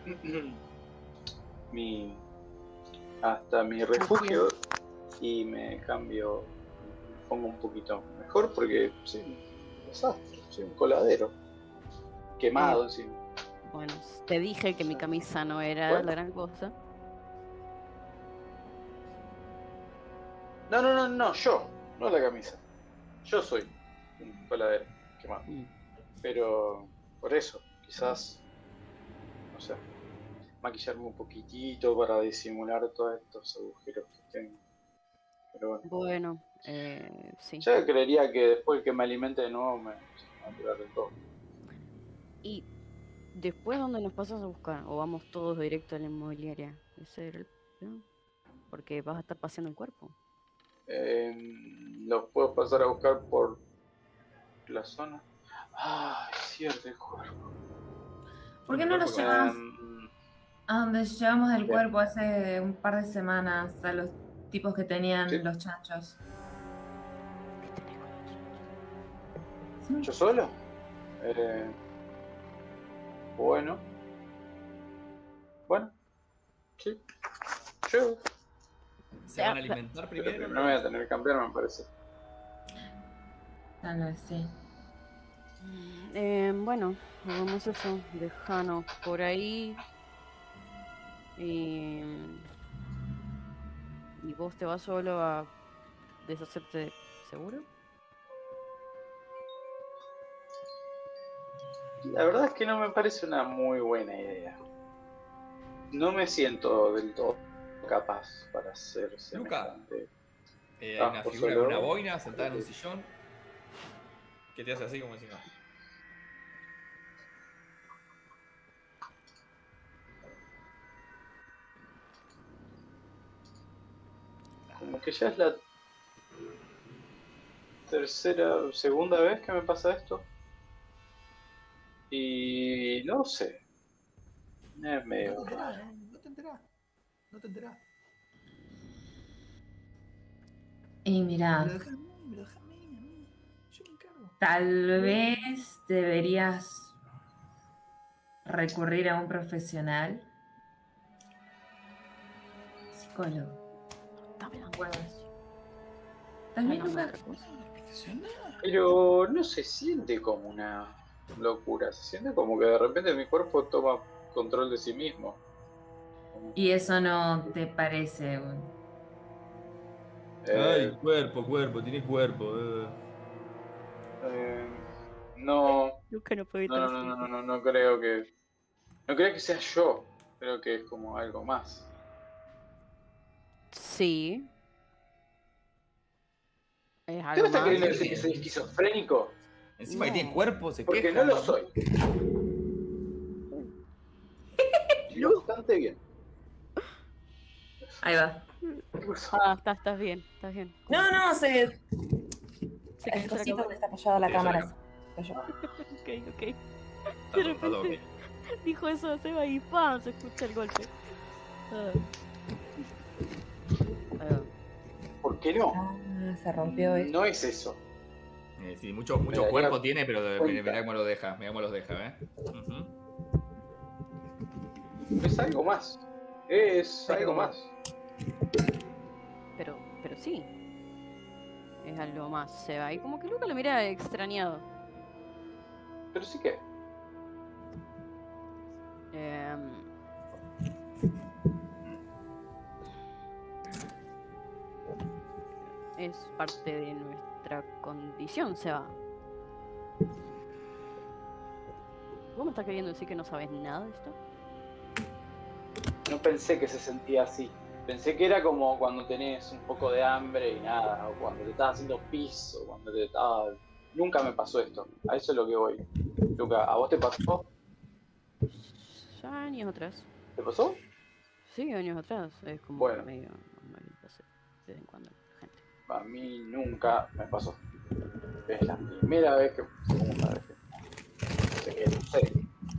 mi hasta mi refugio y me cambio, me pongo un poquito mejor porque soy un desastre, soy un coladero. Quemado encima. Bueno, te dije que mi camisa no era Bueno. la gran cosa. No, no, no, no, yo, no la camisa. Yo soy un coladero quemado. Mm. Pero por eso, quizás, no sé, maquillarme un poquitito para disimular todos estos agujeros que tengo. Pero bueno. Bueno, eh, sí. Yo creería que después que me alimente de nuevo me, me va a curar del todo. ¿Y después dónde nos pasas a buscar? ¿O vamos todos directo a la inmobiliaria? Ese era el plan. Porque vas a estar paseando el cuerpo. Eh, los puedo pasar a buscar por la zona. Ah, es cierto, el cuerpo. ¿Por qué no los llevas Em, a donde llevamos el Bien. cuerpo hace un par de semanas a los tipos que tenían Sí. los chanchos? ¿Qué tenés con los chanchos? ¿Yo solo? Eh, bueno. Bueno. Sí. Yo. ¿Se van a alimentar Pero primero? primero voy a tener que cambiar, me parece. Tal vez sí. Eh, bueno, hagamos eso. Dejanos por ahí. Y, y vos te vas solo a deshacerte, ¿seguro? La verdad es que no me parece una muy buena idea. No me siento del todo capaz para hacer semejante. Eh, Ah, hay una vos figura solo. con una boina sentada en un sillón que te hace así como diciendo. Como que ya es la tercera, segunda vez que me pasa esto. Y no sé. Es medio No te enterás, raro. no te enterás. No te enterás. Y mira, Me lo dejás a mí, me lo dejás a mí, a mí. Yo me encargo. tal vez deberías recurrir a un profesional. Psicólogo. Está hablando. Bueno. Tal vez Hablando de nunca. otra cosa. Pero no se siente como una locura. Se siente como que de repente mi cuerpo toma control de sí mismo. Y eso no te parece un... Eh, cuerpo, cuerpo, tienes cuerpo. eh, no, Nunca no puedo no, evitar no, no, decirlo. no, no, no creo que. No creo que sea yo. Creo que es como algo más. Sí. Es ¿Usted algo me está más. queriendo decir que soy esquizofrénico? Encima que No. tiene cuerpo, se Porque queja. no lo soy. Estoy bastante bien. Ahí va. Ah, estás, estás bien, estás bien. No, no, se... Se El cayó la cosito cámara. donde está apoyada la Sí, eso la cámara. se cayó. Ok, ok. Está De todo- está todo repente bien. dijo eso a Seba y ¡pam! Se escucha el golpe. Ah. Ah. ¿Por qué no? Ah, se rompió esto. No es eso. Eh, sí, mucho, mucho daría cuerpo tiene, pero de- cuenta. mirá, mirá cómo lo deja, mirá cómo los deja, ¿eh? Ujú. Es algo más. Es Pero- algo más. Pero, pero sí. Es algo más, Seba. Y como que Luca lo mira extrañado. Pero sí que. Em, es parte de nuestra condición, Seba. ¿Vos me estás queriendo decir que no sabes nada de esto? No pensé que se sentía así. Pensé que era como cuando tenés un poco de hambre y nada, o cuando te estás haciendo pis, o cuando te estaba... Nunca me pasó esto. A eso es lo que voy. Luca, ¿a vos te pasó? Ya años atrás. ¿Te pasó? Sí, años atrás. Es como Bueno. medio normalito hacer de vez en cuando la gente. A mí nunca me pasó. Es la primera vez que... Segunda vez que... No sé qué, no sé.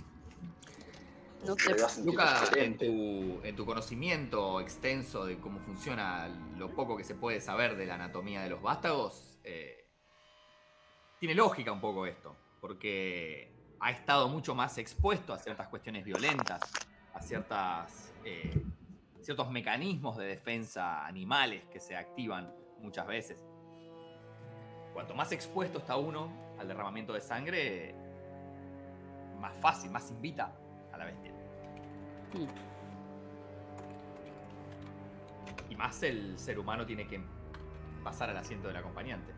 No Te te... vas a sentir Luca, en diferente. tu, en tu conocimiento extenso de cómo funciona lo poco que se puede saber de la anatomía de los vástagos, eh, tiene lógica un poco esto. porque ha estado mucho más expuesto a ciertas cuestiones violentas, a ciertas, eh, ciertos mecanismos de defensa animales que se activan muchas veces. Cuanto más expuesto está uno al derramamiento de sangre, más fácil, más invita a la bestia. Hmm. Y más el ser humano tiene que pasar al asiento del acompañante.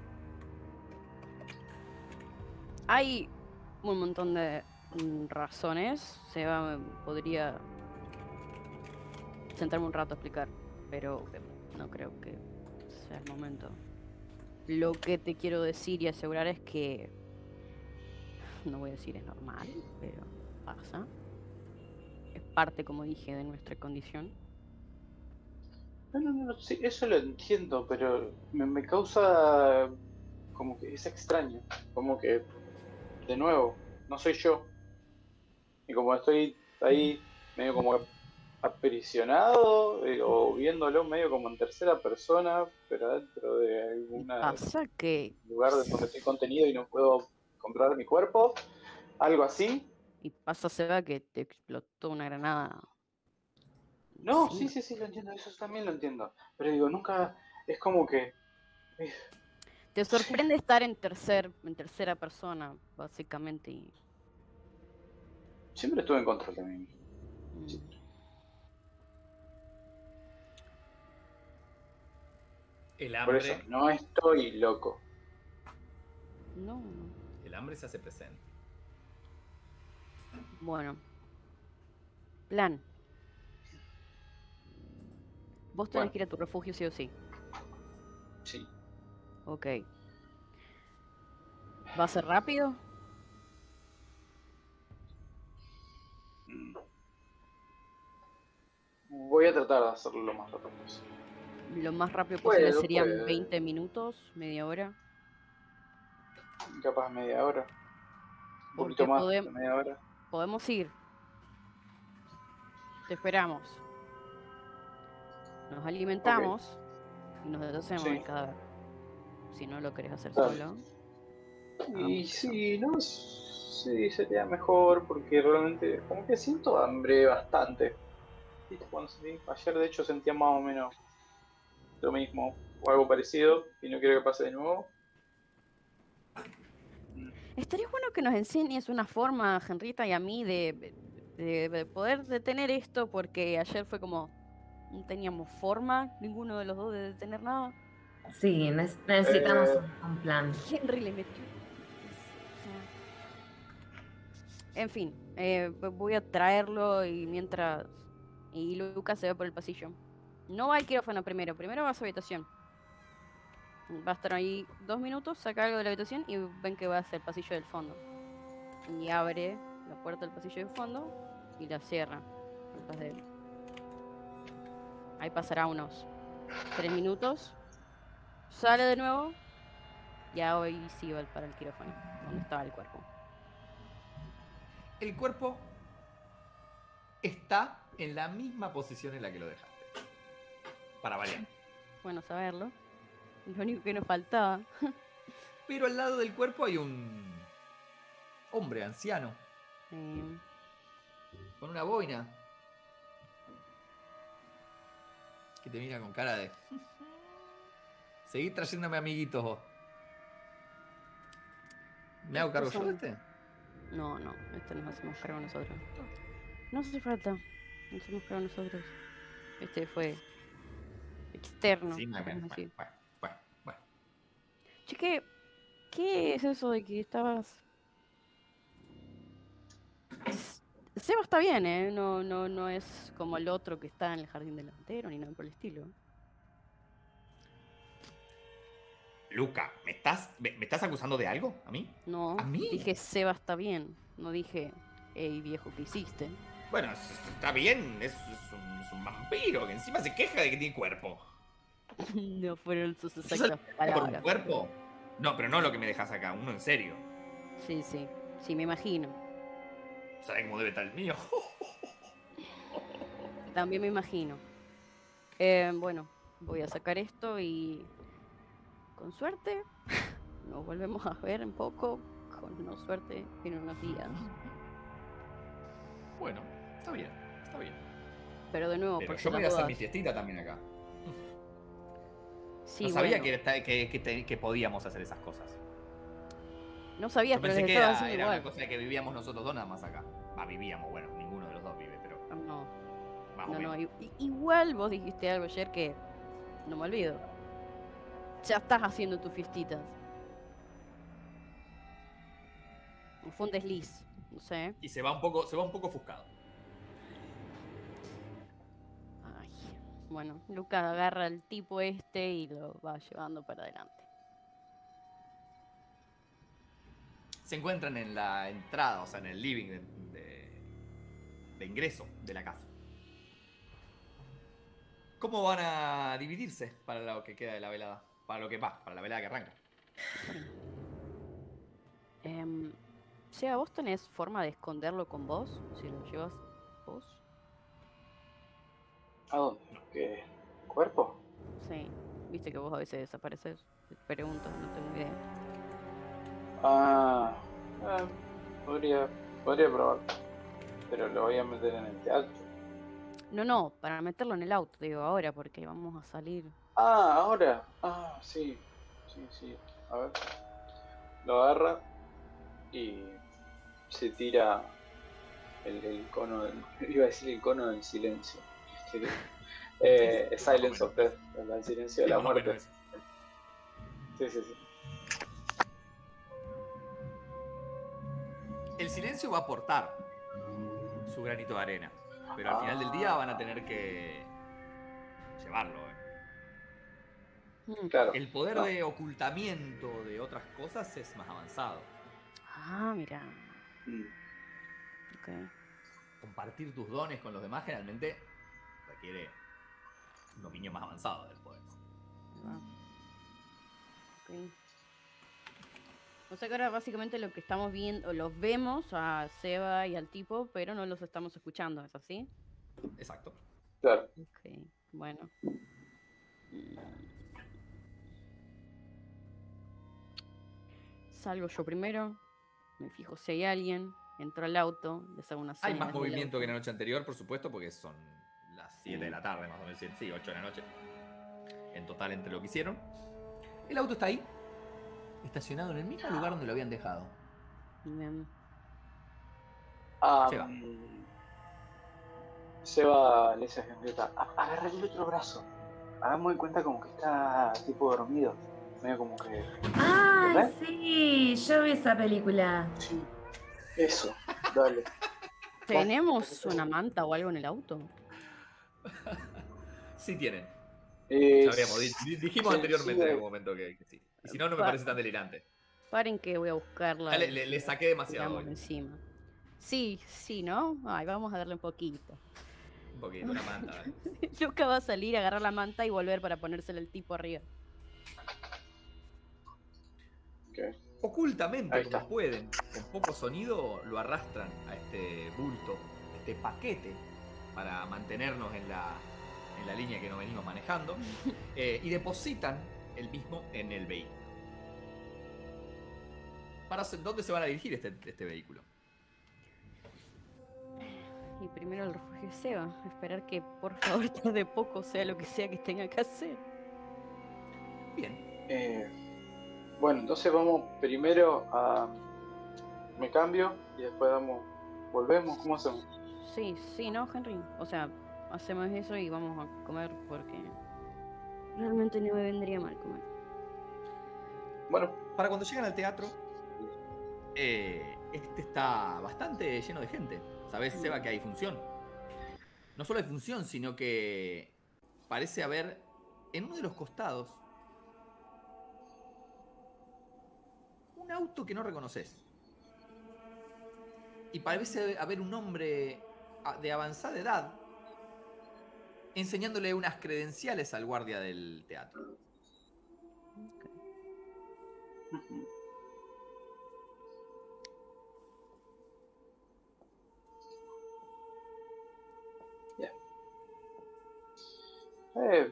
Hay un montón de mm, razones. Seba podría sentarme un rato a explicar, pero eh, no creo que sea el momento. Lo que te quiero decir y asegurar es que, no voy a decir es normal, pero pasa. Es parte, como dije, de nuestra condición. No, no, no, sí, eso lo entiendo, pero me, me causa como que es extraño, como que, de nuevo, no soy yo. Y como estoy ahí medio como aprisionado, eh, o viéndolo medio como en tercera persona, pero dentro de algún Pasa que... lugar donde estoy contenido y no puedo controlar mi cuerpo, algo así. Y pasa, Seba, que te explotó una granada. No, encima. sí, sí, sí, lo entiendo, eso también lo entiendo. Pero digo, nunca, es como que... eh, Te sorprende estar en tercer, en tercera persona, básicamente. Y, siempre estuve en control de mí mismo. mm, Sí. El Por eso, hambre, no estoy loco. no, no. el hambre se hace presente. Bueno. Plan. Vos tenés Bueno. que ir a tu refugio sí o sí. Sí. Ok. ¿Va a ser rápido? Mm. Voy a tratar de hacerlo lo más rápido posible. Lo más rápido posible Puedo, serían puedo. veinte minutos, media hora. Capaz media hora. Un Porque poquito más podem- de media hora. podemos ir. Te esperamos. Nos alimentamos y nos deshacemos Sí. del cadáver. Si no lo querés hacer Dale. solo. Y hagamos eso. sí, no sí, sería mejor porque realmente como que siento hambre bastante. ¿Viste? Cuando sentí- ayer de hecho sentía más o menos lo mismo o algo parecido y no quiero que pase de nuevo. Mm. Estaría bueno que nos enseñes una forma, Henrita y a mí, de, de- de poder detener esto, porque ayer fue como no teníamos forma, ninguno de los dos, de detener nada. Sí, ne- necesitamos Eh, un, un plan. Henry le metió. O sea, en fin, eh, voy a traerlo y mientras. Y Lucas se va por el pasillo. No va al quirófano primero, primero va a su habitación. Va a estar ahí dos minutos, saca algo de la habitación y ven que va hacia el pasillo del fondo. Y abre la puerta del pasillo del fondo y la cierra detrás de él. Ahí pasará unos tres minutos. Sale de nuevo. Y hoy sí va para el quirófano, donde estaba el cuerpo. El cuerpo está en la misma posición en la que lo dejaste. Para variar. Bueno saberlo. Lo único que nos faltaba. Pero al lado del cuerpo hay un hombre anciano Eh, con una boina que te mira con cara de... Seguí trayéndome amiguitos vos. ¿Me hago cargo Estos yo de son- este? no, no, esto nos hacemos cargo nosotros. No hace falta. Nos hacemos cargo nosotros. Este fue externo, Sí, me- me- podemos bueno, decir. bueno, bueno, bueno. Che, ¿qué, ¿qué es eso de que estabas? S- Seba está bien, ¿eh? No, no, no es como el otro que está en el jardín delantero ni nada por el estilo. Luca, ¿me estás, me, me estás acusando de algo? ¿A mí? No, ¿A mí? dije Seba está bien. No dije, hey viejo, ¿qué hiciste? Bueno, es- es- está bien, es, es un, es un vampiro que encima se queja de que tiene cuerpo. No fueron sus ¿Yo exactas salí por un palabras. cuerpo? No, pero no lo que me dejas acá, uno en serio. Sí, sí, sí, me imagino. ¿Sabes cómo debe estar el mío? También me imagino. Eh, bueno, voy a sacar esto y con suerte nos volvemos a ver un poco con no suerte en unos días. Bueno, está bien, está bien. Pero de nuevo, Pero por yo me las voy a hacer dudas. mi siestita también acá. Sí, No sabía bueno, que, esta- que, que te- que podíamos hacer esas cosas. no sabías, Yo pero pensé les que estaba era, haciendo era igual. una cosa de que vivíamos nosotros dos nada más acá. Va, vivíamos, bueno, ninguno de los dos vive, pero Ah, no, más no, o no. menos. i- i- Igual vos dijiste algo ayer que no me olvido. Ya estás haciendo tus fiestitas. O fue un desliz, no sé. Y se va un poco, se va un poco ofuscado. Ay, bueno, Luca agarra al tipo este y lo va llevando para adelante. Se encuentran en la entrada, o sea, en el living de, de- de ingreso de la casa. ¿Cómo van a dividirse para lo que queda de la velada? Para lo que va, para la velada que arranca. Em, Seba, ¿vos tenés forma de esconderlo con vos? Si lo llevas vos. ¿A dónde? ¿Qué? ¿Cuerpo? Sí, viste que vos a veces desapareces. Te pregunto, no tengo idea. Ah, ah, podría, podría probar. Pero lo voy a meter en el teatro. No, no, para meterlo en el auto, digo, ahora, porque vamos a salir. Ah, ahora. Ah, sí. Sí, sí. A ver. Lo agarra y se tira el, el cono del. Iba a decir el cono del silencio. Este, eh, Silence of Death, el silencio de la Más o menos muerte. eso. Sí, sí, sí. El silencio va a aportar su granito de arena. Pero al final del día van a tener que llevarlo. ¿eh? Mm. Claro. El poder No. de ocultamiento de otras cosas es más avanzado. Ah, mira. Mm. Ok. Compartir tus dones con los demás generalmente requiere un dominio más avanzado del poder. Ahí va. Ok. O sea que ahora básicamente lo que estamos viendo, los vemos a Seba y al tipo, pero no los estamos escuchando, ¿es así? Exacto. Claro. Ok, bueno. Mm. Salgo yo primero, me fijo si hay alguien, entro al auto, les hago una Hay señal más desde el movimiento que auto. la noche anterior, por supuesto, porque son las siete de la Sí. tarde, más o menos. Sí, ocho de la noche. En total, entre lo que hicieron. El auto está ahí, estacionado en el mismo lugar donde lo habían dejado. Bien. Ah, Seba. mm, Seba le dice a Henrietta, "A- agarrale el otro brazo. Hagamos de cuenta como que está tipo dormido. Medio como que. ¡Ay, ¿Entendés? sí! Yo vi esa película. Sí. Eso, dale. ¿Tenemos una manta o algo en el auto? Sí tienen. Eh, Ya habríamos di- di- dijimos sí, anteriormente sí, en eh, algún momento que, que sí. Y si no, no me Pa- parece tan delirante. Paren que voy a buscarla. Ya le, y le- se le la saqué demasiado tiramos hoy. encima. Sí, sí, ¿no? Ay, vamos a darle un poquito. Un poquito, una manta. dale. Luca va a salir, agarrar la manta y volver para ponérsela al tipo arriba. ok. Ocultamente, Ahí como está. pueden, con poco sonido, lo arrastran a este bulto, este paquete, para mantenernos en la, en la línea que nos venimos manejando, eh, y depositan el mismo en el vehículo. ¿Para dónde se van a dirigir este, este vehículo? Y primero el refugio de Seba. Esperar que por favor tarde poco sea lo que sea que tenga que hacer. Bien. Eh, bueno, entonces vamos primero a. Me cambio y después damos. Volvemos, ¿cómo hacemos? Sí, sí, ¿no, Henry? O sea, hacemos eso y vamos a comer porque realmente no me vendría mal comer. Bueno, Para cuando llegan al teatro, eh, este está bastante lleno de gente. ¿Sabes, Seba, que hay función? No solo hay función, sino que parece haber en uno de los costados un auto que no reconoces. Y parece haber un hombre de avanzada edad enseñándole unas credenciales al guardia del teatro. ujú. Ya. Eh,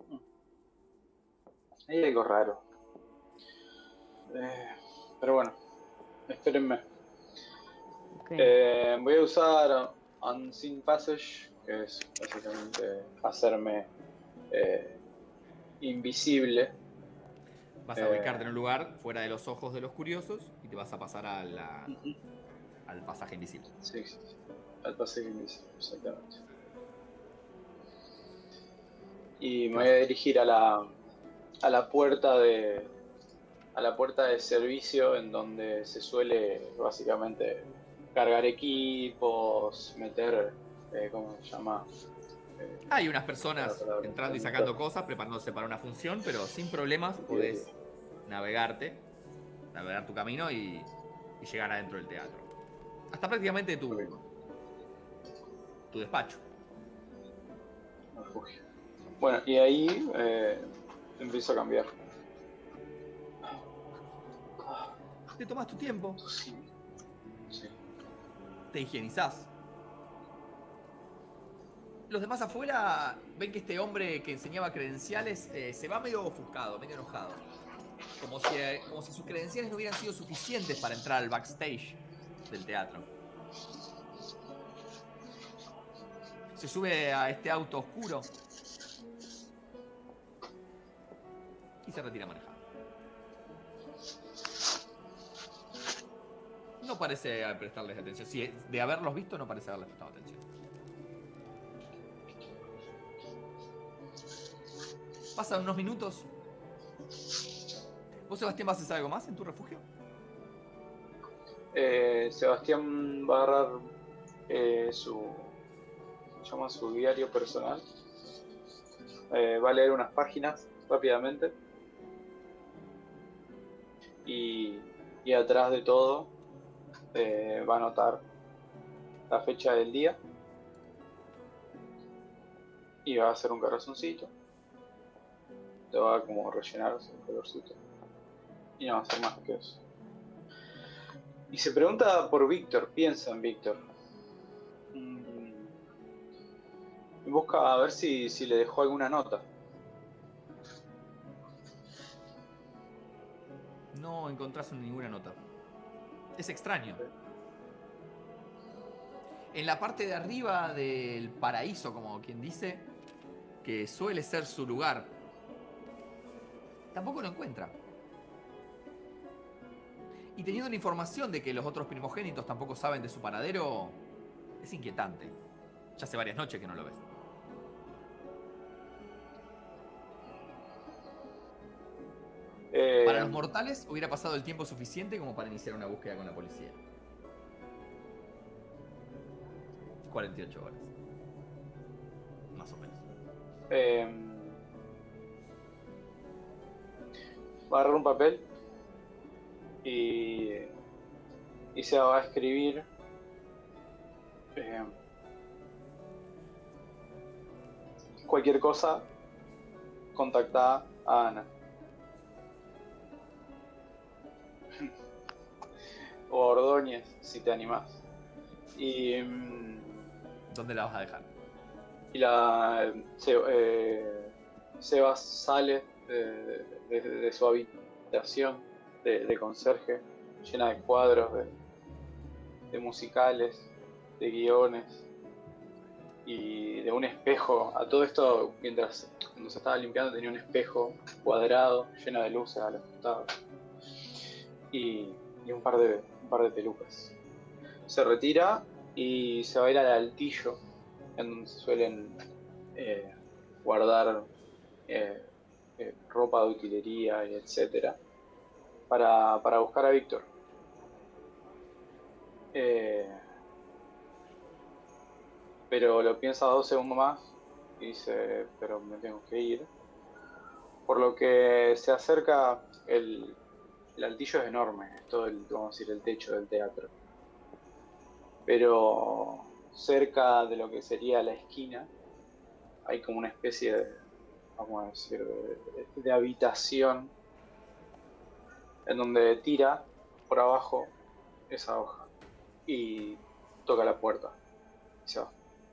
hay algo raro. Eh, pero bueno, espérenme. Okay. Eh, voy a usar Unseen Passage, que es básicamente hacerme eh, invisible. Vas a ubicarte en un lugar fuera de los ojos de los curiosos y te vas a pasar a la, Uh-huh. al pasaje invisible. Sí, sí, sí. Al pasaje invisible, exactamente. Y me voy a dirigir a la, a la puerta de a la puerta de servicio, en donde se suele básicamente cargar equipos, meter, eh, ¿cómo se llama? Eh, Hay unas personas la palabra, entrando y sacando cosas, preparándose para una función, pero sin problemas podés navegarte, navegar tu camino y, y llegar adentro del teatro. Hasta prácticamente tu, tu despacho. Refugio. Bueno, y ahí eh, empiezo a cambiar. Te tomas tu tiempo, Sí. Sí. te higienizás. Los demás afuera ven que este hombre que enseñaba credenciales eh, se va medio ofuscado, medio enojado. Como si, eh, como si sus credenciales no hubieran sido suficientes para entrar al backstage del teatro. Se sube a este auto oscuro y se retira a manejar. No parece prestarles atención. Sí, de haberlos visto no parece haberles prestado atención. Pasan unos minutos. ¿Vos, Sebastián, vas a hacer algo más en tu refugio? Eh, Sebastián va a agarrar eh, su, se llama su diario personal. Eh, va a leer unas páginas rápidamente. Y, y atrás de todo eh, va a anotar la fecha del día. Y va a hacer un corazoncito. Te va a como rellenar ese colorcito. Y no va a hacer más que eso. Y se pregunta por Víctor, piensa en Víctor. Mm. Y busca a ver si, si le dejó alguna nota. No encontrás ninguna nota. Es extraño. En la parte de arriba del paraíso, como quien dice, que suele ser su lugar, tampoco lo encuentra. Y teniendo la información de que los otros primogénitos tampoco saben de su paradero, es inquietante. Ya hace varias noches que no lo ves. Eh, Para los mortales hubiera pasado el tiempo suficiente como para iniciar una búsqueda con la policía. cuarenta y ocho horas. Más o menos. eh, va a agarrar un papel y, y se va a escribir eh, cualquier cosa, contacta a Ana. O a Ordóñez, si te animás. Y, ¿dónde la vas a dejar? y la se, eh, Sebas sale de, de, de su habitación de, de conserje, llena de cuadros, de, de musicales, de guiones y de un espejo. A todo esto, mientras cuando se estaba limpiando, tenía un espejo cuadrado, lleno de luces a los costados y, y un par de un par de pelucas. Se retira y se va a ir al altillo, en donde se suelen eh, guardar eh, eh, ropa de utilería y etcétera, para, para buscar a Víctor. Eh, pero lo piensa dos segundos más y dice, pero me tengo que ir. Por lo que se acerca, el, el altillo es enorme, es todo el, vamos a decir, el techo del teatro. Pero cerca de lo que sería la esquina hay como una especie de, vamos a decir, de, de, de habitación en donde tira por abajo esa hoja y toca la puerta y se va.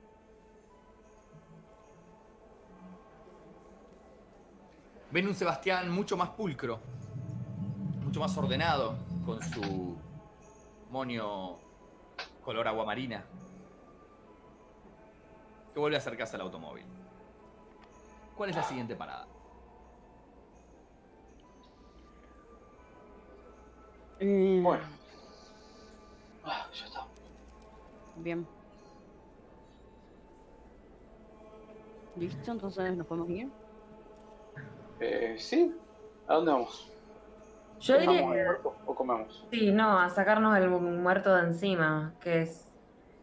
Ven un Sebastián mucho más pulcro, mucho más ordenado, con su monio color aguamarina, que vuelve a acercarse al automóvil. ¿Cuál es la siguiente parada? Eh, Bueno. Ah, ya está. Bien. ¿Listo? Entonces nos podemos ir. Eh, ¿Sí? ¿A dónde vamos? Yo diría ¿Vamos al que cuerpo o comemos? sí, no, a sacarnos el muerto de encima, que es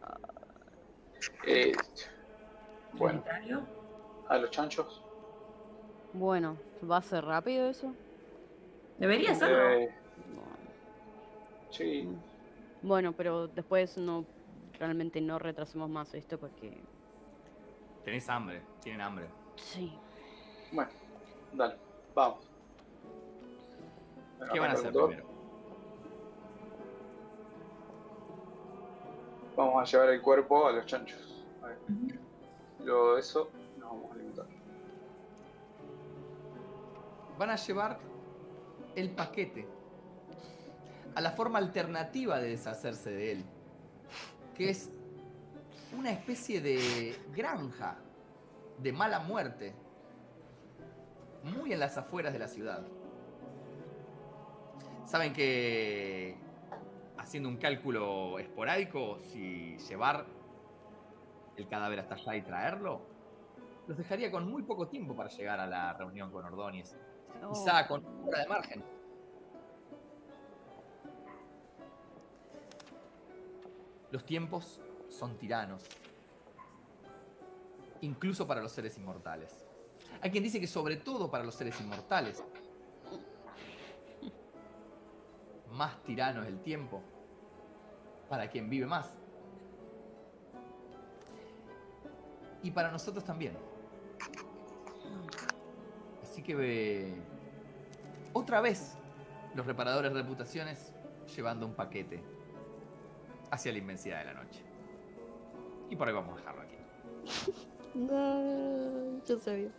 Eh, bueno, prioritario. a los chanchos. Bueno, ¿va a ser rápido eso? Debería serlo. Eh, Bueno. sí. Bueno, pero después no, realmente no retrasemos más esto porque... Tenés hambre, tienen hambre. Sí. Bueno, dale, vamos. ¿Qué van a hacer Todo. primero? Vamos a llevar el cuerpo a los chanchos. A ver. Luego de eso, nos vamos a alimentar. Van a llevar el paquete a la forma alternativa de deshacerse de él, que es una especie de granja de mala muerte, muy en las afueras de la ciudad. Saben que, haciendo un cálculo esporádico, si llevar el cadáver hasta allá y traerlo, los dejaría con muy poco tiempo para llegar a la reunión con Ordóñez. Oh. Quizá con una hora de margen. Los tiempos son tiranos, incluso para los seres inmortales. Hay quien dice que sobre todo para los seres inmortales. Más tirano es el tiempo para quien vive más. Y para nosotros también. Así que eh, otra vez los reparadores de reputaciones llevando un paquete hacia la inmensidad de la noche. Y por ahí vamos a dejarlo aquí. No, yo sabía.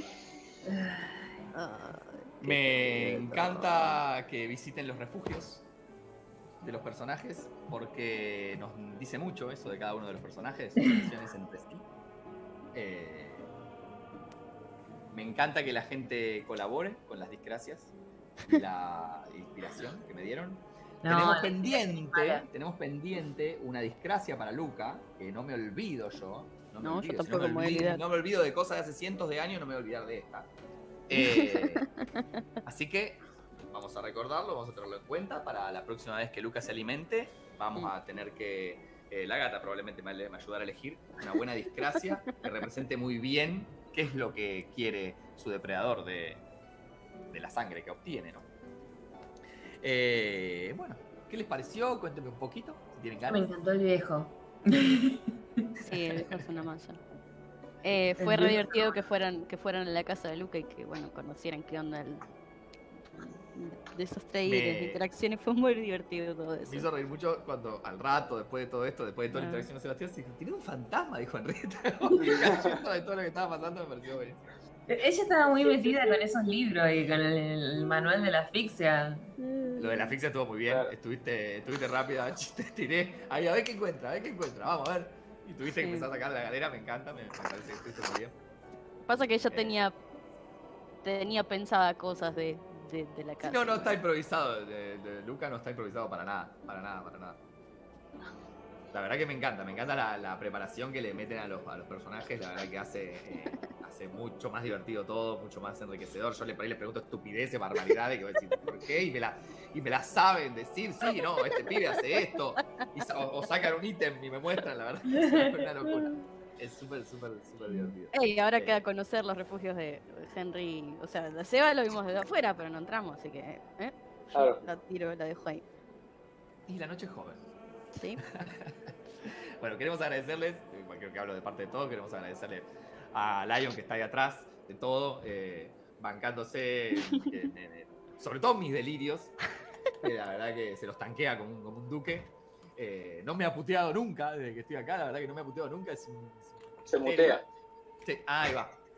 Me encanta que visiten los refugios de los personajes porque nos dice mucho eso de cada uno de los personajes, sus relaciones entre sí. Eh, me encanta que la gente colabore con las disgracias y la inspiración que me dieron. No, tenemos la pendiente, tenemos pendiente una disgracia para Luca, que no me olvido yo. No, me No, olvido, yo si tampoco no me voy a olvido, olvidar. no me olvido de cosas de hace cientos de años, no me voy a olvidar de esta. Eh, así que vamos a recordarlo, vamos a tenerlo en cuenta para la próxima vez que Luca se alimente. Vamos a tener que, eh, la gata probablemente me, me ayudara a elegir una buena disgracia que represente muy bien qué es lo que quiere su depredador de, de la sangre que obtiene, ¿no? Eh, bueno, ¿qué les pareció? Cuéntenme un poquito, si tienen Me ganas. encantó el viejo. Sí, el viejo es una mansa. Eh, fue El re viejo- divertido que fueran, que fueran a la casa de Luca y que, bueno, conocieran qué onda el, de esos trailers, Me- interacciones. Fue muy divertido todo eso. Me hizo reír mucho cuando al rato, después de todo esto, después de toda la Ah. interacción con Sebastián, se dijo, tiene un fantasma, dijo Henrietta. Cayendo de todo lo que estaba pasando, me pareció buenísimo. Ella estaba muy metida con esos libros y con el, el manual de la asfixia. Lo de la asfixia estuvo muy bien, Claro. estuviste, estuviste rápida, te tiré. Ahí, a ver qué encuentra, a ver qué encuentra, vamos a ver. Y tuviste que Sí. empezar a sacar de la galera, me encanta, me, me parece que estuviste muy bien. Pasa que ella Eh. tenía tenía pensada cosas de, de, de la Sí, casa. no, no está improvisado, de, de Luca no está improvisado para nada, para nada, para nada. La verdad que me encanta, me encanta la, la preparación que le meten a los, a los personajes, la verdad que hace, eh, hace mucho más divertido todo, mucho más enriquecedor. Yo le, por ahí le pregunto estupideces, barbaridades, que voy a decir, ¿por qué? Y me la, y me la saben decir, sí, no, este pibe hace esto. Y sa- o, o sacan un ítem y me muestran, la verdad, es una locura. Es súper, súper, súper divertido. Ey, ahora Eh, queda conocer los refugios de Henry. O sea, la Seba lo vimos desde afuera, pero no entramos, así que ¿eh? Yo Claro. la tiro, la dejo ahí. Y la noche es joven. ¿Sí? Bueno, queremos agradecerles, eh, creo que hablo de parte de todos, queremos agradecerle a Lion que está ahí atrás de todo, eh, bancándose, en- en- en- en- sobre todo mis delirios, que la verdad que se los tanquea como un, como un duque. Eh, no me ha puteado nunca desde que estoy acá, la verdad que no me ha puteado nunca. Es un, es un Se misterio. mutea. Sí, ahí va.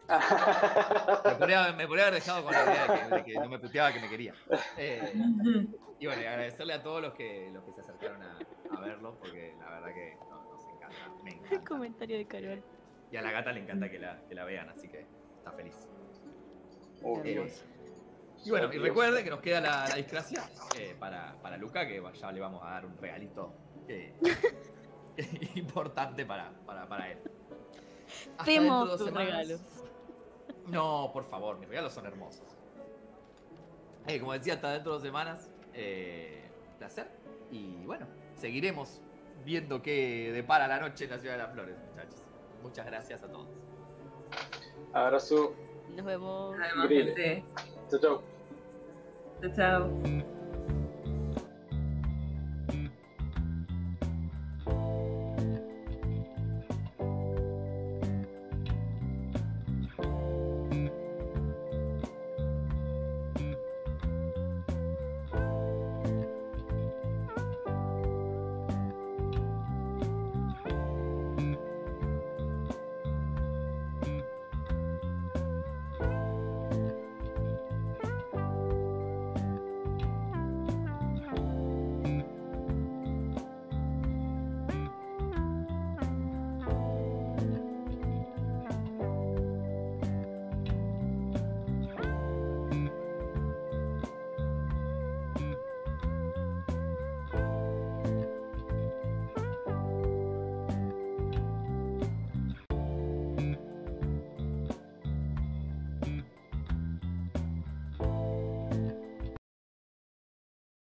Me podría, me podría haber dejado con la idea de que, de que no me puteaba que me quería. Eh, y bueno, y agradecerle a todos los que, los que se acercaron a, a verlo, porque la verdad que no, nos encanta, me El encanta. comentario de Carol. Y a la gata le encanta que la, que la vean, así que está feliz. Uh, Eh, y bueno, y recuerde que nos queda la, la discrasia eh, para, para Luca, que ya le vamos a dar un regalito que, que importante para, para, para él. Hasta dentro de Temo dos tus semanas. regalos. No, por favor, mis regalos son hermosos. Eh, como decía, hasta dentro de dos semanas. Eh, placer. Y bueno, seguiremos viendo qué depara la noche en la Ciudad de las Flores, muchachos. Muchas gracias a todos. Abrazo. Nos vemos. Además, Grill. gente. Chau, chau. Chao, chao.